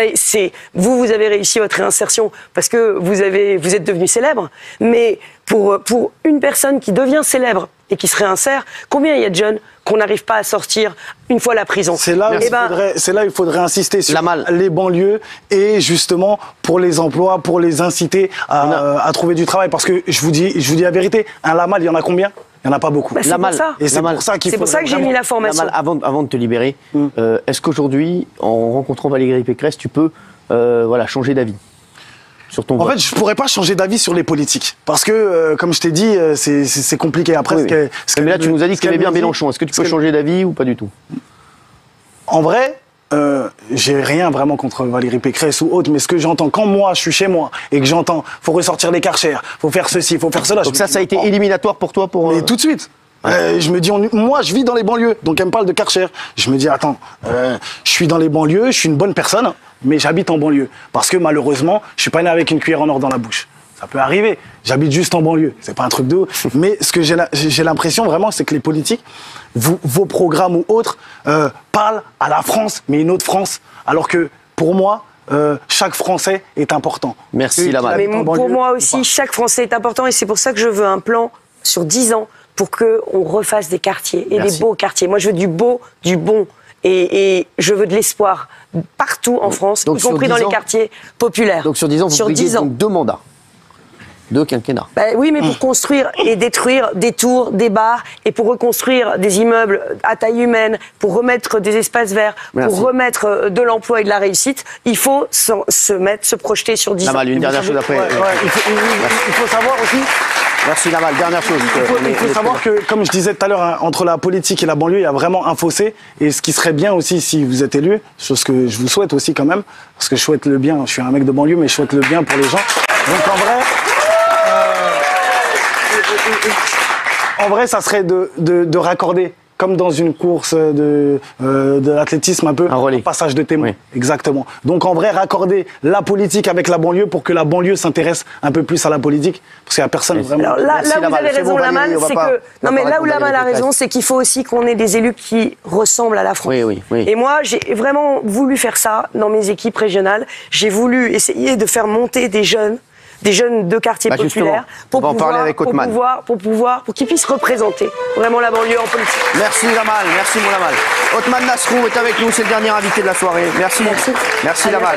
Speaker 2: vous avez réussi votre réinsertion parce que vous êtes devenu célèbre. Mais pour une personne qui devient célèbre et qui se réinsère, combien il y a de jeunes qu'on n'arrive pas à sortir une fois la prison?
Speaker 8: C'est là où il faudrait insister sur les banlieues et justement pour les emplois, pour les inciter à trouver du travail. Parce que je vous dis la vérité, un Lamal, il y en a combien? Il n'y en a pas beaucoup.
Speaker 2: C'est pour ça.
Speaker 8: Et c'est pour ça qu'il faut...
Speaker 2: C'est pour ça que j'ai mis la formation.
Speaker 1: Lamal, avant de te libérer, est-ce qu'aujourd'hui, en rencontrant Valérie Pécresse, tu peux changer d'avis sur ton vote?
Speaker 8: En fait, je pourrais pas changer d'avis sur les politiques. Parce que, comme je t'ai dit, c'est compliqué. Après,
Speaker 1: mais là, tu nous as dit que tu aimais bien Mélenchon. Est-ce que tu peux changer d'avis ou pas du tout?
Speaker 8: En vrai, j'ai rien vraiment contre Valérie Pécresse ou autre, mais ce que j'entends, quand moi, je suis chez moi et que j'entends, faut ressortir les Karcher, faut faire ceci, faut faire cela.
Speaker 1: Donc ça a été éliminatoire pour toi
Speaker 8: Mais tout de suite. Je me dis, moi, je vis dans les banlieues, donc elle me parle de Karcher. Je me dis, attends, je suis dans les banlieues, je suis une bonne personne, mais j'habite en banlieue. Parce que malheureusement, je suis pas né avec une cuillère en or dans la bouche. Ça peut arriver. J'habite juste en banlieue. C'est pas un truc de ouf. Mais ce que j'ai l'impression vraiment, c'est que les politiques, vos programmes ou autres, parlent à la France, mais une autre France. Alors que, pour moi, chaque Français est important.
Speaker 1: Merci, Lamal.
Speaker 2: Mais pour moi aussi, chaque Français est important et c'est pour ça que je veux un plan sur 10 ans pour qu'on refasse des quartiers et des beaux quartiers. Moi, je veux du beau, du bon. Et je veux de l'espoir partout en France, y compris dans les quartiers populaires.
Speaker 1: Donc sur 10 ans, vous briguez donc 2 mandats. 2 quinquennats.
Speaker 2: Oui, mais pour construire et détruire des tours, des bars, et pour reconstruire des immeubles à taille humaine, pour remettre des espaces verts, pour remettre de l'emploi et de la réussite, il faut se projeter sur 10 ans.
Speaker 1: Une dernière chose après.
Speaker 8: Il faut savoir aussi...
Speaker 1: Merci Lamal. Dernière chose.
Speaker 8: Il faut savoir que, comme je disais tout à l'heure, entre la politique et la banlieue, il y a vraiment un fossé. Et ce qui serait bien aussi si vous êtes élu, chose que je vous souhaite aussi quand même, parce que je souhaite le bien, je suis un mec de banlieue, mais je souhaite le bien pour les gens. Donc en vrai, ça serait de raccorder, comme dans une course de l'athlétisme un peu, un passage de témoin. Oui. Exactement. Donc en vrai, raccorder la politique avec la banlieue pour que la banlieue s'intéresse un peu plus à la politique, parce qu'il n'y a personne vraiment...
Speaker 2: Alors là où vous avez raison, Lamal, c'est que... Non mais là où Lamal a raison, c'est qu'il faut aussi qu'on ait des élus qui ressemblent à la France.
Speaker 1: Oui.
Speaker 2: Et moi, j'ai vraiment voulu faire ça dans mes équipes régionales. J'ai voulu essayer de faire monter des jeunes de quartiers populaires pour qu'ils puissent représenter vraiment la banlieue en politique.
Speaker 1: Merci Lamal, merci mon Lamal. Othman Nasrou est avec nous, c'est le dernier invité de la soirée. Merci Lamal.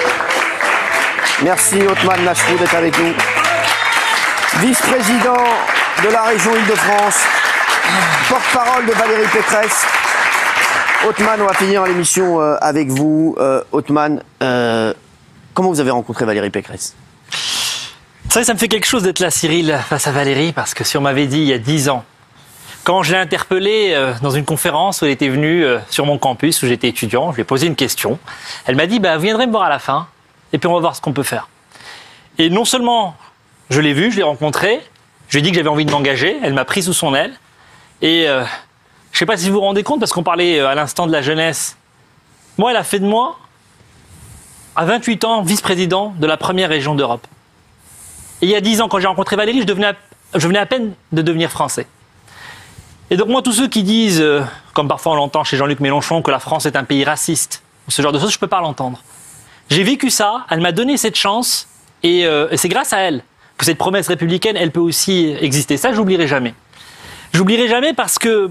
Speaker 1: Merci Othman Nasrou d'être avec nous. Vice-président de la région Île-de-France, porte-parole de Valérie Pécresse. Othman, on va finir l'émission avec vous. Othman, comment vous avez rencontré Valérie Pécresse?
Speaker 9: C'est vrai que ça me fait quelque chose d'être là, Cyril, face à Valérie, parce que si on m'avait dit il y a 10 ans, quand je l'ai interpellée dans une conférence où elle était venue sur mon campus, où j'étais étudiant, je lui ai posé une question. Elle m'a dit, vous viendrez me voir à la fin, et puis on va voir ce qu'on peut faire. Et non seulement je l'ai vue, je l'ai rencontrée, je lui ai dit que j'avais envie de m'engager, elle m'a pris sous son aile, et je ne sais pas si vous vous rendez compte, parce qu'on parlait à l'instant de la jeunesse. Moi, elle a fait de moi, à 28 ans, vice-président de la première région d'Europe. Et il y a 10 ans, quand j'ai rencontré Valérie, je venais à peine de devenir français. Et donc moi, tous ceux qui disent, comme parfois on l'entend chez Jean-Luc Mélenchon, que la France est un pays raciste, ce genre de choses, je ne peux pas l'entendre. J'ai vécu ça, elle m'a donné cette chance, et c'est grâce à elle que cette promesse républicaine, elle peut aussi exister. Ça, je n'oublierai jamais. Je n'oublierai jamais parce que,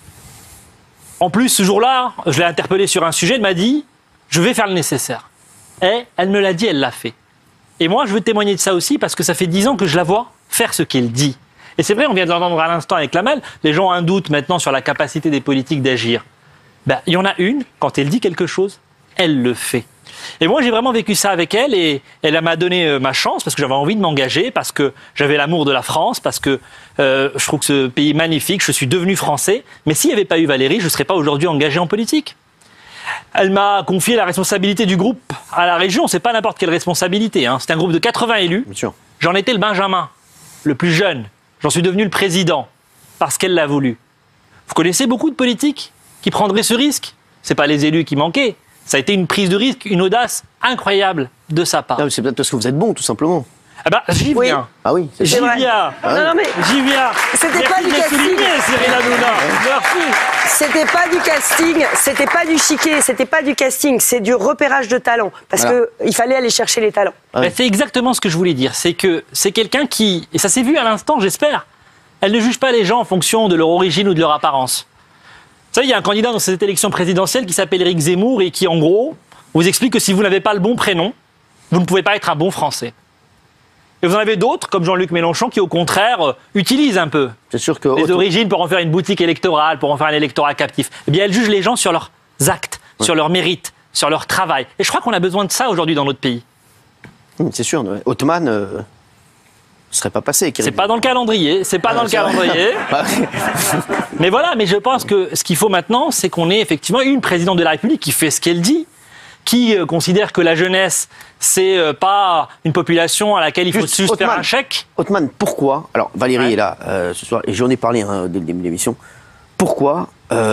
Speaker 9: en plus, ce jour-là, je l'ai interpellée sur un sujet, elle m'a dit, je vais faire le nécessaire. Et elle me l'a dit, elle l'a fait. Et moi, je veux témoigner de ça aussi parce que ça fait 10 ans que je la vois faire ce qu'elle dit. Et c'est vrai, on vient de l'entendre à l'instant avec Lamel, les gens ont un doute maintenant sur la capacité des politiques d'agir. Il y en a une, quand elle dit quelque chose, elle le fait. Et moi, j'ai vraiment vécu ça avec elle et elle m'a donné ma chance parce que j'avais envie de m'engager, parce que j'avais l'amour de la France, parce que je trouve que ce pays est magnifique, je suis devenu français. Mais s'il n'y avait pas eu Valérie, je ne serais pas aujourd'hui engagé en politique. Elle m'a confié la responsabilité du groupe à la région. C'est pas n'importe quelle responsabilité. Hein. C'est un groupe de 80 élus. J'en étais le Benjamin, le plus jeune. J'en suis devenu le président parce qu'elle l'a voulu. Vous connaissez beaucoup de politiques qui prendraient ce risque? C'est pas les élus qui manquaient. Ça a été une prise de risque, une audace incroyable de sa part.
Speaker 1: C'est peut-être parce que vous êtes bon, tout simplement.
Speaker 9: J'y viens.
Speaker 1: Ah oui.
Speaker 9: J'y viens.
Speaker 2: Non, mais
Speaker 9: j'y viens.
Speaker 2: C'était pas du casting.
Speaker 9: Cyril Hanouna. Merci.
Speaker 2: C'était pas du casting, c'était pas du chiquet, c'était pas du casting, c'est du repérage de talent. Parce que il fallait aller chercher les talents.
Speaker 9: C'est exactement ce que je voulais dire. C'est que c'est quelqu'un qui, et ça s'est vu à l'instant, j'espère, elle ne juge pas les gens en fonction de leur origine ou de leur apparence. Vous savez, il y a un candidat dans cette élection présidentielle qui s'appelle Éric Zemmour et qui, en gros, vous explique que si vous n'avez pas le bon prénom, vous ne pouvez pas être un bon Français. Et vous en avez d'autres, comme Jean-Luc Mélenchon, qui au contraire utilisent un peu les origines pour en faire une boutique électorale, pour en faire un électorat captif. Eh bien, elle juge les gens sur leurs actes, sur leurs mérites, sur leur travail. Et je crois qu'on a besoin de ça aujourd'hui dans notre pays.
Speaker 1: C'est sûr. Hautemann ne serait pas passé.
Speaker 9: C'est pas dans le calendrier. C'est pas dans le calendrier. Mais voilà. Mais je pense que ce qu'il faut maintenant, c'est qu'on ait effectivement une présidente de la République qui fait ce qu'elle dit, qui considère que la jeunesse, c'est pas une population à laquelle il faut juste faire un chèque.
Speaker 1: Hautemann, pourquoi? Alors, Valérie est là ce soir, et j'en ai parlé dès le début de l'émission. Pourquoi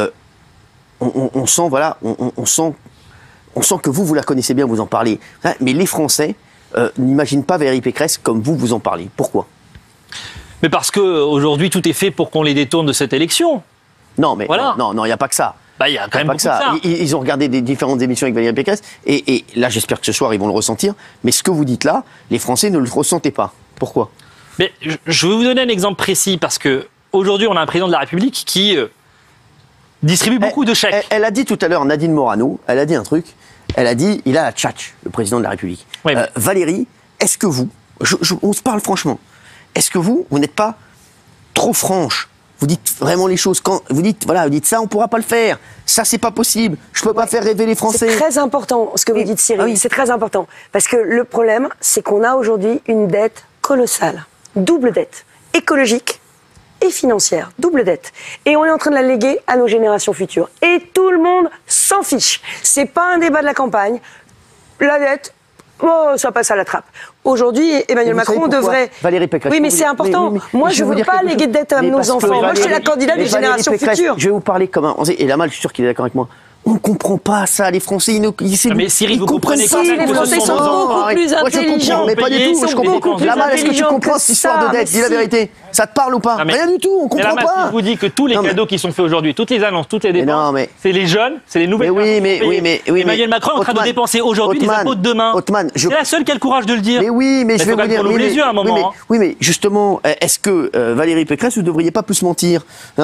Speaker 1: on sent, voilà, on sent que vous la connaissez bien, vous en parlez. Mais les Français n'imaginent pas Valérie Pécresse comme vous en parlez. Pourquoi?
Speaker 9: Mais parce qu'aujourd'hui, tout est fait pour qu'on les détourne de cette élection.
Speaker 1: Non, mais voilà. Non, il n'y a pas que ça.
Speaker 9: Il y a quand même beaucoup de ça.
Speaker 1: Ils ont regardé des différentes émissions avec Valérie Pécresse, et là, j'espère que ce soir, ils vont le ressentir. Mais ce que vous dites là, les Français ne le ressentaient pas. Pourquoi?
Speaker 9: Mais je vais vous donner un exemple précis, parce qu'aujourd'hui, on a un président de la République qui distribue beaucoup de chèques.
Speaker 1: Elle a dit tout à l'heure, Nadine Morano, elle a dit un truc. Elle a dit, il a la tchatch, le président de la République.
Speaker 9: Oui.
Speaker 1: Valérie, est-ce que vous, on se parle franchement, est-ce que vous n'êtes pas trop franche? Vous dites vraiment les choses. Quand vous dites, voilà, vous dites ça, on ne pourra pas le faire. Ça, c'est pas possible. Je ne peux pas faire rêver les Français.
Speaker 2: C'est très important ce que vous dites, Cyril. Oui. C'est très important. Parce que le problème, c'est qu'on a aujourd'hui une dette colossale. Double dette. Écologique et financière. Double dette. Et on est en train de la léguer à nos générations futures. Et tout le monde s'en fiche. C'est pas un débat de la campagne. La dette, ça passe à la trappe. Aujourd'hui, Emmanuel Macron devrait...
Speaker 1: Valérie Pécresse.
Speaker 2: Oui, mais c'est important. Moi, je ne veux pas léguer de dette à nos enfants. Moi, je suis la candidate des générations futures.
Speaker 1: Je vais vous parler comme un... Et Lamal, je suis sûr qu'il est d'accord avec moi. On ne comprend pas ça, les Français.
Speaker 9: Mais Cyril, vous comprenez
Speaker 2: pas. Les Français sont beaucoup plus intelligents.
Speaker 1: Mais pas du tout. Je comprends. Lamal, est-ce que tu comprends cette histoire de dette? Dis la vérité. Ça te parle ou pas? Rien du tout. On comprend pas.
Speaker 9: Je vous dis que tous les cadeaux qui sont faits aujourd'hui, toutes les annonces, toutes les dépenses, c'est les jeunes, c'est les nouvelles.
Speaker 1: Oui,
Speaker 9: Emmanuel Macron est en train de dépenser aujourd'hui les impôts de demain. C'est la seule qui a le courage de le dire.
Speaker 1: Mais oui, mais je vais vous dire.
Speaker 9: Les yeux à un moment.
Speaker 1: Oui, mais justement, est-ce que Valérie Pécresse, vous ne devriez pas plus mentir?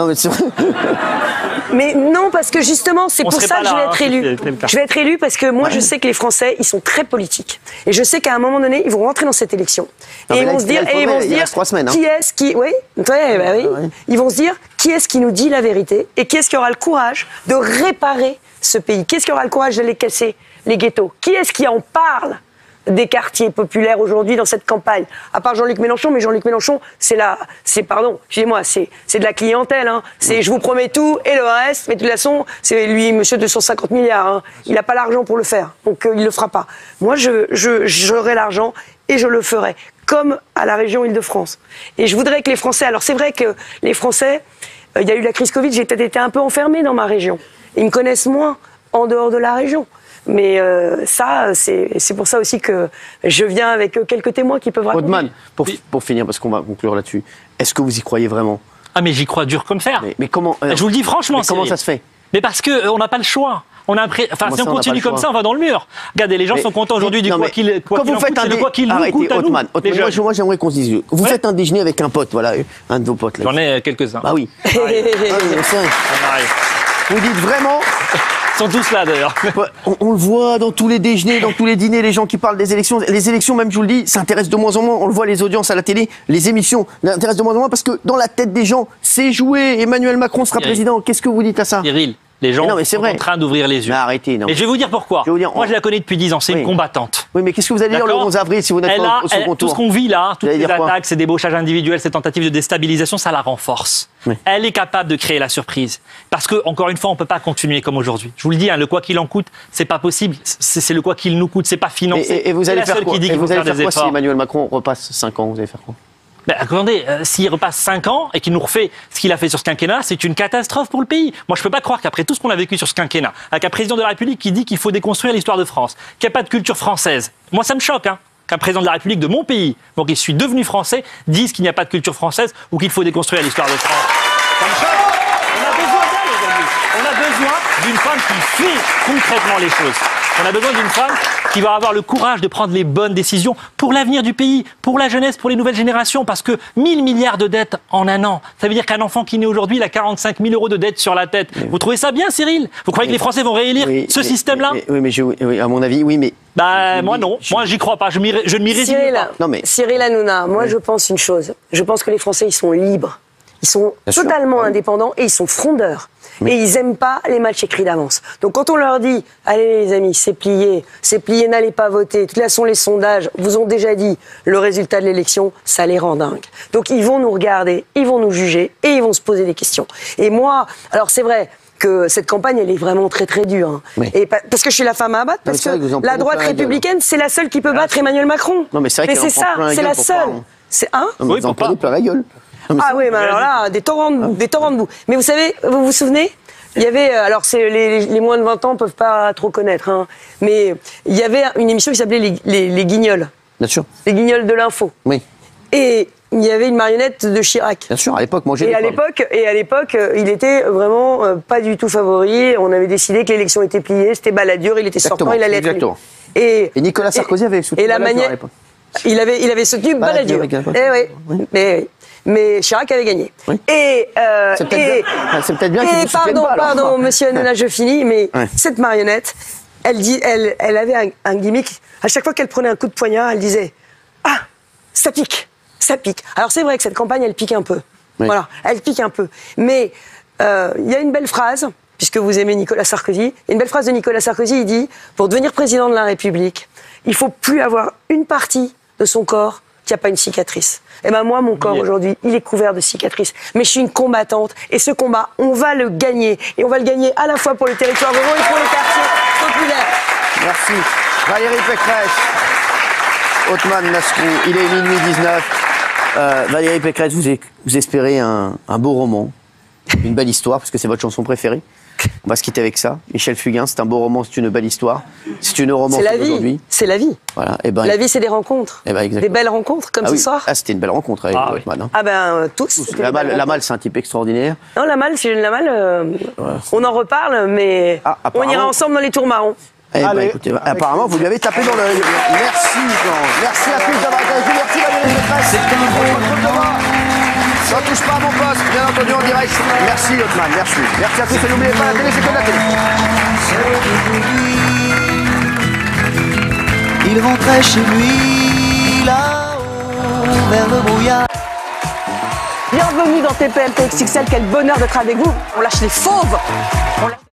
Speaker 2: Mais non, parce que justement, c'est pour ça que je vais être élue. Je vais être élue parce que moi, je sais que les Français, ils sont très politiques. Et je sais qu'à un moment donné, ils vont rentrer dans cette élection. Et ils vont se dire, qui est-ce qui... Oui, ils vont se dire, qui est-ce qui nous dit la vérité? Et qui est-ce qui aura le courage de réparer ce pays? Qui est-ce qui aura le courage d'aller casser les ghettos? Qui est-ce qui en parle des quartiers populaires aujourd'hui dans cette campagne. À part Jean-Luc Mélenchon, mais Jean-Luc Mélenchon, pardon, excusez-moi, c'est de la clientèle. Hein. C'est je vous promets tout et le reste, mais de toute façon, c'est lui, monsieur 250 milliards. Hein. Il n'a pas l'argent pour le faire, donc il le fera pas. Moi, j'aurai l'argent et je le ferai, comme à la région Île-de-France. Et je voudrais que les Français, alors c'est vrai que les Français, il y a eu la crise Covid, j'ai peut-être été un peu enfermée dans ma région. Ils me connaissent moins en dehors de la région. Mais ça, c'est pour ça aussi que je viens avec quelques témoins qui peuvent raconter.
Speaker 1: Othman, pour finir, parce qu'on va conclure là-dessus, est-ce que vous y croyez vraiment?
Speaker 9: Ah mais j'y crois dur comme fer.
Speaker 1: Mais comment
Speaker 9: Je vous le dis franchement.
Speaker 1: Comment ça se fait?
Speaker 9: Mais parce qu'on n'a pas le choix. Si on continue comme ça, on va dans le mur. Regardez, les gens sont contents aujourd'hui du quoi qu'il nous coûte,
Speaker 1: Othman, moi j'aimerais qu'on se dise, vous faites un déjeuner avec un pote, voilà, un de vos potes.
Speaker 9: J'en ai quelques-uns.
Speaker 1: Bah oui. Vous dites vraiment...
Speaker 9: Ils sont tous là d'ailleurs.
Speaker 1: On le voit dans tous les déjeuners, dans tous les dîners, les gens qui parlent des élections. Les élections, même je vous le dis, s'intéressent de moins en moins. On le voit, les audiences à la télé, les émissions s'intéressent de moins en moins parce que dans la tête des gens, c'est joué. Emmanuel Macron sera président. Qu'est-ce que vous dites à ça?
Speaker 9: Cyril, les gens sont en train d'ouvrir les yeux.
Speaker 1: Mais arrêtez, non.
Speaker 9: Et je vais vous dire pourquoi. Moi, je la connais depuis 10 ans. C'est une combattante.
Speaker 1: Oui, mais qu'est-ce que vous allez dire le 11 avril si vous n'êtes pas au second tour?
Speaker 9: Tout ce qu'on vit là, toutes ces attaques, ces débauchages individuels, ces tentatives de déstabilisation, ça la renforce. Oui. Elle est capable de créer la surprise. Parce que, encore une fois, on ne peut pas continuer comme aujourd'hui. Je vous le dis, le quoi qu'il en coûte, c'est pas possible. C'est le quoi qu'il nous coûte, c'est pas financé.
Speaker 1: Et vous allez faire quoi? Et vous allez faire quoi si Emmanuel Macron repasse 5 ans? Vous allez faire quoi?
Speaker 9: Attendez, s'il repasse 5 ans et qu'il nous refait ce qu'il a fait sur ce quinquennat, c'est une catastrophe pour le pays. Moi, je ne peux pas croire qu'après tout ce qu'on a vécu sur ce quinquennat, avec un président de la République qui dit qu'il faut déconstruire l'histoire de France, qu'il n'y a pas de culture française. Moi, ça me choque, qu'un président de la République de mon pays, donc il suis devenu français, dise qu'il n'y a pas de culture française ou qu'il faut déconstruire l'histoire de France. Ça me choque. On a besoin d'elle aujourd'hui. On a besoin d'une femme qui fait concrètement les choses. On a besoin d'une femme qui va avoir le courage de prendre les bonnes décisions pour l'avenir du pays, pour la jeunesse, pour les nouvelles générations. Parce que 1000 milliards de dettes en un an, ça veut dire qu'un enfant qui naît aujourd'hui, il a 45 000 euros de dettes sur la tête. Vous trouvez ça bien, Cyril? Vous croyez que les Français vont réélire ce système-là?
Speaker 1: Oui, à mon avis, oui, mais...
Speaker 9: Moi non, moi j'y crois pas, je ne m'y résigne pas.
Speaker 2: Non, mais... Cyril Hanouna, moi je pense une chose. Je pense que les Français, ils sont libres. Ils sont totalement indépendants et ils sont frondeurs. Et ils n'aiment pas les matchs écrits d'avance. Donc quand on leur dit, allez les amis, c'est plié, n'allez pas voter. De toute façon, les sondages vous ont déjà dit le résultat de l'élection, ça les rend dingues. Donc ils vont nous regarder, ils vont nous juger et ils vont se poser des questions. Et moi, alors c'est vrai que cette campagne, elle est vraiment très très dure. Et parce que je suis la femme à abattre, parce que la droite républicaine, c'est la seule qui peut battre Emmanuel Macron.
Speaker 1: Non, mais c'est vrai
Speaker 2: c'est ça, c'est la seule. C'est
Speaker 1: oui, vous en prenez plein la gueule.
Speaker 2: Ah oui, mais alors là, des torrents de boue. Mais vous savez, vous vous souvenez, il y avait, alors les moins de 20 ans ne peuvent pas trop connaître, mais il y avait une émission qui s'appelait les Guignols.
Speaker 1: Bien sûr.
Speaker 2: Les Guignols de l'info.
Speaker 1: Oui.
Speaker 2: Et il y avait une marionnette de Chirac.
Speaker 1: Bien sûr, à l'époque, moi j'ai.
Speaker 2: Et à l'époque, il était vraiment pas du tout favori. On avait décidé que l'élection était pliée, c'était Balladur, il était sortant, il allait être élu. Et
Speaker 1: Nicolas Sarkozy avait soutenu Balladur à l'époque.
Speaker 2: Il avait soutenu Balladur. Mais Chirac avait gagné.
Speaker 1: Oui. C'est peut-être bien qu'il
Speaker 2: pardon, monsieur Hanouna, je finis, mais cette marionnette, elle avait un gimmick. À chaque fois qu'elle prenait un coup de poignard, elle disait « Ah, ça pique, ça pique ». Alors c'est vrai que cette campagne, elle pique un peu. Oui. Voilà, elle pique un peu. Mais il y a une belle phrase, puisque vous aimez Nicolas Sarkozy, une belle phrase de Nicolas Sarkozy, il dit « Pour devenir président de la République, il ne faut plus avoir une partie de son corps qui n'a pas une cicatrice. » Et ben moi, mon corps aujourd'hui, il est couvert de cicatrices. Mais je suis une combattante. Et ce combat, on va le gagner. Et on va le gagner à la fois pour les territoires ruraux et pour les quartiers populaires.
Speaker 1: Merci. Valérie Pécresse, Othman Nasrou, il est minuit 19. Valérie Pécresse, vous espérez un beau roman, une belle histoire, parce que c'est votre chanson préférée. On va se quitter avec ça. Michel Fugain, c'est un beau roman, c'est une belle histoire. C'est une romance d'aujourd'hui.
Speaker 2: C'est la vie.
Speaker 1: Voilà.
Speaker 2: La vie, c'est des rencontres. Des belles rencontres, comme ce soir.
Speaker 1: Ah, c'était une belle rencontre avec Othman.
Speaker 2: Ah ben, tous.
Speaker 1: Lamal, c'est un type extraordinaire.
Speaker 2: Non, Lamal, on en reparle, mais on ira ensemble dans les tours marrons.
Speaker 1: Écoutez, apparemment, vous lui avez tapé dans l'œil. Merci, Jean. Merci à tous d'avoir été avec nous. Merci, Valérie Pécresse. Ça touche pas à mon poste, bien entendu en direct. Merci Othman, merci. Merci à tous et n'oubliez pas, la télé, c'est que la télé.
Speaker 10: Il rentrait chez lui, là-haut, vers le brouillard.
Speaker 2: Bienvenue dans TPMP XXL, quel bonheur d'être avec vous. On lâche les fauves.